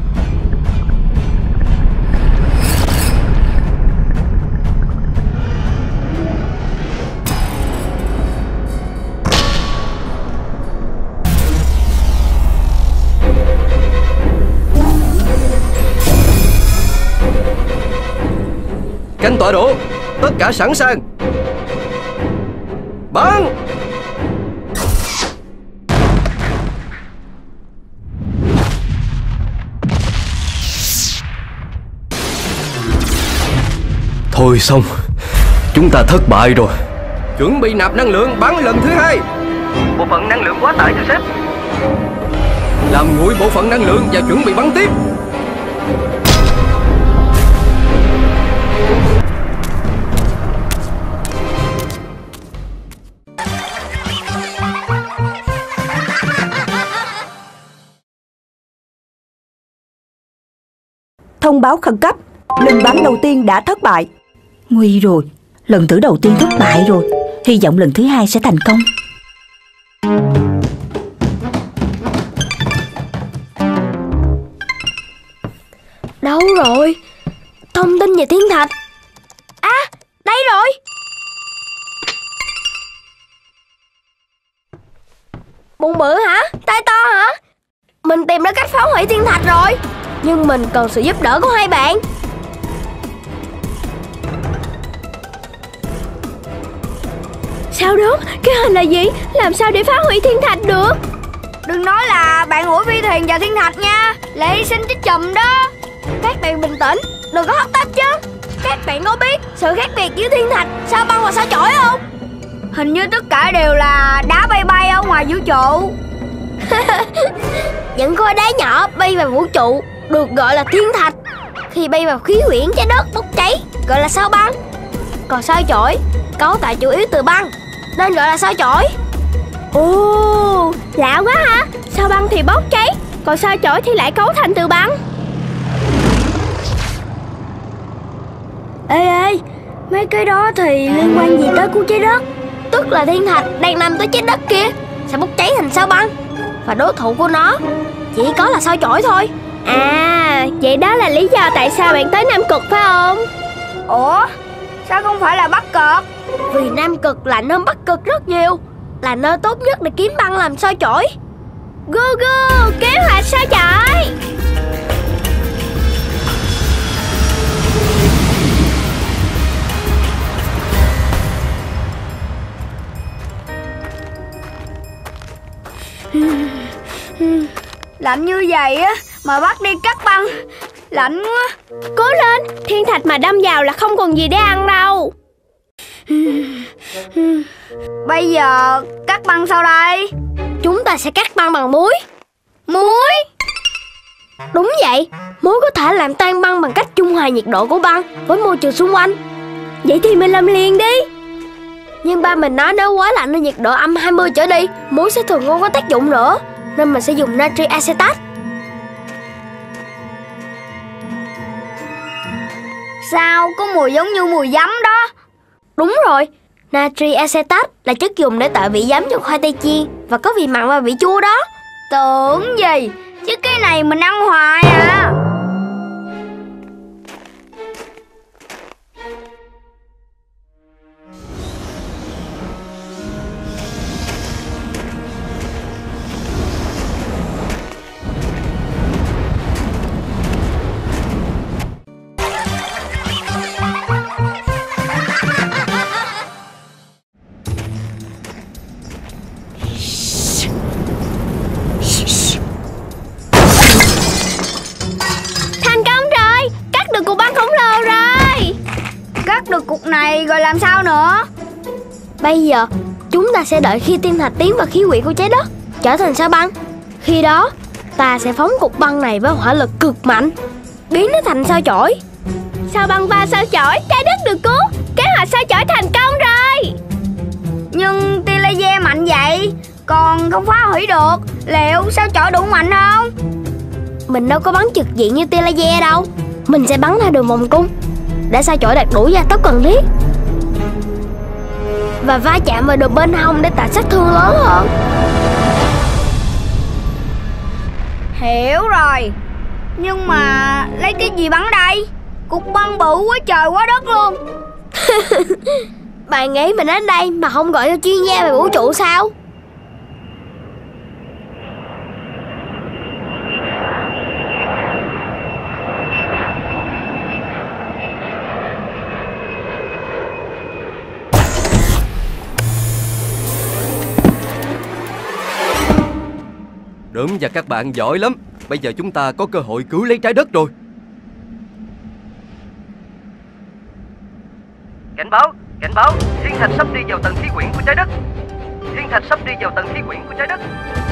C: Cánh tọa độ, tất cả sẵn sàng. Bắn. Thôi xong, chúng ta thất bại rồi. Chuẩn bị nạp năng lượng bắn lần thứ hai.
O: Bộ phận năng lượng quá tải thưa sếp.
C: Làm nguội bộ phận năng lượng và chuẩn bị bắn tiếp.
F: Thông báo khẩn cấp. Lần bắn đầu tiên đã thất bại.
B: Nguy rồi, lần thử đầu tiên thất bại rồi. Hy vọng lần thứ hai sẽ thành công.
E: Đâu rồi? Thông tin về thiên thạch. À, đây rồi. Bụng bự hả? Tai to hả? Mình tìm ra cách phá hủy thiên thạch rồi. Nhưng mình cần sự giúp đỡ của hai bạn. Sao đó? Cái hình là gì? Làm sao để phá hủy thiên thạch được?
A: Đừng nói là bạn ủi phi thuyền vào thiên thạch nha. Là hy sinh chết chùm đó.
E: Các bạn bình tĩnh, đừng có hấp tấp chứ. Các bạn có biết sự khác biệt giữa thiên thạch, sao băng và sao chổi không?
A: Hình như tất cả đều là đá bay bay ở ngoài vũ trụ.
E: Những khối đá nhỏ bay vào vũ trụ được gọi là thiên thạch. Khi bay vào khí quyển trái đất bốc cháy gọi là sao băng. Còn sao chổi cấu tạo chủ yếu từ băng nên gọi là sao chổi. Ồ, lạ quá ha. Sao băng thì bốc cháy, còn sao chổi thì lại cấu thành từ băng. Ê ê, mấy cái đó thì liên quan gì tới của trái đất?
A: Tất
E: trước là thiên thạch đang nằm tới trái đất kia sẽ bốc cháy thành sao băng, và đối thủ của nó chỉ có là sao chổi thôi.
D: À, vậy đó là lý do tại sao bạn tới Nam Cực phải không?
A: Ủa, sao không phải là Bắc Cực?
E: Vì Nam Cực lạnh hơn Bắc Cực rất nhiều, là nơi tốt nhất để kiếm băng làm sao chổi.
D: Gu gu, kế hoạch sao chổi.
A: Lạnh như vậy á mà bắt đi cắt băng, lạnh quá.
D: Cố lên, thiên thạch mà đâm vào là không còn gì để ăn đâu.
A: Bây giờ cắt băng sao đây?
E: Chúng ta sẽ cắt băng bằng muối.
A: Muối?
E: Đúng vậy, muối có thể làm tan băng bằng cách trung hòa nhiệt độ của băng với môi trường xung quanh.
D: Vậy thì mình làm liền đi.
E: Nhưng ba mình nói nếu quá lạnh ở nhiệt độ âm hai mươi trở đi, muối sẽ thường không có tác dụng nữa, nên mình sẽ dùng natri acetate.
A: Sao có mùi giống như mùi giấm đó?
E: Đúng rồi, natri acetate là chất dùng để tạo vị giấm cho khoai tây chiên và có vị mặn và vị chua đó.
A: Tưởng gì, chứ cái này mình ăn hoài à. Được cục này rồi làm sao nữa?
E: Bây giờ chúng ta sẽ đợi khi thiên thạch tiến vào khí quyển của trái đất, trở thành sao băng. Khi đó ta sẽ phóng cục băng này với hỏa lực cực mạnh, biến nó thành sao chổi.
D: Sao băng và sao chổi, trái đất được cứu, kế hoạch sao chổi thành công rồi.
A: Nhưng tia laser mạnh vậy còn không phá hủy được, liệu sao chổi đủ mạnh không?
E: Mình đâu có bắn trực diện như tia laser đâu, mình sẽ bắn ra đường vòng cung để sao chổi đạt đủ gia tốc cần thiết và va chạm vào đường bên hông để tạo sát thương lớn hơn.
A: Hiểu rồi. Nhưng mà lấy cái gì bắn đây? Cục băng bự quá trời quá đất luôn.
E: Bạn nghĩ mình đến đây mà không gọi cho chuyên gia về vũ trụ sao?
C: Đốm và các bạn giỏi lắm. Bây giờ chúng ta có cơ hội cứu lấy trái đất rồi.
P: Cảnh báo, cảnh báo, thiên thạch sắp đi vào tầng khí quyển của trái đất. Thiên thạch sắp đi vào tầng khí quyển của trái đất.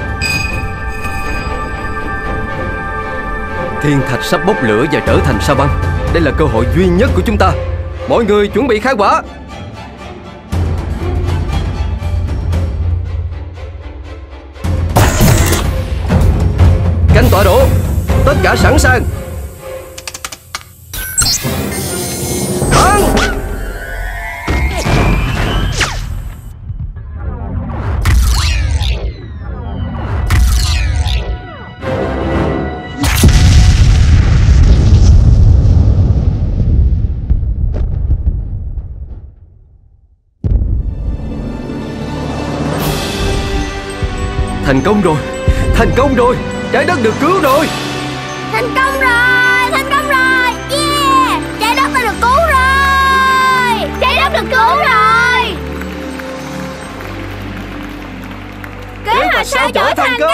C: Thiên thạch sắp bốc lửa và trở thành sao băng. Đây là cơ hội duy nhất của chúng ta. Mọi người chuẩn bị khai hỏa. Cánh tọa độ, tất cả sẵn sàng. Bắn! Thành công rồi, thành công rồi. Trái đất được cứu rồi.
E: Thành công rồi, thành công rồi. Yeah, trái đất đã được cứu rồi.
D: Trái đất được cứu rồi.
E: Kế hoạch sao chổi thành công.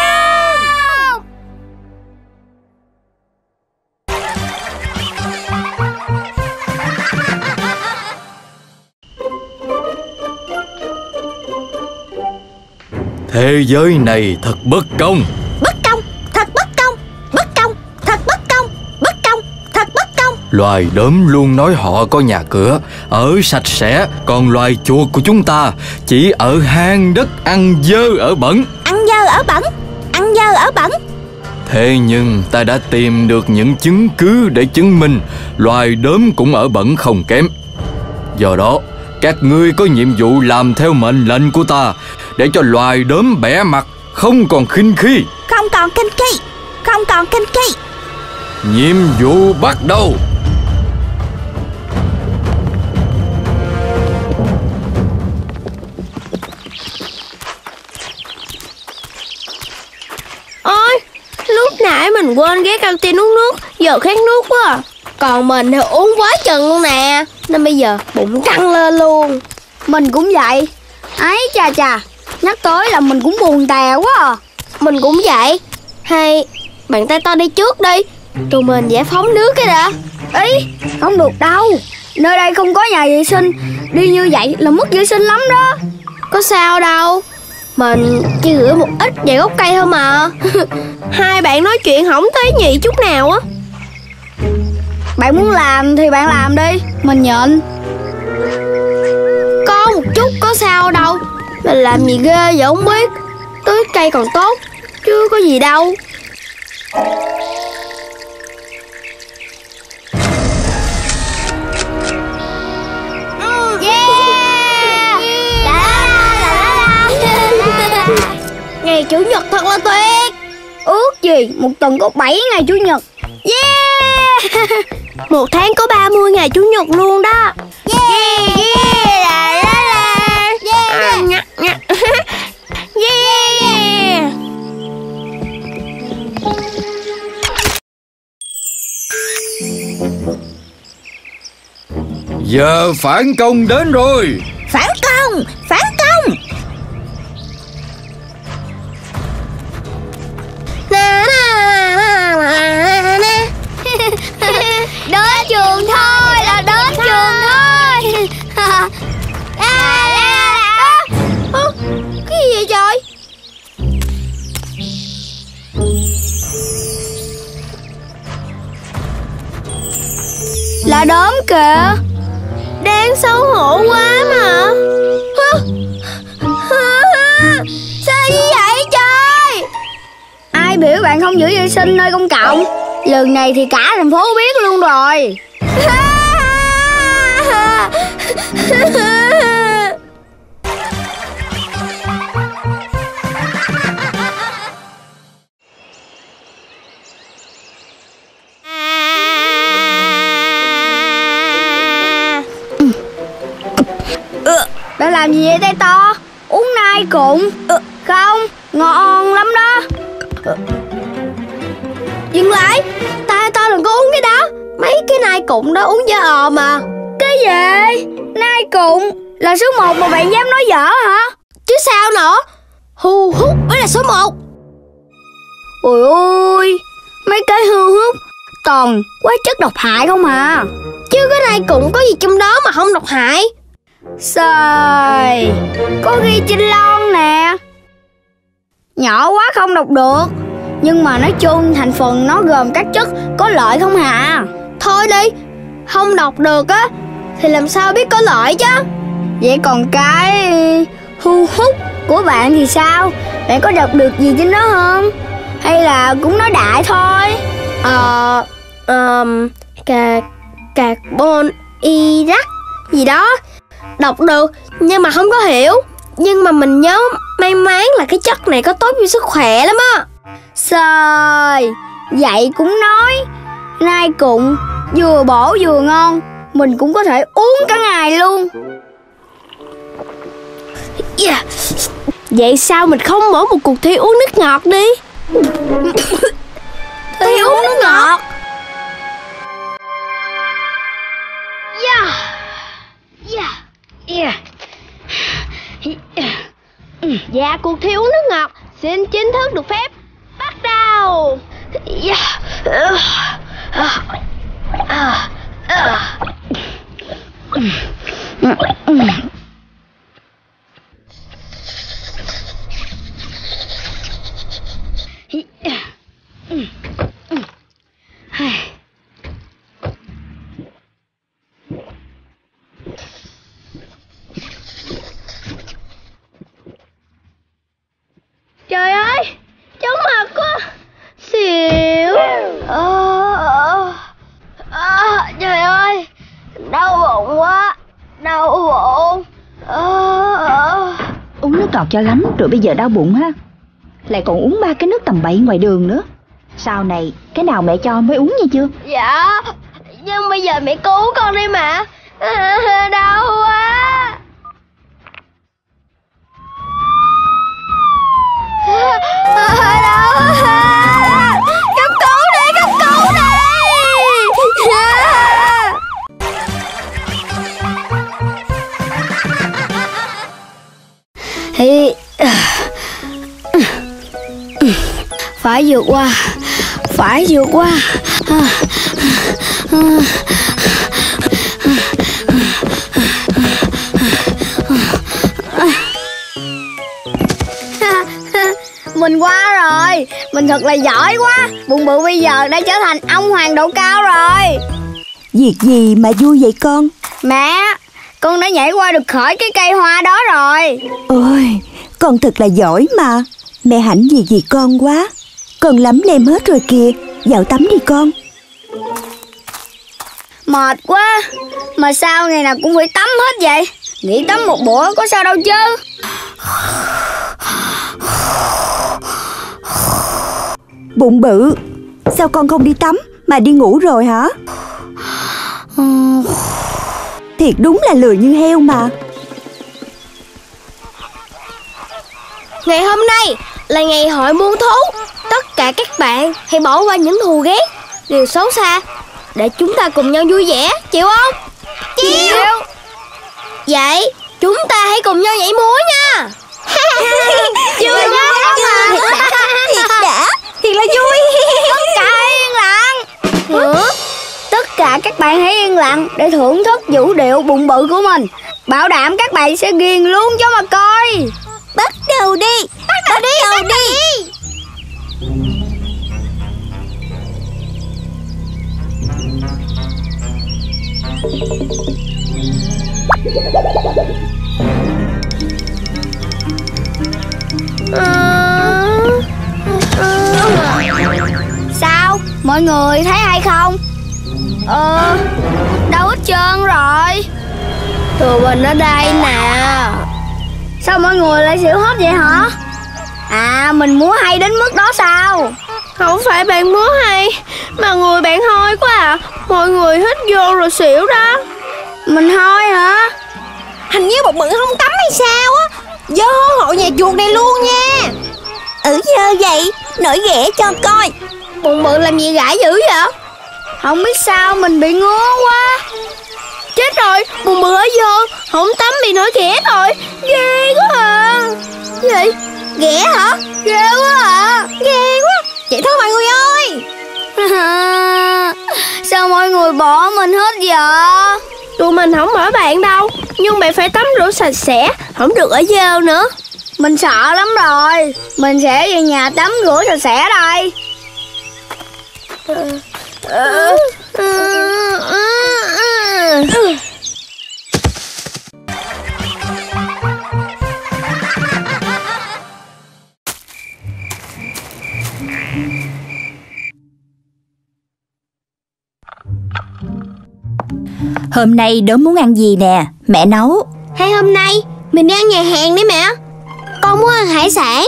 C: Thế giới này thật bất công.
B: Bất công, thật bất công. Bất công, thật bất công. Bất công, thật bất công.
C: Loài đốm luôn nói họ có nhà cửa, ở sạch sẽ. Còn loài chuột của chúng ta chỉ ở hang đất, ăn dơ ở bẩn.
B: Ăn dơ ở bẩn, ăn dơ ở bẩn.
C: Thế nhưng ta đã tìm được những chứng cứ để chứng minh loài đốm cũng ở bẩn không kém. Do đó, Các ngươi có nhiệm vụ làm theo mệnh lệnh của ta, để cho loài đốm bẻ mặt không còn khinh khi.
B: Không còn khinh khi. Không còn khinh khi.
C: Nhiệm vụ bắt đầu.
E: Ôi, lúc nãy mình quên ghé canteen uống nước, giờ khát nước quá à. Còn mình thì uống quá chừng luôn nè, nên bây giờ bụng căng lên luôn.
A: Mình cũng vậy. Ấy chà chà, nhắc tới là mình cũng buồn tè quá à.
E: Mình cũng vậy. Hay bạn tay to đi trước đi, tụi mình giải phóng nước cái đã.
A: Ý, không được đâu. Nơi đây không có nhà vệ sinh, đi như vậy là mất vệ sinh lắm đó.
E: Có sao đâu, mình chỉ rửa một ít vài gốc cây thôi mà. Hai bạn nói chuyện không thấy nhị chút nào á.
A: Bạn muốn làm thì bạn làm đi, mình nhịn.
E: Có một chút có sao đâu. Mình làm gì ghê vậy không biết. Tưới cây còn tốt, chứ có gì đâu. Ngày Chủ nhật thật là tuyệt.
A: Ước gì một tuần có bảy ngày Chủ nhật.
E: Yeah. Một tháng có ba mươi ngày Chủ nhật luôn đó.
A: Yeah, yeah, la, la, la. Yeah,
E: nhắc, nhắc. Yeah, yeah.
C: Giờ phản công đến rồi.
B: Phản công, phản công.
A: Đến trường thôi là đến trường thôi.
E: À, à, à. Cái gì vậy trời?
A: Là đốm kìa.
E: Đáng xấu hổ quá mà. Sao như vậy trời?
A: Ai biểu bạn không giữ vệ sinh nơi công cộng? Lần này thì cả thành phố biết luôn rồi. Bạn làm gì vậy tay to? Uống nai cụng. Không, ngon lắm đó.
E: Dừng lại, tay to đừng có uống cái đó. Mấy cái nai cụng đó uống dở ò mà.
A: Cái gì? Nai cụng là số một mà bạn dám nói dở hả?
E: Chứ sao nữa. Hù hút mới là số một.
A: Ôi ôi, mấy cái hư hút toàn quá chất độc hại không à.
E: Chứ cái nai cụng có gì trong đó mà không độc hại.
A: Trời, có ghi trên lon nè. Nhỏ quá không đọc được, nhưng mà nói chung thành phần nó gồm các chất có lợi không hả?
E: Thôi đi, không đọc được á thì làm sao biết có lợi chứ.
A: Vậy còn cái hưu hút của bạn thì sao? Bạn có đọc được gì trên đó không? Hay là cũng nói đại thôi?
E: Ờ, um, cà, carbon hydrate gì đó. Đọc được nhưng mà không có hiểu. Nhưng mà mình nhớ may mắn là cái chất này có tốt cho sức khỏe lắm á.
A: Trời, vậy cũng nói. Nai cụng vừa bổ vừa ngon, mình cũng có thể uống cả ngày luôn.
E: Yeah. Vậy sao mình không mở một cuộc thi uống nước ngọt đi? Thi uống nước ngọt.
A: Yeah. Yeah. Yeah.
E: Dạ, cuộc thi uống nước ngọt xin chính thức được phép bắt đầu. Yeah. Uh. Uh. Uh. Uh. Trời ơi, chóng mặt quá. Xỉu. À, à, trời ơi, đau bụng quá. Đau bụng.
B: ngọt cho lắm, rồi bây giờ đau bụng ha. Lại còn uống ba cái nước tầm bậy ngoài đường nữa. Sau này cái nào mẹ cho mới uống nha chưa?
E: Dạ, nhưng bây giờ mẹ cứu con đi mà. À, đau quá. À, đau quá. Cấp cứu đi, cấp cứu đi. Thì phải vượt qua, phải vượt qua. Mình qua rồi, mình thật là giỏi quá. Bụng bự bây giờ đã trở thành ông hoàng độ cao rồi.
B: Việc gì mà vui vậy con?
E: Mẹ, con đã nhảy qua được khỏi cái cây hoa đó rồi.
B: Ôi, con thật là giỏi mà. Mẹ hãnh gì vì con quá. Con lắm lem hết rồi kìa. Vào tắm đi con.
E: Mệt quá. Mà sao ngày nào cũng phải tắm hết vậy? Nghỉ tắm một bữa có sao đâu chứ.
B: Bụng bự, sao con không đi tắm mà đi ngủ rồi hả? Thiệt đúng là lười như heo mà.
E: Ngày hôm nay là ngày hội muôn thú. Tất cả các bạn hãy bỏ qua những thù ghét, điều xấu xa, để chúng ta cùng nhau vui vẻ, chịu không? Chịu. Vậy chúng ta hãy cùng nhau nhảy múa nha. Vui lắm mà.
B: Thiệt đã, thiệt là vui.
E: Tất cả hãy yên lặng. Hả? Tất cả các bạn hãy yên lặng để thưởng thức vũ điệu bụng bự của mình. Bảo đảm các bạn sẽ ghiền luôn cho mà coi.
B: Bắt đầu đi.
E: Bắt đầu đi, bắt đầu đi. Sao? Mọi người thấy hay không? Ờ, đâu hết trơn rồi. Tụi mình ở đây nè. Sao mọi người lại xỉu hết vậy hả? À, mình múa hay đến mức đó sao? Không phải bạn múa hay, mà người bạn hôi quá à. Mọi người hít vô rồi xỉu đó. Mình hôi hả?
B: Hình như bụng bự không tắm hay sao á. Dơ hội nhà chuột này luôn nha. Ừ dơ vậy, nổi ghẻ cho coi.
E: Bụng bự làm gì gãi dữ vậy? Không biết sao mình bị ngứa quá. Chết rồi, bụng bự ở vô, không tắm bị nổi ghẻ rồi. Ghê quá à. Gì? Ghẻ hả? Ghê quá à.
B: Ghê quá. Vậy thôi mọi người ơi.
E: Sao mọi người bỏ mình hết vậy? Tụi mình không bỏ bạn đâu, nhưng bạn phải tắm rửa sạch sẽ, không được ở dơ nữa. Mình sợ lắm rồi. Mình sẽ về nhà tắm rửa sạch sẽ đây.
B: Hôm nay đốm muốn ăn gì nè, mẹ nấu.
E: Hay hôm nay mình đi ăn nhà hàng đi mẹ. Con muốn ăn hải sản.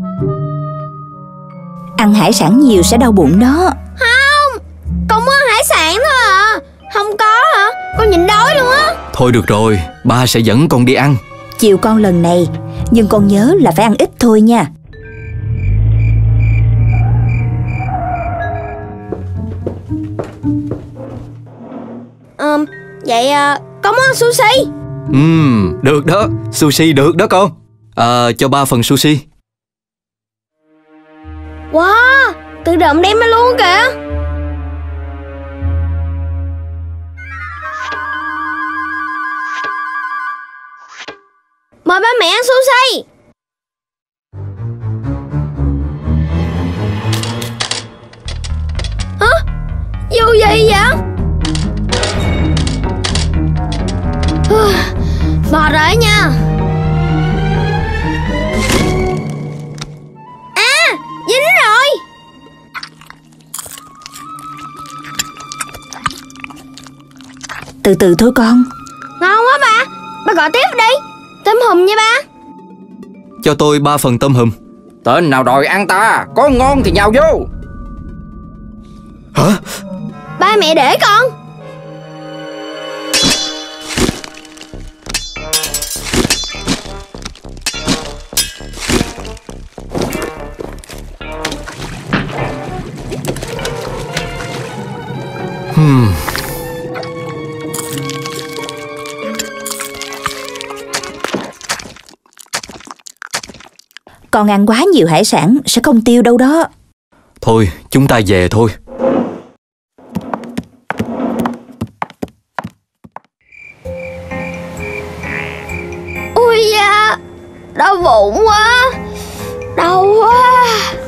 B: Ăn hải sản nhiều sẽ đau bụng đó.
E: Không, con muốn ăn hải sản thôi à. Không có hả? Con nhịn đói luôn á.
C: Thôi được rồi, ba sẽ dẫn con đi ăn.
B: Chiều con lần này, nhưng con nhớ là phải ăn ít thôi nha.
E: Ừm, vậy à, con muốn ăn sushi.
C: Ừm, được đó, sushi được đó con. À, cho ba phần sushi.
E: Wow, tự động đem ra luôn kìa. Mời ba mẹ ăn sushi. Hả? Vụ gì vậy? Mệt rồi nha. À, dính rồi.
B: Từ từ thôi con.
E: Ngon quá ba. Ba gọi tiếp đi. Tôm hùm nha ba.
C: cho tôi ba phần tôm hùm.
N: Tên nào đòi ăn ta, có ngon thì nhào vô.
C: Hả?
E: Ba mẹ để con.
C: Hmm.
B: Con ăn quá nhiều hải sản sẽ không tiêu đâu đó.
C: Thôi, chúng ta về thôi.
E: Ui da, đau bụng quá, đau quá.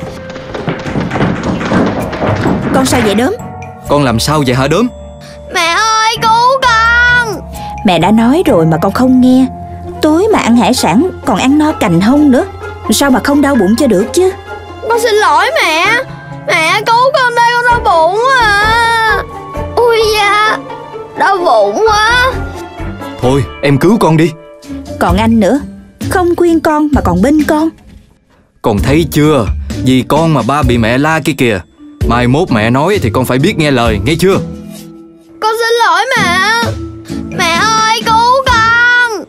B: Con sao vậy Đốm?
C: Con làm sao vậy hả Đốm?
E: Mẹ ơi, cứu con.
B: Mẹ đã nói rồi mà con không nghe. Tối mà ăn hải sản còn ăn no cành hông nữa, sao mà không đau bụng cho được chứ.
E: Con xin lỗi mẹ. Mẹ cứu con đây, con đau bụng quá à. Ui da, đau bụng quá.
C: Thôi em cứu con đi.
B: Còn anh nữa, không khuyên con mà còn bênh con.
C: Con thấy chưa, vì con mà ba bị mẹ la kia kìa. Mai mốt mẹ nói thì con phải biết nghe lời, nghe chưa?
E: Con xin lỗi mẹ. Mẹ ơi, cứu con.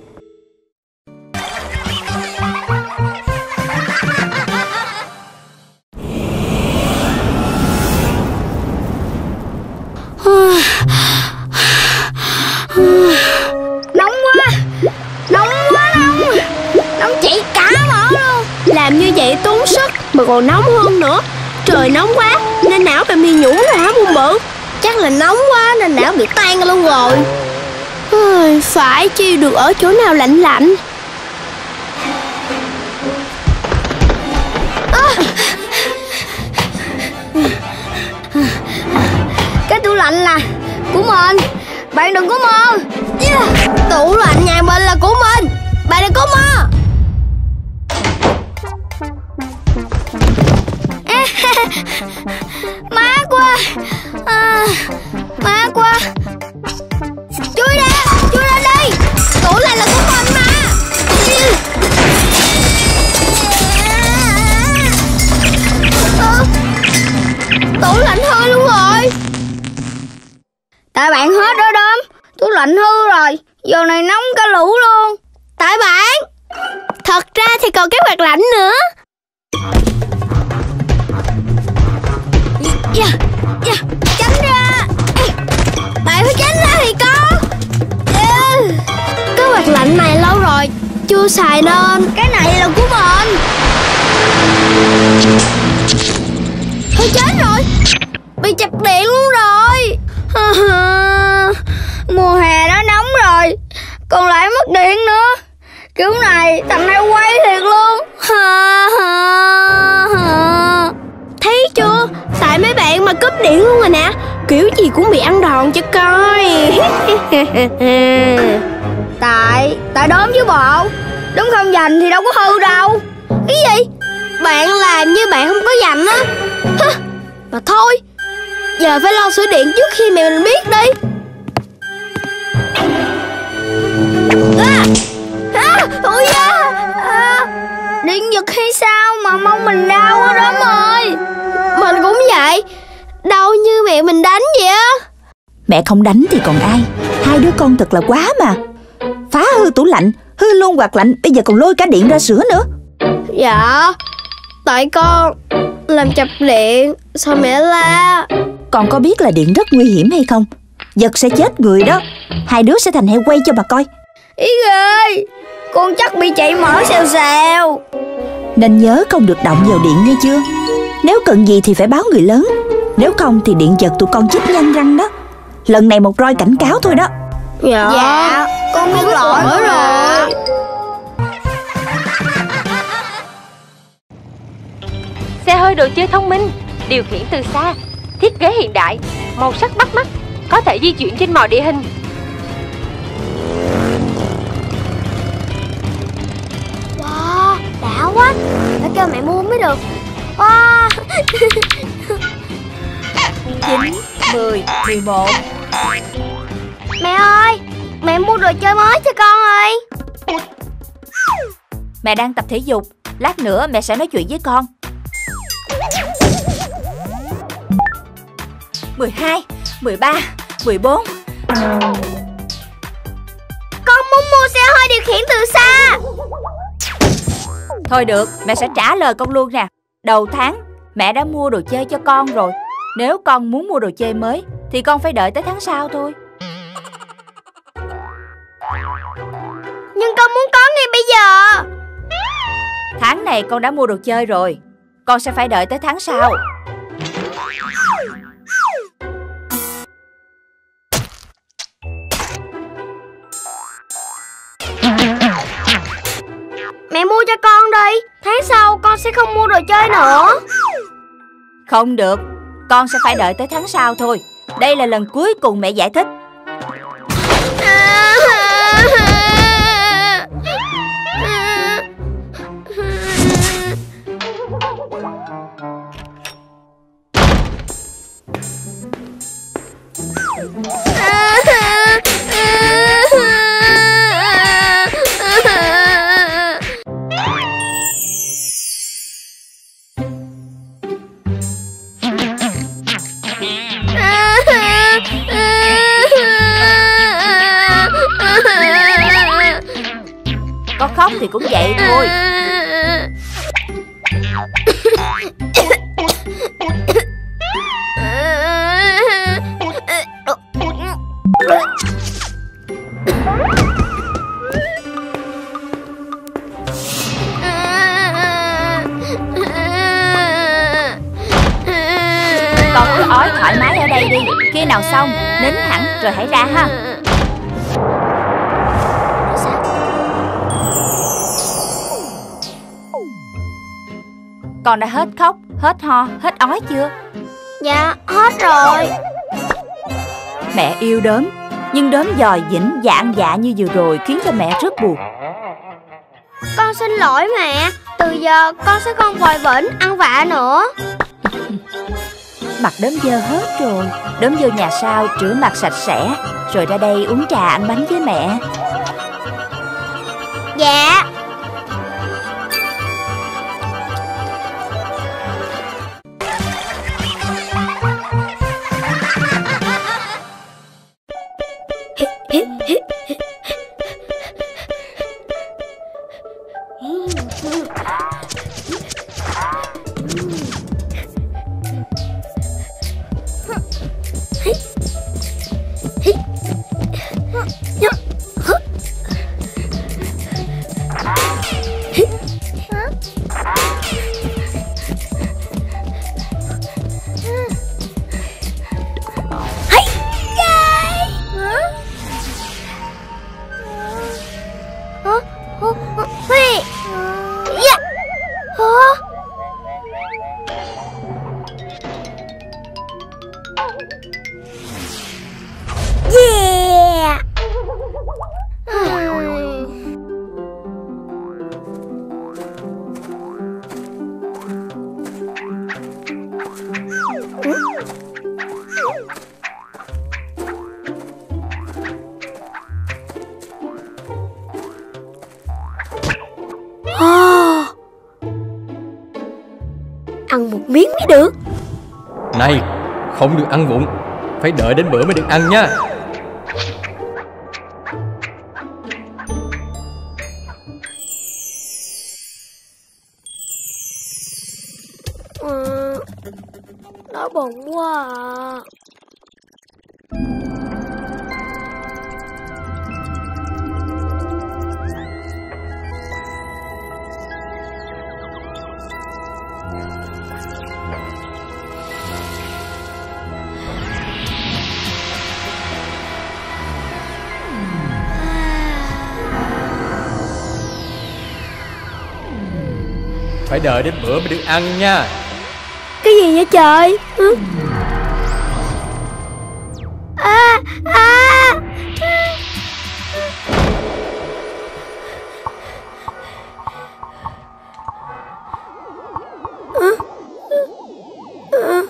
E: Nóng quá, nóng quá nóng, nóng chỉ cả mỏ luôn. Làm như vậy tốn sức mà còn nóng hơn nữa. Trời nóng quá nên não bị mi nhũn rồi hả Bụng Bự? Chắc là nóng quá nên não bị tan luôn rồi. Phải chi được ở chỗ nào lạnh lạnh. À. Cái tủ lạnh là của mình, bạn đừng có mơ. Yeah. Tủ lạnh nhà mình là của mình, bạn đừng có mơ. À, má quá à, má quá. Chui ra, chui ra đây. Tủ lạnh là của mình mà. À, tủ lạnh hư luôn rồi. Tại bạn hết đó Đốm. Tủ lạnh hư rồi, giờ này nóng cả lũ luôn. Tại bạn. Thật ra thì còn cái quạt lạnh nữa. Yeah, yeah, tránh ra. Bạn phải tránh ra thì có. Yeah. Cái quạt lạnh này lâu rồi chưa xài nên cái này là của mình. Thôi chết rồi, bị chập điện luôn rồi. Mùa hè nó nóng rồi, còn lại mất điện nữa. Kiểu này thằng này quay thiệt luôn. Thấy chưa, tại mấy bạn mà cúp điện luôn rồi nè. Kiểu gì cũng bị ăn đòn cho coi. Tại, tại Đốm với bộ. Đúng không dành thì đâu có hư đâu. Cái gì? Bạn làm như bạn không có dành á. Mà thôi, giờ phải lo sửa điện trước khi mẹ mình biết đi. À, à, ôi da, à, điện giật hay sao mà mông mình đau quá Đốm ơi. Mình cũng vậy, đau như mẹ mình đánh vậy á.
B: Mẹ không đánh thì còn ai. Hai đứa con thật là quá mà. Phá hư tủ lạnh, hư luôn quạt lạnh, bây giờ còn lôi cả điện ra sửa nữa.
E: Dạ, tại con làm chập điện, sao mẹ la.
B: Con có biết là điện rất nguy hiểm hay không? Giật sẽ chết người đó. Hai đứa sẽ thành heo quay cho bà coi.
E: Ý ghê, con chắc bị chạy mỡ xèo xèo.
B: Nên nhớ không được động vào điện nghe chưa. Nếu cần gì thì phải báo người lớn. Nếu không thì điện giật tụi con chích nhăn răng đó. Lần này một roi cảnh cáo thôi đó.
E: Dạ, dạ con biết lỗi rồi, rồi.
Q: Xe hơi đồ chơi thông minh, điều khiển từ xa, thiết kế hiện đại, màu sắc bắt mắt, có thể di chuyển trên mọi địa hình.
E: Wow, đã quá, phải kêu mẹ mua mới được. Wow.
B: Chín, mười, mười một.
E: Mẹ ơi, mẹ mua đồ chơi mới cho con ơi.
B: Mẹ đang tập thể dục, Lát nữa mẹ sẽ nói chuyện với con. Mười hai, mười ba, mười bốn.
D: Con muốn mua xe hơi điều khiển từ xa.
B: Thôi được, mẹ sẽ trả lời con luôn nè. Đầu tháng mẹ đã mua đồ chơi cho con rồi. Nếu con muốn mua đồ chơi mới thì con phải đợi tới tháng sau thôi.
D: Nhưng con muốn có ngay bây giờ.
B: Tháng này con đã mua đồ chơi rồi, con sẽ phải đợi tới tháng sau.
D: Mẹ mua cho con đi. Tháng sau con sẽ không mua đồ chơi nữa.
B: Không được, con sẽ phải đợi tới tháng sau thôi. Đây là lần cuối cùng mẹ giải thích. Con khóc thì cũng vậy thôi. Con cứ ói thoải mái ở đây đi. Khi nào xong nín hẳn rồi hãy ra ha. Con đã hết khóc, hết ho, hết ói chưa?
D: Dạ, hết rồi.
B: Mẹ yêu đốm, nhưng đốm dòi dĩnh dạng dạ như vừa rồi khiến cho mẹ rất buồn.
D: Con xin lỗi mẹ. Từ giờ con sẽ không vòi vĩnh ăn vạ nữa.
B: Mặt đốm dơ hết rồi. Đốm vô nhà sau rửa mặt sạch sẽ, rồi ra đây uống trà ăn bánh với mẹ.
D: Dạ.
E: Ăn một miếng mới được.
C: Này, không được ăn vụng, phải đợi đến bữa mới được ăn nha.
E: Ừ, đói bụng quá à.
C: Phải đợi đến bữa mới được ăn nha.
E: Cái gì vậy trời? Ừ. À, à. Ừ. Ừ.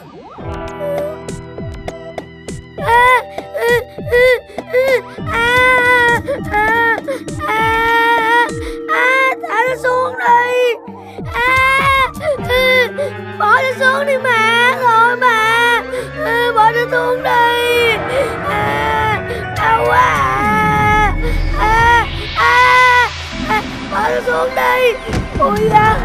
E: À, ừ, ừ, ừ. À, à, à, à, thả nó xuống đi. con đi. Ôi da.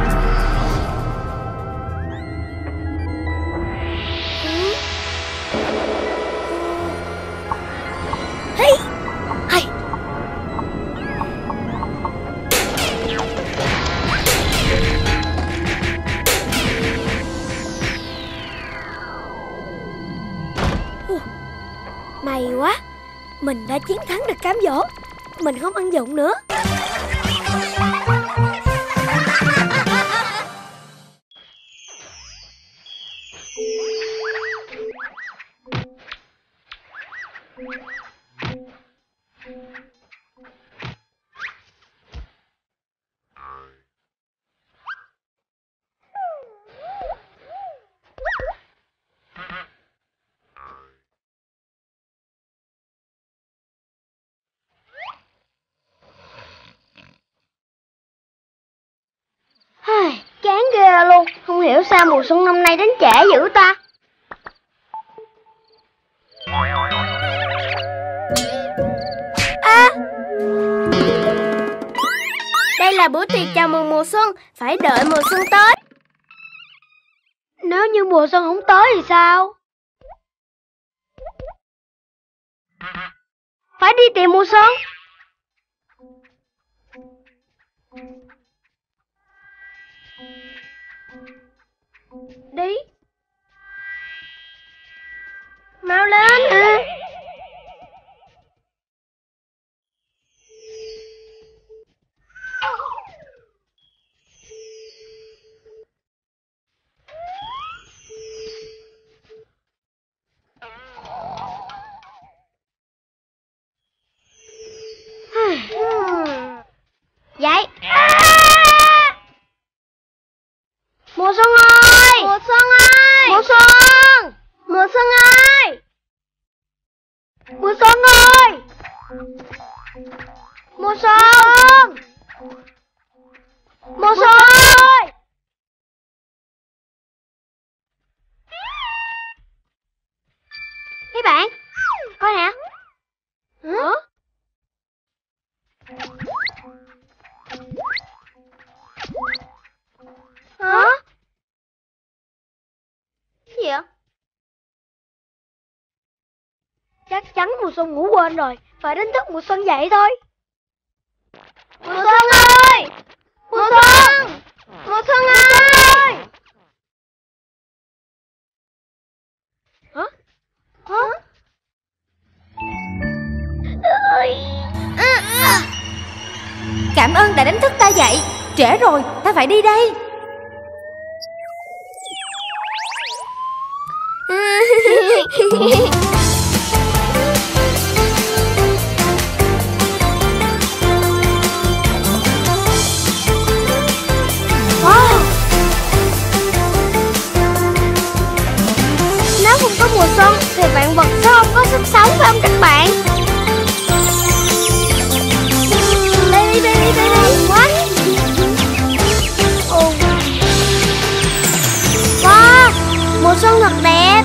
E: Hey. Hey. May quá, mình đã chiến thắng được cám dỗ. Mình không ăn dụng nữa. Chán ghê luôn. Không hiểu sao mùa xuân năm nay đến trễ dữ ta. À, đây là bữa tiệc chào mừng mùa xuân. Phải đợi mùa xuân tới. Nếu như mùa xuân không tới thì sao? Phải đi tìm mùa xuân. Đi. Mau lên. À. Dậy. À! Mùa xuân ơi! Mùa xuân ơi! Mùa xuân! Mùa xuân ơi! Mùa xuân ơi! Mùa xuân! Mùa xuân ơi! Mấy bạn, coi nè. Hả? Hả? Cái gì vậy? Chắc chắn mùa xuân ngủ quên rồi. Phải đánh thức mùa xuân dậy thôi. Mùa xuân ơi! Mùa xuân! Mùa xuân ơi! Hả? Hả?
Q: Cảm ơn đã đánh thức ta dậy. Trễ rồi, ta phải đi đây.
E: Wow. Nếu không có mùa xuân thì vạn vật sẽ không có sức sống, phải không các bạn? Đi đi đi đi đi quá. Ồ. Wow, mùa xuân thật đẹp.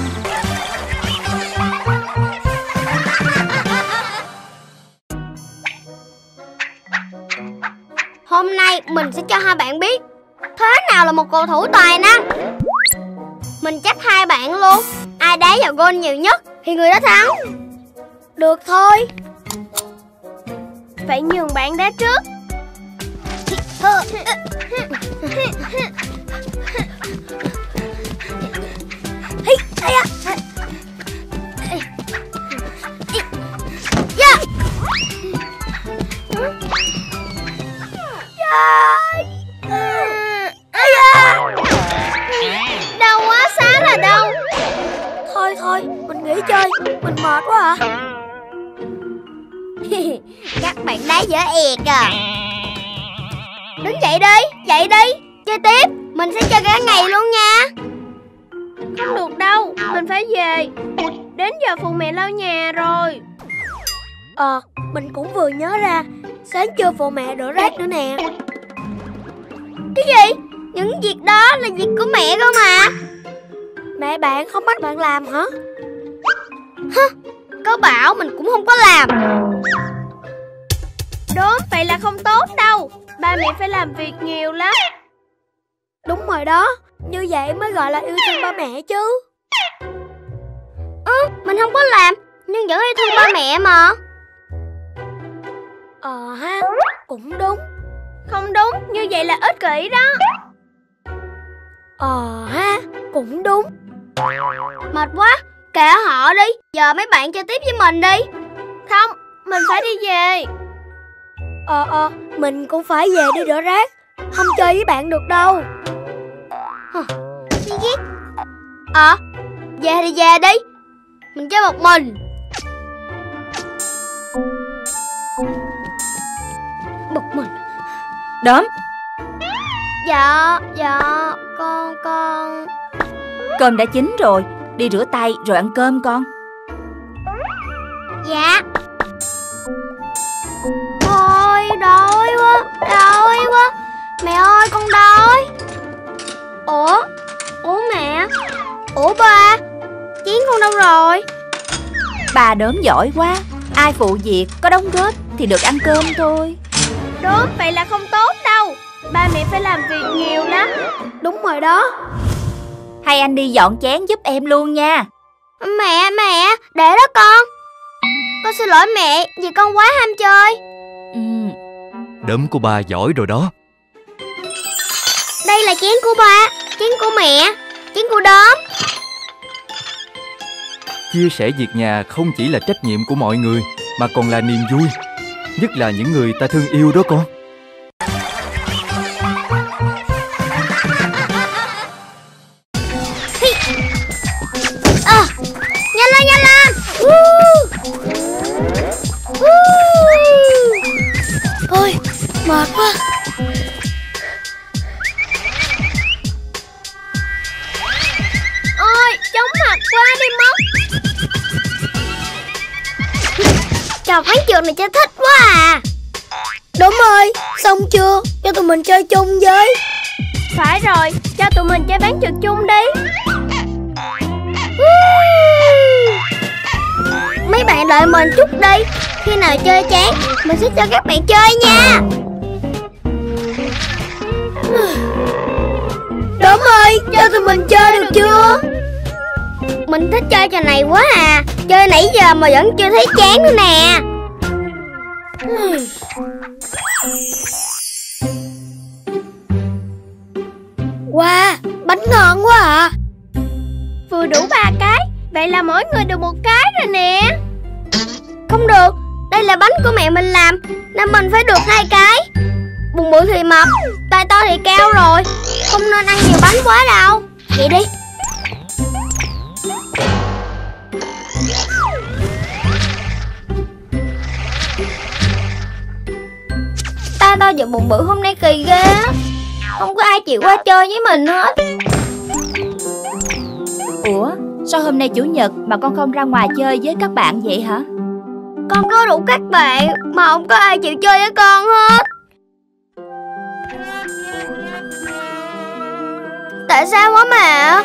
E: Hôm nay mình sẽ cho hai bạn biết thế nào là một cầu thủ tài năng. Mình chấp hai bạn luôn. Ai đá vào gôn nhiều nhất thì người đó thắng. Được thôi. Vậy nhường bạn đá trước. Đâu quá, xá là đâu. Thôi thôi, mình nghỉ chơi. Mình mệt quá à. Các bạn đá dở ẹt à. Đứng dậy đi, dậy đi. Chơi tiếp, mình sẽ chơi cả ngày luôn nha. Không được đâu, mình phải về. Đến giờ phụ mẹ lau nhà rồi. Ờ, mình cũng vừa nhớ ra sáng chưa phụ mẹ đổ rác nữa nè. Cái gì? Những việc đó là việc của mẹ cơ mà. Mẹ bạn không bắt bạn làm hả? Hả? Có bảo mình cũng không có làm. Đúng, vậy là không tốt đâu. Ba mẹ phải làm làm việc nhiều lắm. Đúng rồi đó, như vậy mới gọi là yêu thương ba mẹ chứ.
D: Ừ, mình không có làm, nhưng vẫn yêu thương ba mẹ mà.
E: Ờ ha, cũng đúng. Không đúng, như vậy là ích kỷ đó. Ờ ha, cũng đúng.
D: Mệt quá, kệ họ đi. Giờ mấy bạn chơi tiếp với mình đi.
E: Không, mình phải đi về. Ờ ờ, mình cũng phải về đi rửa rác. Không chơi với bạn được đâu.
D: Ờ, về thì về đi. Mình chơi một mình.
E: Một mình.
B: Đốm.
D: Dạ, dạ, con, con.
B: Cơm đã chín rồi, đi rửa tay rồi ăn cơm con.
D: Dạ. Thôi, đói quá, đói quá. Mẹ ơi, con đói. Ủa, ủa mẹ. Ủa ba, Chiến con đâu rồi?
B: Bà Đốm giỏi quá, ai phụ việc có đóng góp thì được ăn cơm thôi.
E: Đốm, vậy là không tốt đâu. Ba mẹ phải làm việc nhiều lắm. Đúng rồi đó.
B: Hay anh đi dọn chén giúp em luôn nha.
D: Mẹ, mẹ, để đó con. Con xin lỗi mẹ vì con quá ham chơi.
B: Ừ.
C: Đốm của ba giỏi rồi đó.
D: Đây là chén của ba, chén của mẹ, chén của Đốm.
C: Chia sẻ việc nhà không chỉ là trách nhiệm của mọi người, mà còn là niềm vui, nhất là những người ta thương yêu đó con.
D: À, nhanh lên, nhanh lên. uh. Uh. Ôi, mệt quá.
E: Ôi, chóng mặt quá đi mất.
D: Trò ván trượt này chơi thích quá à.
E: Đúng ơi, xong chưa? Cho tụi mình chơi chung với. Phải rồi, cho tụi mình chơi ván trượt chung đi.
D: Mấy bạn đợi mình chút đi. Khi nào chơi chán, mình sẽ cho các bạn chơi nha.
E: Đúng ơi, cho tụi mình chơi được chưa?
D: Mình thích chơi trò này quá à. Chơi nãy giờ mà vẫn chưa thấy chán nữa nè.
E: Wow, bánh ngon quá à. Vừa đủ ba cái. Vậy là mỗi người được một cái rồi nè.
D: Không được, đây là bánh của mẹ mình làm, nên mình phải được hai cái. Bụng bự thì mập, tay to thì cao rồi. Không nên ăn nhiều bánh quá đâu. Vậy đi. Tay to và bụng bự hôm nay kỳ ghê á. Không có ai chịu qua chơi với mình hết.
B: Ủa, sao hôm nay chủ nhật mà con không ra ngoài chơi với các bạn vậy hả?
D: Con có rủ các bạn mà không có ai chịu chơi với con hết. Tại sao hả mẹ?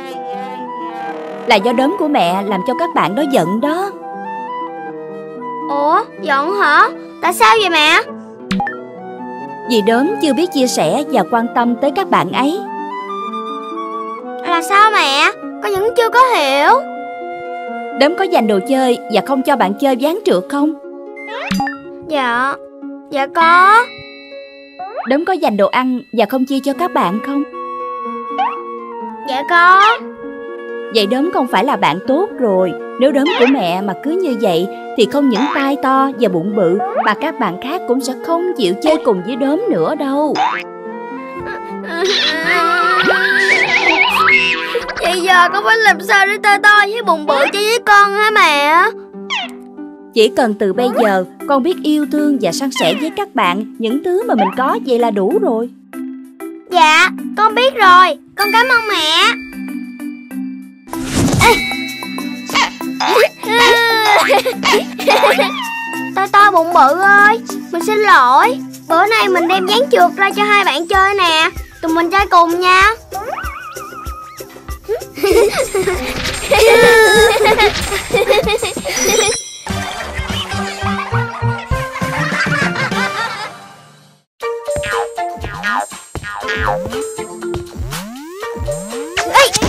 B: Là do Đốm của mẹ làm cho các bạn đó giận đó.
D: Ủa, giận hả? Tại sao vậy mẹ?
B: Vì Đốm chưa biết chia sẻ và quan tâm tới các bạn ấy.
D: Là sao mẹ? Con vẫn chưa có hiểu.
B: Đốm có giành đồ chơi và không cho bạn chơi ván trượt không?
D: Dạ, dạ có.
B: Đốm có giành đồ ăn và không chia cho các bạn không?
D: Dạ có.
B: Vậy Đốm không phải là bạn tốt rồi. Nếu Đốm của mẹ mà cứ như vậy thì không những tai to và bụng bự mà các bạn khác cũng sẽ không chịu chơi cùng với Đốm nữa đâu.
D: Vậy giờ con phải làm sao để tai to với bụng bự chơi với con hả mẹ?
B: Chỉ cần từ bây giờ con biết yêu thương và san sẻ với các bạn những thứ mà mình có vậy là đủ rồi.
D: Dạ, con biết rồi. Con cảm ơn mẹ. Tai to bụng bự ơi, mình xin lỗi. Bữa nay mình đem ván trượt ra cho hai bạn chơi nè. Tụi mình chơi cùng nha. Ê!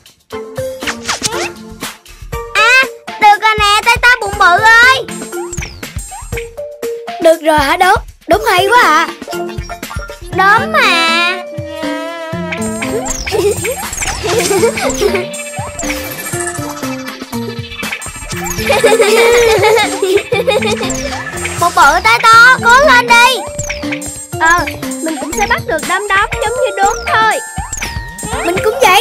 D: À, được rồi nè, tay to bụng bự ơi.
E: Được rồi hả Đốm? Đốm hay quá à.
D: Đốm mà. Một bự tay to, cố lên đi.
E: Ờ, mình cũng sẽ bắt được đom đóm giống như Đốm thôi. Mình cũng vậy.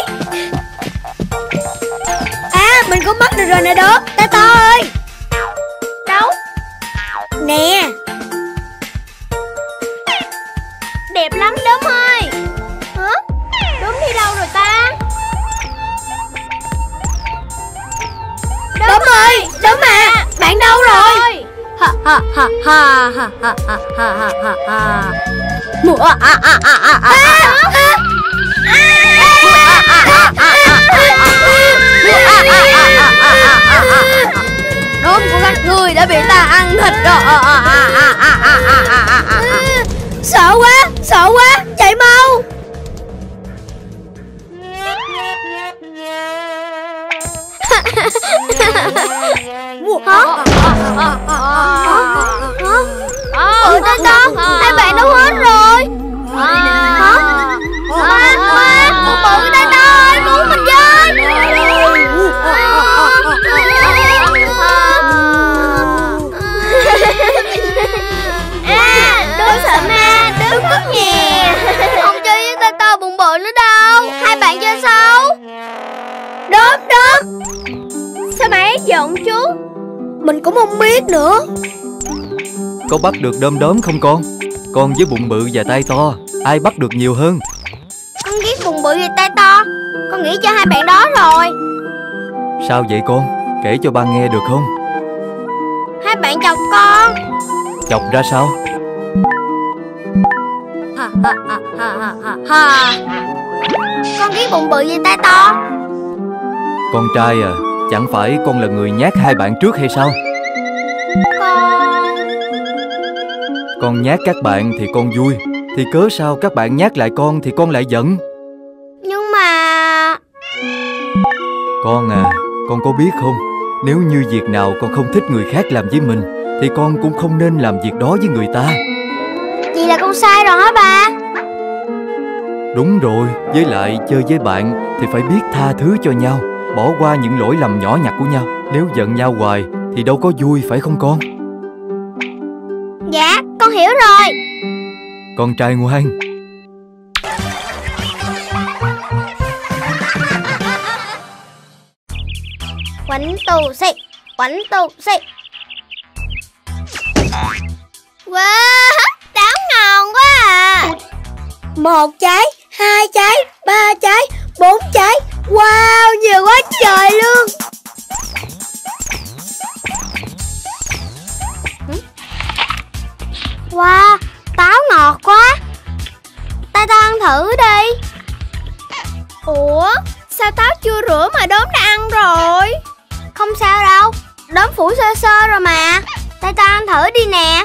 E: À, mình cũng bắt được rồi nè Đốm. Tay to ơi. Đâu? Nè.
D: Đẹp lắm Đốm ơi. Hả? Đốm đi đâu rồi ta?
E: Đốm ơi, Đốm à, bạn đâu rồi?
B: Ha ha ha ha ha ha ha ha ha ha. Mùa a a a a a. Đốm của các ngươi đã bị ta ăn thịt rồi.
E: Sợ quá, sợ quá, chạy mau.
D: Hả? Bự tay to, hai bạn đâu hết rồi? Hả? Khoan, khoan, bự tay to ơi, cứu mình với. À, Đốm sợ ma, Đốm cất nhà. Không chơi với tay to bụng bự nữa đâu. Hai bạn chơi sao?
E: Đốm, Đốm. Sao mày ấy giận chú? Mình cũng không biết nữa.
C: Có bắt được Đom Đóm không con? Con với bụng bự và tay to, ai bắt được nhiều hơn?
D: Con ghét bụng bự và tay to. Con nghĩ cho hai bạn đó rồi.
C: Sao vậy con? Kể cho ba nghe được không?
D: Hai bạn chọc con.
C: Chọc ra sao?
B: Ha ha ha ha ha ha.
D: Con ghét bụng bự và tay to.
C: Con trai à, chẳng phải con là người nhát hai bạn trước hay sao?
D: Con...
C: Con nhát các bạn thì con vui, thì cớ sao các bạn nhát lại con thì con lại giận?
D: Nhưng mà...
C: Con à, con có biết không? Nếu như việc nào con không thích người khác làm với mình thì con cũng không nên làm việc đó với người ta.
D: Vậy là con sai rồi hả ba?
C: Đúng rồi, với lại chơi với bạn thì phải biết tha thứ cho nhau, bỏ qua những lỗi lầm nhỏ nhặt của nhau. Nếu giận nhau hoài thì đâu có vui, phải không con?
D: Dạ, con hiểu rồi.
C: Con trai ngoan.
D: Quánh tù xị, quánh tù xị. Wow, táo ngon quá à.
E: Một trái, hai trái, ba trái, bốn trái. Wow, nhiều quá trời luôn.
D: Wow, táo ngọt quá. Tay to ăn thử đi.
E: Ủa, sao táo chưa rửa mà Đốm đã ăn rồi?
D: Không sao đâu, Đốm phủ sơ sơ rồi mà. Tay to ăn thử đi nè.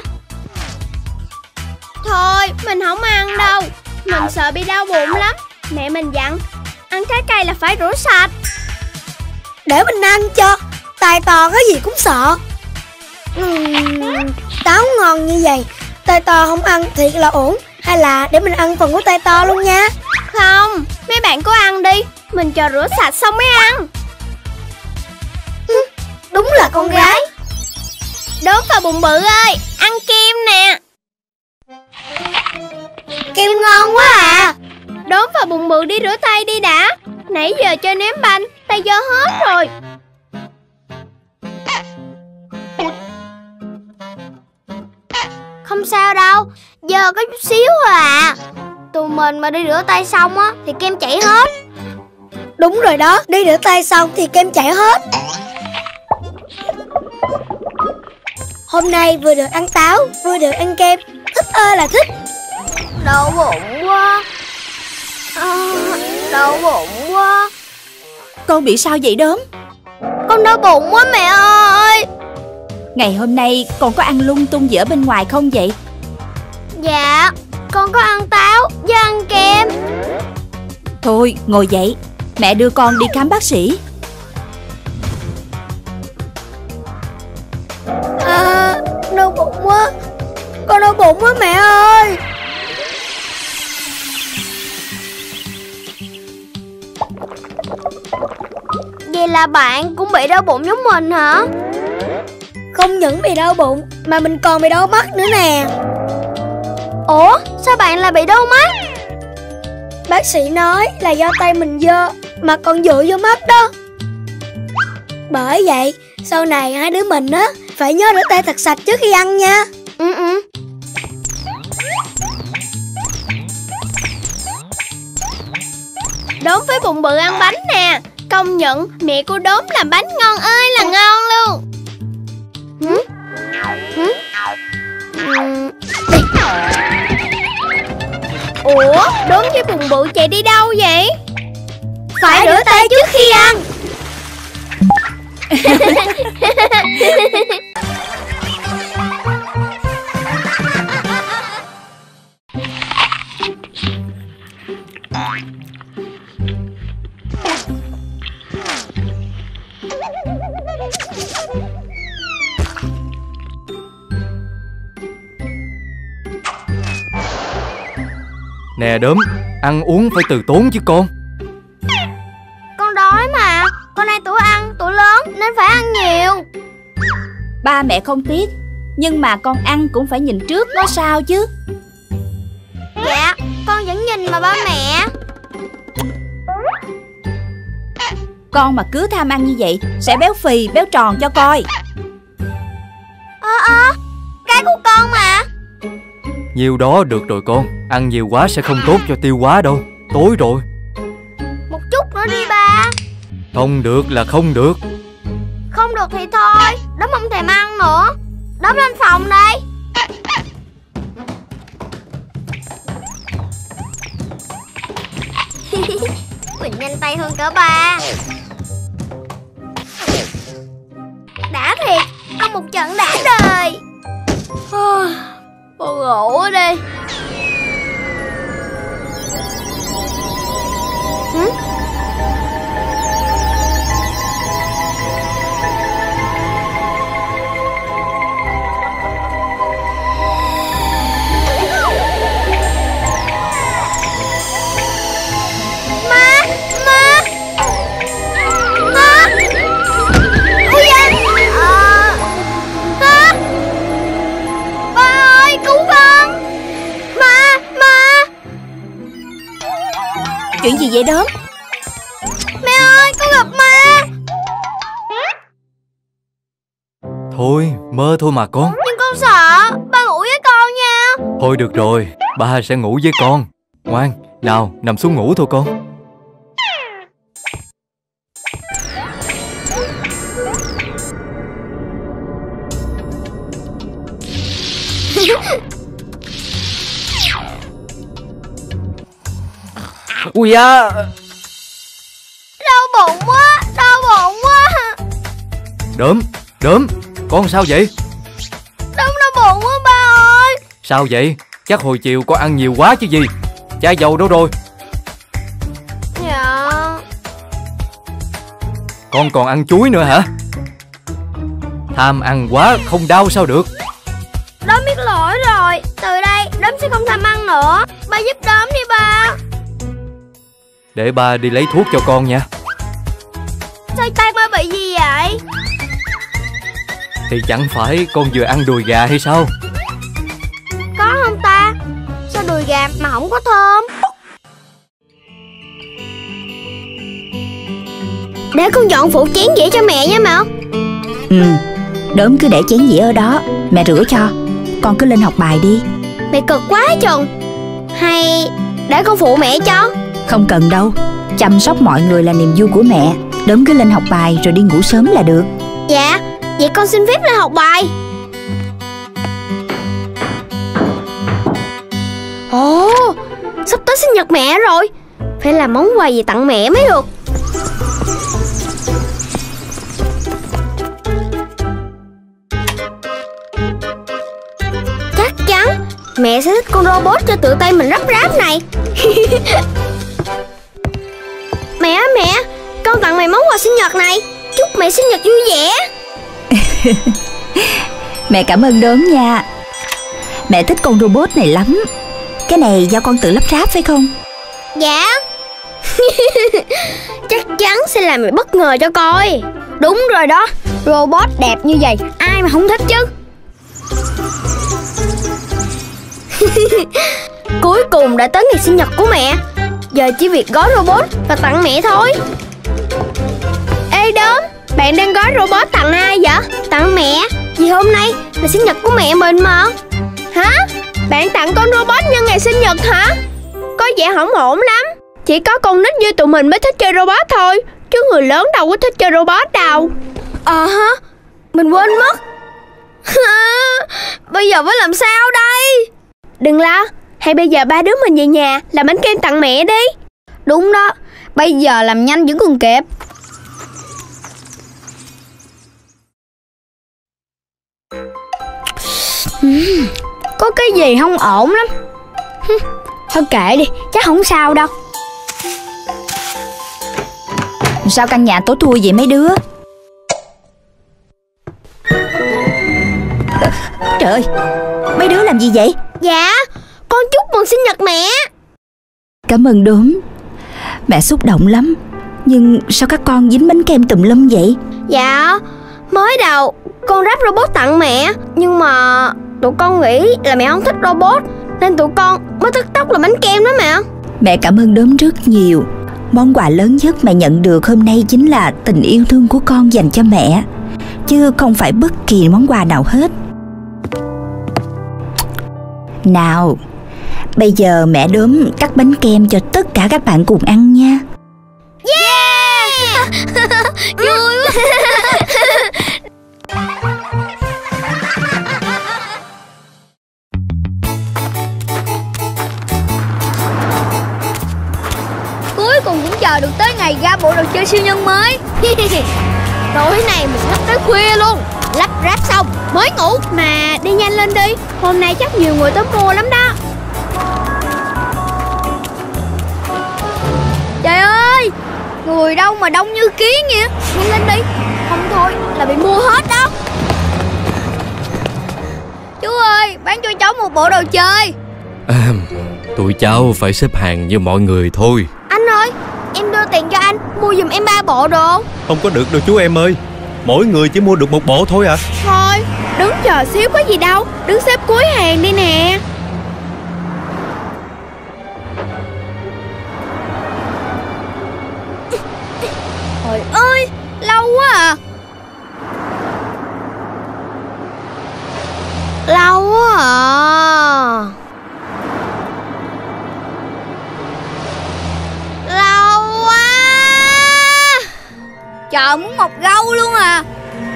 E: Thôi, mình không ăn đâu. Mình sợ bị đau bụng lắm. Mẹ mình dặn, ăn trái cây là phải rửa sạch. Để mình ăn cho. Tay to cái gì cũng sợ. uhm, Táo ngon như vậy, tay to không ăn thiệt là ổn. Hay là để mình ăn phần của tay to luôn nha. Không, mấy bạn cứ ăn đi. Mình chờ rửa sạch xong mới ăn. Đúng là con gái. Đốm và bụng bự ơi, ăn kem nè. Kem ngon quá à. Đốm và bụng bự đi rửa tay đi đã. Nãy giờ chơi ném banh, tay dơ hết rồi.
D: Không sao đâu, dơ có chút xíu à. Tụi mình mà đi rửa tay xong á thì kem chảy hết.
E: Đúng rồi đó, đi rửa tay xong thì kem chảy hết. Hôm nay vừa được ăn táo, vừa được ăn kem. Thích ơi là thích.
D: Đau bụng quá à, đau bụng quá.
B: Con bị sao vậy Đốm?
D: Con đau bụng quá mẹ ơi.
B: Ngày hôm nay con có ăn lung tung gì ở bên ngoài không vậy?
D: Dạ,
E: con có ăn táo với ăn kem.
B: Thôi ngồi dậy, mẹ đưa con đi khám bác sĩ.
E: À, đau bụng quá. Con đau bụng quá mẹ ơi. Vậy là bạn cũng bị đau bụng giống mình hả? Không những bị đau bụng mà mình còn bị đau mắt nữa nè. Ủa sao bạn lại bị đau mắt? Bác sĩ nói là do tay mình dơ mà còn dựa vô mắt đó. Bởi vậy sau này hai đứa mình á phải nhớ rửa tay thật sạch trước khi ăn nha. Ừ ừ. Đốm với Bụng Bự ăn bánh nè. Công nhận mẹ cô Đốm làm bánh ngon ơi là ngon luôn. Hử? Hử? Uhm. Ủa Đốm với Bụng Bự chạy đi đâu vậy? Phải rửa tay trước khi ăn.
C: Nè Đốm, ăn uống phải từ tốn chứ con.
E: Con đói mà. Con nay tuổi ăn, tuổi lớn nên phải ăn nhiều.
B: Ba mẹ không tiếc, nhưng mà con ăn cũng phải nhìn trước có sao chứ.
E: Dạ, con vẫn nhìn mà ba mẹ.
B: Con mà cứ tham ăn như vậy sẽ béo phì, béo tròn cho coi.
E: Ơ ơ, cái của con mà.
C: Nhiều đó được rồi con, ăn nhiều quá sẽ không tốt cho tiêu hóa đâu. Tối rồi.
E: Một chút nữa đi ba.
C: Không được là không được.
E: Không được thì thôi, Đốm không thèm ăn nữa. Đốm lên phòng đây. Mình nhanh tay hơn cả ba. Đã thiệt, ăn một trận đã đời. Con ngủ ở đây. Hử? Ma, ma, ma. Ôi da. À, hả? Ba ơi, cứu con. Ma, ma.
B: Chuyện gì vậy Đốm?
E: Mẹ ơi, con gặp ma.
C: Thôi, mơ thôi mà con.
E: Nhưng con sợ. Ba ngủ với con nha.
C: Thôi được rồi, ba sẽ ngủ với con. Ngoan, nào, nằm xuống ngủ thôi con. Ui da.
E: Đau bụng quá, đau bụng quá.
C: Đốm, Đốm, con sao vậy?
E: Đốm đau bụng quá ba ơi.
C: Sao vậy? Chắc hồi chiều con ăn nhiều quá chứ gì. Chai dầu đâu rồi?
E: Dạ.
C: Con còn ăn chuối nữa hả? Tham ăn quá không đau sao được.
E: Đốm biết lỗi rồi. Từ đây Đốm sẽ không tham ăn nữa. Ba giúp Đốm đi ba.
C: Để ba đi lấy thuốc cho con nha.
E: Sao tay ba bị gì vậy?
C: Thì chẳng phải con vừa ăn đùi gà hay sao?
E: Có không ta? Sao đùi gà mà không có thơm? Để con dọn phụ chén dĩa cho mẹ nha mẹ.
B: Ừ, Đốm cứ để chén dĩa ở đó, mẹ rửa cho. Con cứ lên học bài đi.
E: Mẹ cực quá chừng. Hay để con phụ mẹ cho?
B: Không cần đâu, chăm sóc mọi người là niềm vui của mẹ. Đốm cứ lên học bài rồi đi ngủ sớm là được.
E: Dạ, vậy con xin phép lên học bài. Ồ, sắp tới sinh nhật mẹ rồi. Phải làm món quà gì tặng mẹ mới được. Chắc chắn mẹ mẹ sẽ thích con robot cho tự tay mình lắp ráp này. Mẹ ơi mẹ, con tặng mẹ món quà sinh nhật này. Chúc mẹ sinh nhật vui vẻ.
B: Mẹ cảm ơn Đốm nha. Mẹ thích con robot này lắm. Cái này do con tự lắp ráp phải không?
E: Dạ. Chắc chắn sẽ làm mẹ bất ngờ cho coi. Đúng rồi đó, robot đẹp như vậy ai mà không thích chứ. Cuối cùng đã tới ngày sinh nhật của mẹ. Giờ chỉ việc gói robot và tặng mẹ thôi. Ê Đốm, bạn đang gói robot tặng ai vậy? Tặng mẹ, vì hôm nay là sinh nhật của mẹ mình mà. Hả? Bạn tặng con robot nhân ngày sinh nhật hả? Có vẻ hổng ổn lắm. Chỉ có con nít như tụi mình mới thích chơi robot thôi, chứ người lớn đâu có thích chơi robot đâu. Ờ hả? Mình quên mất. Bây giờ phải làm sao đây? Đừng lo, hay bây giờ ba đứa mình về nhà làm bánh kem tặng mẹ đi. Đúng đó, bây giờ làm nhanh vẫn còn kịp. uhm, Có cái gì không ổn lắm. Thôi kệ đi, chắc không sao đâu.
B: Sao căn nhà tối thui vậy mấy đứa? Trời ơi, mấy đứa làm gì vậy?
E: Dạ, con chúc mừng sinh nhật mẹ.
B: Cảm ơn Đốm. Mẹ xúc động lắm. Nhưng sao các con dính bánh kem tùm lum vậy?
E: Dạ, mới đầu con ráp robot tặng mẹ, nhưng mà tụi con nghĩ là mẹ không thích robot, nên tụi con mới tức tốc là bánh kem đó mẹ.
B: Mẹ cảm ơn Đốm rất nhiều. Món quà lớn nhất mẹ nhận được hôm nay chính là tình yêu thương của con dành cho mẹ, chứ không phải bất kỳ món quà nào hết. Nào, bây giờ mẹ Đốm cắt bánh kem cho tất cả các bạn cùng ăn nha.
E: Yeah! Vui quá. Cuối cùng cũng chờ được tới ngày ra bộ đồ chơi siêu nhân mới. Tối nay mình lắp tới khuya luôn. Lắp ráp xong mới ngủ. Mà đi nhanh lên đi, hôm nay chắc nhiều người tới mua lắm đó. Trời ơi, người đâu mà đông như kiến vậy. Nhanh lên đi, không thôi là bị mua hết đó. Chú ơi, bán cho cháu một bộ đồ chơi.
J: À, tụi cháu phải xếp hàng như mọi người thôi.
E: Anh ơi, em đưa tiền cho anh, mua giùm em ba bộ đồ.
R: Không có được đâu chú em ơi. Mỗi người chỉ mua được một bộ thôi à.
E: Thôi, đứng chờ xíu có gì đâu. Đứng xếp cuối hàng đi nè. Trời ơi, lâu quá à. Lâu quá à. Lâu quá. Chờ muốn mọc râu luôn à.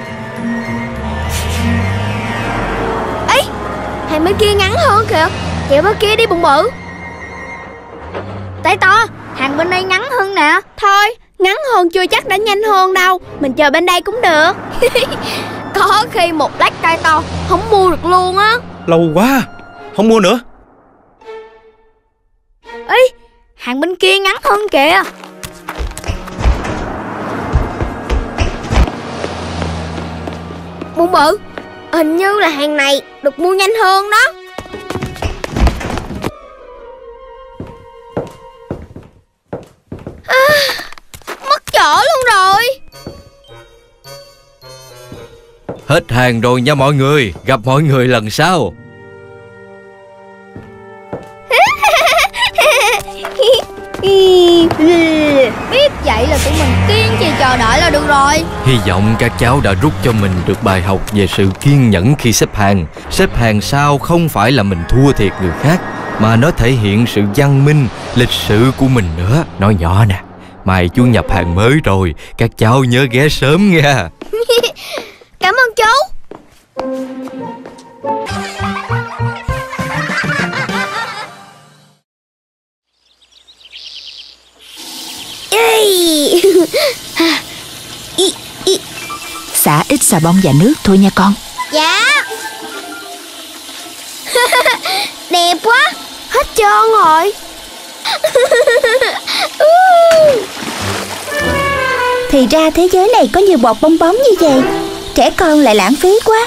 E: Ấy, hàng bên kia ngắn hơn kìa. Kẹo bên kia đi bụng bự. Tay to, hàng bên đây ngắn hơn nè. Thôi, ngắn hơn chưa chắc đã nhanh hơn đâu. Mình chờ bên đây cũng được. Có khi một lát tay to không mua được luôn á.
R: Lâu quá, không mua nữa.
E: Ê, hàng bên kia ngắn hơn kìa. Bụng bự, hình như là hàng này được mua nhanh hơn đó. À, mất chỗ luôn rồi.
J: Hết hàng rồi nha mọi người. Gặp mọi người lần sau.
E: Biết vậy là tụi mình kiên trì chờ đợi là được rồi.
J: Hy vọng các cháu đã rút cho mình được bài học về sự kiên nhẫn khi xếp hàng. Xếp hàng sao không phải là mình thua thiệt người khác, mà nó thể hiện sự văn minh, lịch sự của mình nữa. Nói nhỏ nè, mai chú nhập hàng mới rồi, các cháu nhớ ghé sớm nha.
E: Cảm ơn chú.
B: Xả ít xà bông và nước thôi nha con.
E: Dạ. Đẹp quá, hết trơn rồi.
B: Thì ra thế giới này có nhiều bọt bong bóng như vậy. Trẻ con lại lãng phí quá.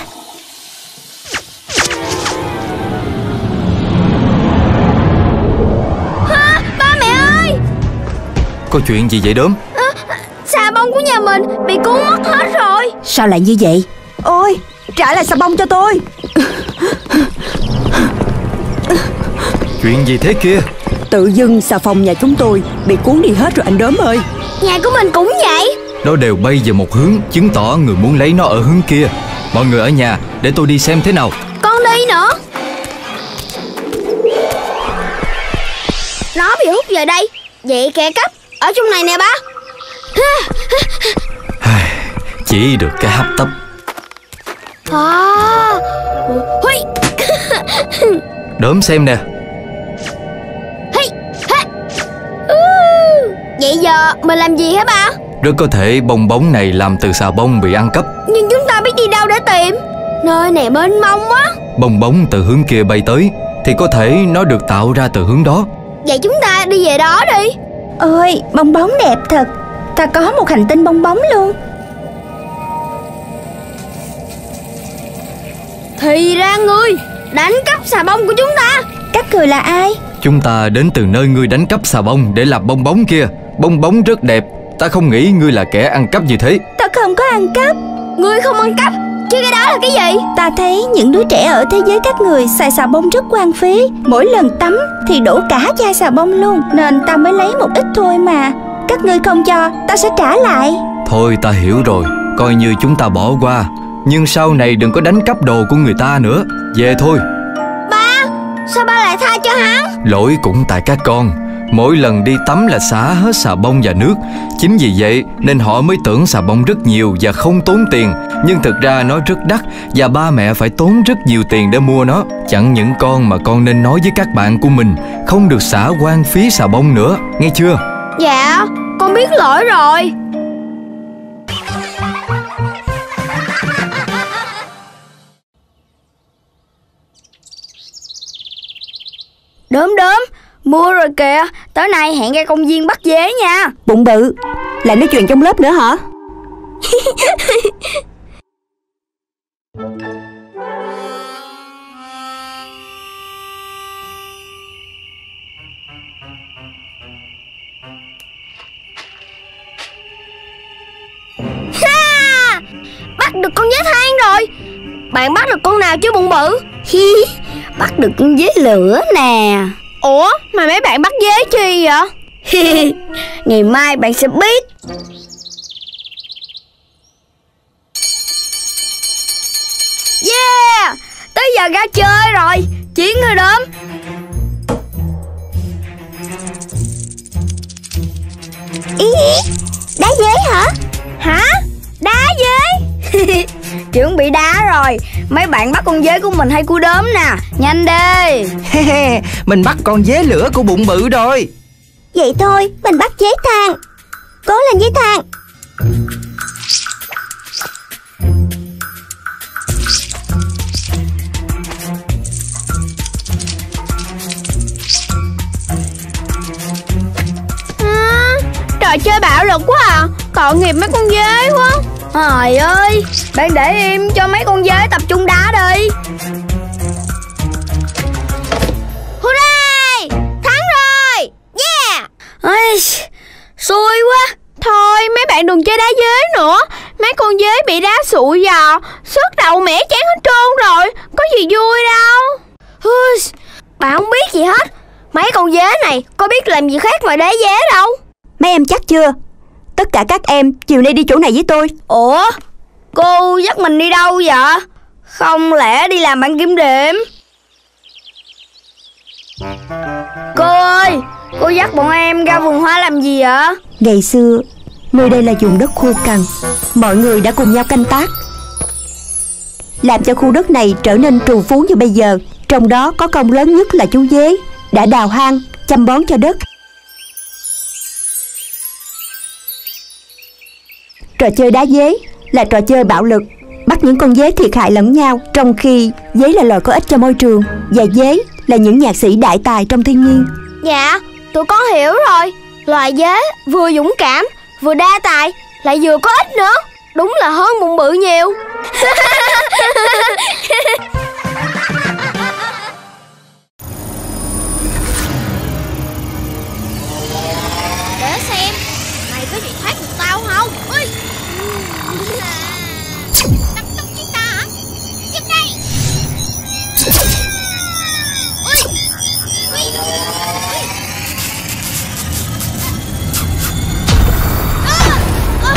E: À, ba mẹ ơi!
C: Có chuyện gì vậy Đốm?
E: À, xà bông của nhà mình bị cuốn mất hết rồi.
B: Sao lại như vậy?
F: Ôi, trả lại xà bông cho tôi.
C: Chuyện gì thế kia?
F: Tự dưng xà phòng nhà chúng tôi bị cuốn đi hết rồi anh Đốm ơi.
E: Nhà của mình cũng vậy.
C: Nó đều bay về một hướng, chứng tỏ người muốn lấy nó ở hướng kia. Mọi người ở nhà, để tôi đi xem thế nào.
E: Con đi nữa. Nó bị hút về đây. Vậy kẻ cắp ở trong này nè ba.
C: Chỉ được cái hấp tấp.
E: À, hui.
C: Đốm xem nè.
E: Vậy giờ mình làm gì hả ba?
C: Rất có thể bong bóng này làm từ xà bông bị ăn cắp.
E: Nhưng chúng ta biết đi đâu để tìm? Nơi này mênh mông quá.
C: Bong bóng từ hướng kia bay tới thì có thể nó được tạo ra từ hướng đó.
E: Vậy chúng ta đi về đó đi.
B: Ôi, bong bóng đẹp thật. Ta có một hành tinh bong bóng luôn.
E: Thì ra ngươi đánh cắp xà bông của chúng ta.
B: Các người là ai?
C: Chúng ta đến từ nơi ngươi đánh cắp xà bông để làm bong bóng kia. Bong bóng rất đẹp. Ta không nghĩ ngươi là kẻ ăn cắp như thế.
B: Ta không có ăn cắp.
E: Ngươi không ăn cắp, chứ cái đó là cái gì?
B: Ta thấy những đứa trẻ ở thế giới các người xài xà bông rất hoang phí. Mỗi lần tắm thì đổ cả chai xà bông luôn. Nên ta mới lấy một ít thôi mà. Các ngươi không cho, ta sẽ trả lại.
C: Thôi ta hiểu rồi, coi như chúng ta bỏ qua. Nhưng sau này đừng có đánh cắp đồ của người ta nữa. Về thôi.
E: Ba, sao ba lại tha cho hắn?
C: Lỗi cũng tại các con. Mỗi lần đi tắm là xả hết xà bông và nước. Chính vì vậy nên họ mới tưởng xà bông rất nhiều và không tốn tiền. Nhưng thực ra nó rất đắt và ba mẹ phải tốn rất nhiều tiền để mua nó. Chẳng những con mà con nên nói với các bạn của mình không được xả hoang phí xà bông nữa, nghe chưa?
E: Dạ, con biết lỗi rồi. Đốm đốm, mưa rồi kìa. Tối nay hẹn ra công viên bắt dế nha.
F: Bụng bự, lại nói chuyện trong lớp nữa hả?
E: Ha! Bắt được con dế than rồi. Bạn bắt được con nào chứ bụng bự? Bắt được con dế lửa nè. Ủa mà mấy bạn bắt dế chi vậy? Ngày mai bạn sẽ biết. Yeah, tới giờ ra chơi rồi. Chiến thôi Đốm.
B: Ý, đá dế hả?
E: Hả? Đá dế? Chuẩn bị đá rồi. Mấy bạn bắt con dế của mình hay của Đốm nè. Nhanh đi.
S: Mình bắt con dế lửa của bụng bự rồi.
B: Vậy thôi, mình bắt dế than. Cố lên dế than.
E: À, trò chơi bạo lực quá à. Tội nghiệp mấy con dế quá. Trời ơi, bạn để im cho mấy con dế tập trung đá đi. Hooray, thắng rồi. Yeah. Ây, xui quá. Thôi mấy bạn đừng chơi đá dế nữa. Mấy con dế bị đá sụi vào, sức đầu mẻ chán hết trơn rồi. Có gì vui đâu. Bạn không biết gì hết. Mấy con dế này có biết làm gì khác ngoài đá dế đâu.
F: Mấy em chắc chưa? Tất cả các em chiều nay đi chỗ này với tôi.
E: Ủa, cô dắt mình đi đâu vậy? Không lẽ đi làm bảng kiểm điểm? Cô ơi, cô dắt bọn em ra vườn hoa làm gì vậy?
F: Ngày xưa, nơi đây là vùng đất khô cằn. Mọi người đã cùng nhau canh tác, làm cho khu đất này trở nên trù phú như bây giờ. Trong đó có công lớn nhất là chú dế đã đào hang, chăm bón cho đất. Trò chơi đá dế là trò chơi bạo lực, bắt những con dế thiệt hại lẫn nhau, trong khi dế là loài có ích cho môi trường và dế là những nhạc sĩ đại tài trong thiên nhiên.
E: Dạ, tụi con hiểu rồi. Loài dế vừa dũng cảm, vừa đa tài, lại vừa có ích nữa. Đúng là hơn bụng bự nhiều.
D: Để xem mày có gì thoát được tao không? Ui. Đập tung chúng ta hả? Giúp đây. Ui. Ui. Ui. À. À.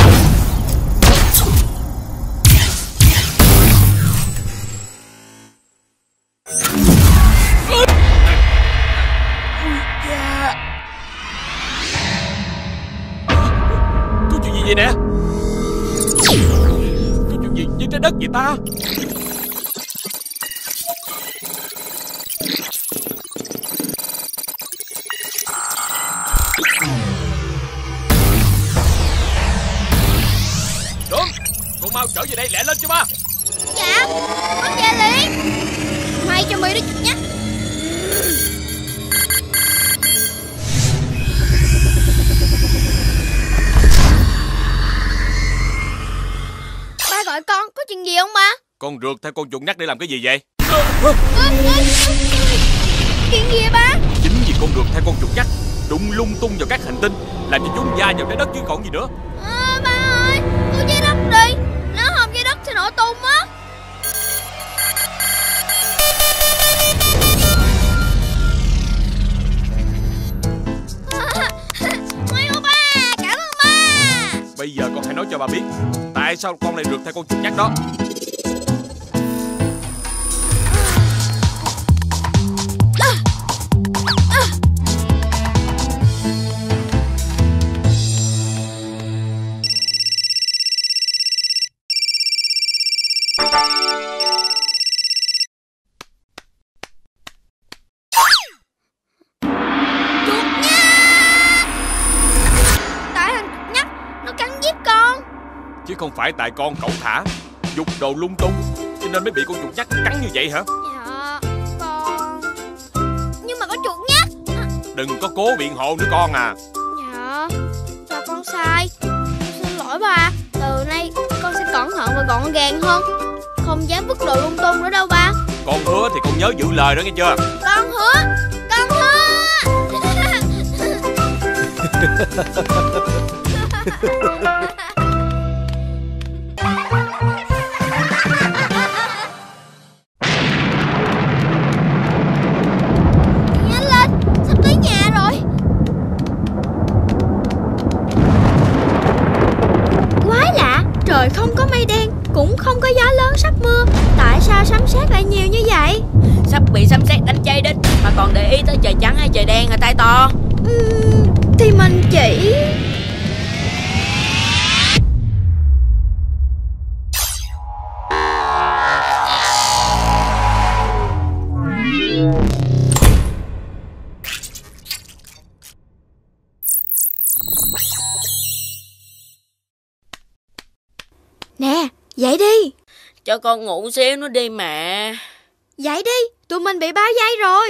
J: Có chuyện gì vậy nè? Có chuyện gì với trái đất vậy ta? Đúng, con mau trở về đây lẹ lên cho ba.
D: Dạ, con về liền. May cho mi đó chút nhé. Ba gọi con, có chuyện gì không ba?
J: Con rượt theo con chuột nhắt để làm cái gì vậy?
D: Chuyện gì vậy ba?
J: Chính vì con rượt theo con chuột nhắt đụng lung tung vào các hành tinh, làm cho chúng va vào trái đất chứ còn gì nữa.
D: À, ba ơi, con trái đất đi. Nếu không trái đất sẽ nổ tung á. May ơn ba, cảm ơn ba.
J: Bây giờ con hãy nói cho ba biết tại sao con lại rượt theo con chuột nhắt đó. Chứ không phải tại con cẩu thả dục đồ lung tung cho nên mới bị con chuột nhắt cắn như vậy hả?
D: Dạ con. Nhưng mà có chuột nhắt.
J: Đừng có cố biện hộ nữa con à.
D: Dạ là con sai. Xin lỗi ba. Từ nay con sẽ cẩn thận và gọn gàng hơn, không dám vứt đồ lung tung nữa đâu ba.
J: Con hứa thì con nhớ giữ lời đó nghe chưa?
D: Con hứa. Con hứa. Nhanh lên, sắp tới nhà rồi. Quái lạ, trời không có mây đen, cũng không có gió lớn sắp mưa. Tại sao sấm sét lại nhiều như vậy?
N: Sắp bị sấm sét đánh cháy đít mà còn để ý tới trời trắng hay trời đen hay tai to?
D: Uhm, thì mình chỉ... Nè, dậy đi.
N: Cho con ngủ xíu nữa đi mà.
D: Dậy đi, tụi mình bị bao vây rồi.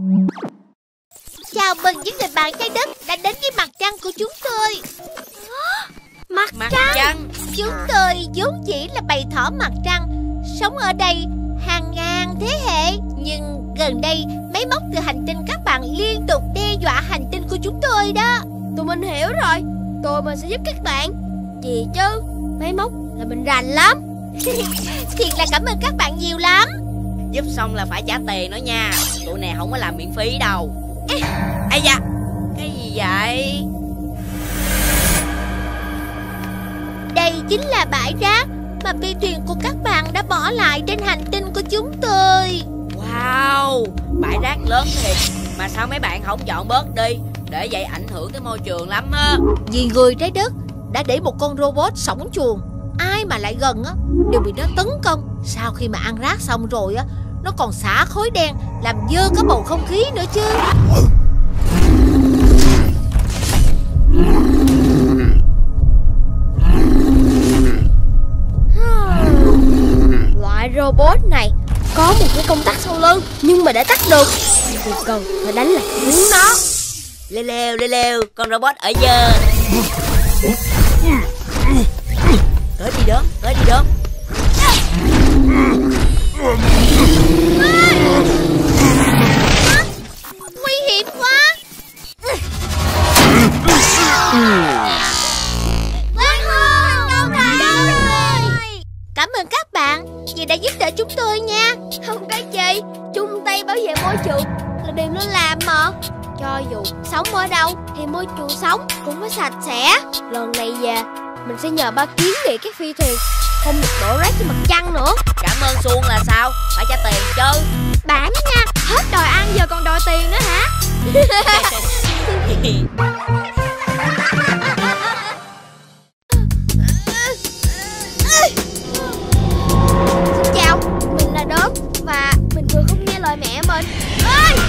A: Chào mừng những người bạn trái đất đã đến với mặt trăng của chúng tôi. Mặt,
N: mặt
A: trăng.
N: trăng
A: Chúng tôi vốn chỉ là bầy thỏ mặt trăng, sống ở đây hàng ngàn thế hệ. Nhưng gần đây máy móc từ hành tinh các bạn liên tục đe dọa hành tinh của chúng tôi đó.
D: Tụi mình hiểu rồi, tụi mình sẽ giúp các bạn. Gì chứ, máy móc là mình rành lắm.
A: Thiệt là cảm ơn các bạn nhiều lắm.
N: Giúp xong là phải trả tiền nữa nha. Tụi này không có làm miễn phí đâu. Ây da, cái gì vậy?
A: Đây chính là bãi rác mà phi thuyền của các bạn đã bỏ lại trên hành tinh của chúng tôi.
N: Wow, bãi rác lớn thiệt. Mà sao mấy bạn không dọn bớt đi? Để vậy ảnh hưởng tới môi trường lắm á.
A: Vì người trái đất đã để một con robot sổng chuồng, ai mà lại gần á đều bị nó tấn công. Sau khi mà ăn rác xong rồi á, nó còn xả khói đen làm dơ cả bầu không khí nữa chứ.
D: Loại robot này có một cái công tắc sau lưng. Nhưng mà đã tắt được thì cần phải đánh lạc hướng nó.
N: Lêu lêu lêu lêu, con robot ở giờ. Tới đi đốm, tới đi đốm.
A: Nguy hiểm quá. Quang Hô, đâu rồi? Cảm ơn các bạn vì đã giúp đỡ chúng tôi nha.
D: Không có chi, chung tay bảo vệ môi trường là điều nên làm mà. Cho dù sống ở đâu thì môi trường sống cũng phải sạch sẽ. Lần này về mình sẽ nhờ ba kiến nghị các phi thuyền không được đổ rác trên mặt trăng nữa.
N: Cảm ơn Xuân là sao? Phải trả tiền chứ.
D: Bảm nha, hết đòi ăn giờ còn đòi tiền nữa hả? Xin chào, mình là Đốm và mình vừa không nghe lời mẹ mình. Ơi!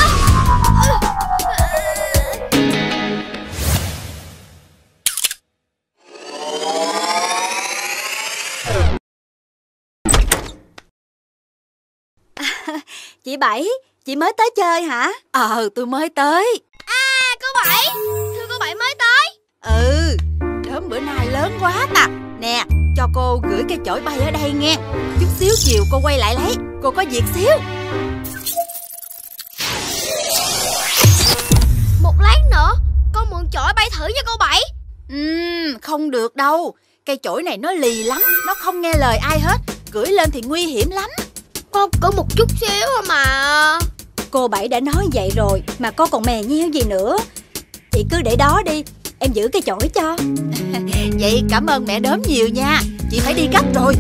T: Chị Bảy, chị mới tới chơi hả?
K: Ờ, tôi mới tới.
D: À, cô Bảy, thưa cô Bảy mới tới.
K: Ừ, Đốm bữa nay lớn quá ta. Nè, cho cô gửi cây chổi bay ở đây nghe. Chút xíu chiều cô quay lại lấy. Cô có việc xíu.
D: Một lát nữa, con mượn chổi bay thử nha cô Bảy.
K: Ừm, không được đâu. Cây chổi này nó lì lắm, nó không nghe lời ai hết. Gửi lên thì nguy hiểm lắm.
D: Con có một chút xíu mà.
T: Cô Bảy đã nói vậy rồi mà con còn mè nheo gì nữa. Chị cứ để đó đi, em giữ cây chổi cho.
K: Vậy cảm ơn mẹ Đốm nhiều nha. Chị phải đi gấp rồi.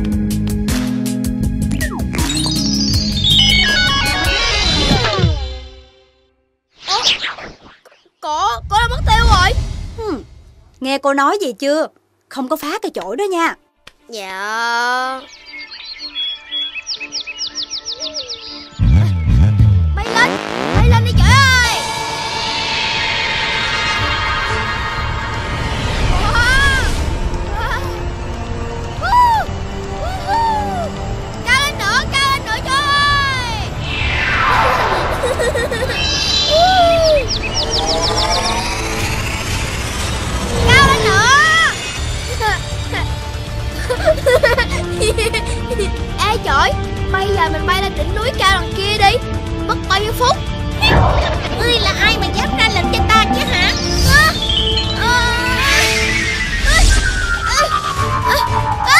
D: Ủa? Cổ, cổ đã mất tiêu rồi.
T: Hmm. Nghe cô nói gì chưa? Không có phá cây chổi đó nha.
D: Dạ. Bay lên, bay lên đi trời ơi. Cao lên nữa, cao lên nữa trời ơi. Cao lên nữa. Ê trời, bây giờ mình bay lên đỉnh núi cao đằng kia đi. Mất bao nhiêu phút?
A: Ngươi là ai mà dám ra lệnh cho ta chứ hả?
D: À, à, à, à, à,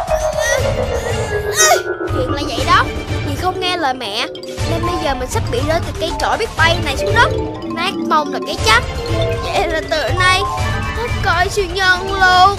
D: à. Chuyện là vậy đó. Vì không nghe lời mẹ nên bây giờ mình sắp bị rơi từ cây chổi biết bay này xuống đất. Nát mông là cái chắc. Vậy là từ nay hết coi siêu nhân luôn.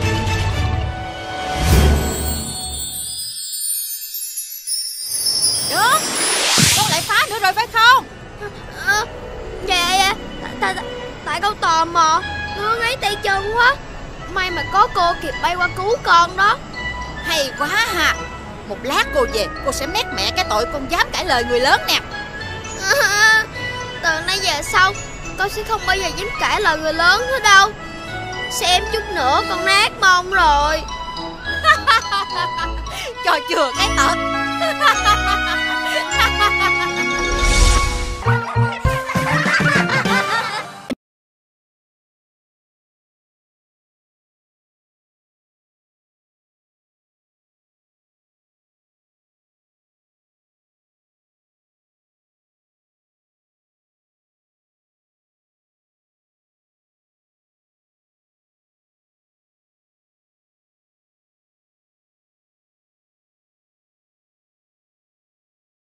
K: Được, con lại phá nữa rồi phải không?
D: À, dạ dạ tại, tại, tại con tò mò ngứa ngáy tay chân quá. May mà có cô kịp bay qua cứu con đó.
K: Hay quá ha. Một lát cô về, cô sẽ mét mẹ cái tội con dám cãi lời người lớn nè.
D: À, từ nay về sau con sẽ không bao giờ dám cãi lời người lớn nữa đâu. Xem chút nữa con nát mông rồi.
K: Cho chừa cái tật.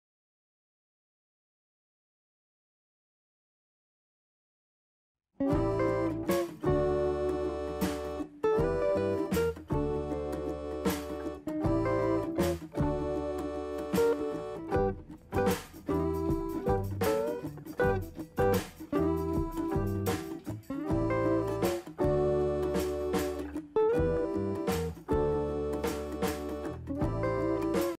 D: Thank you.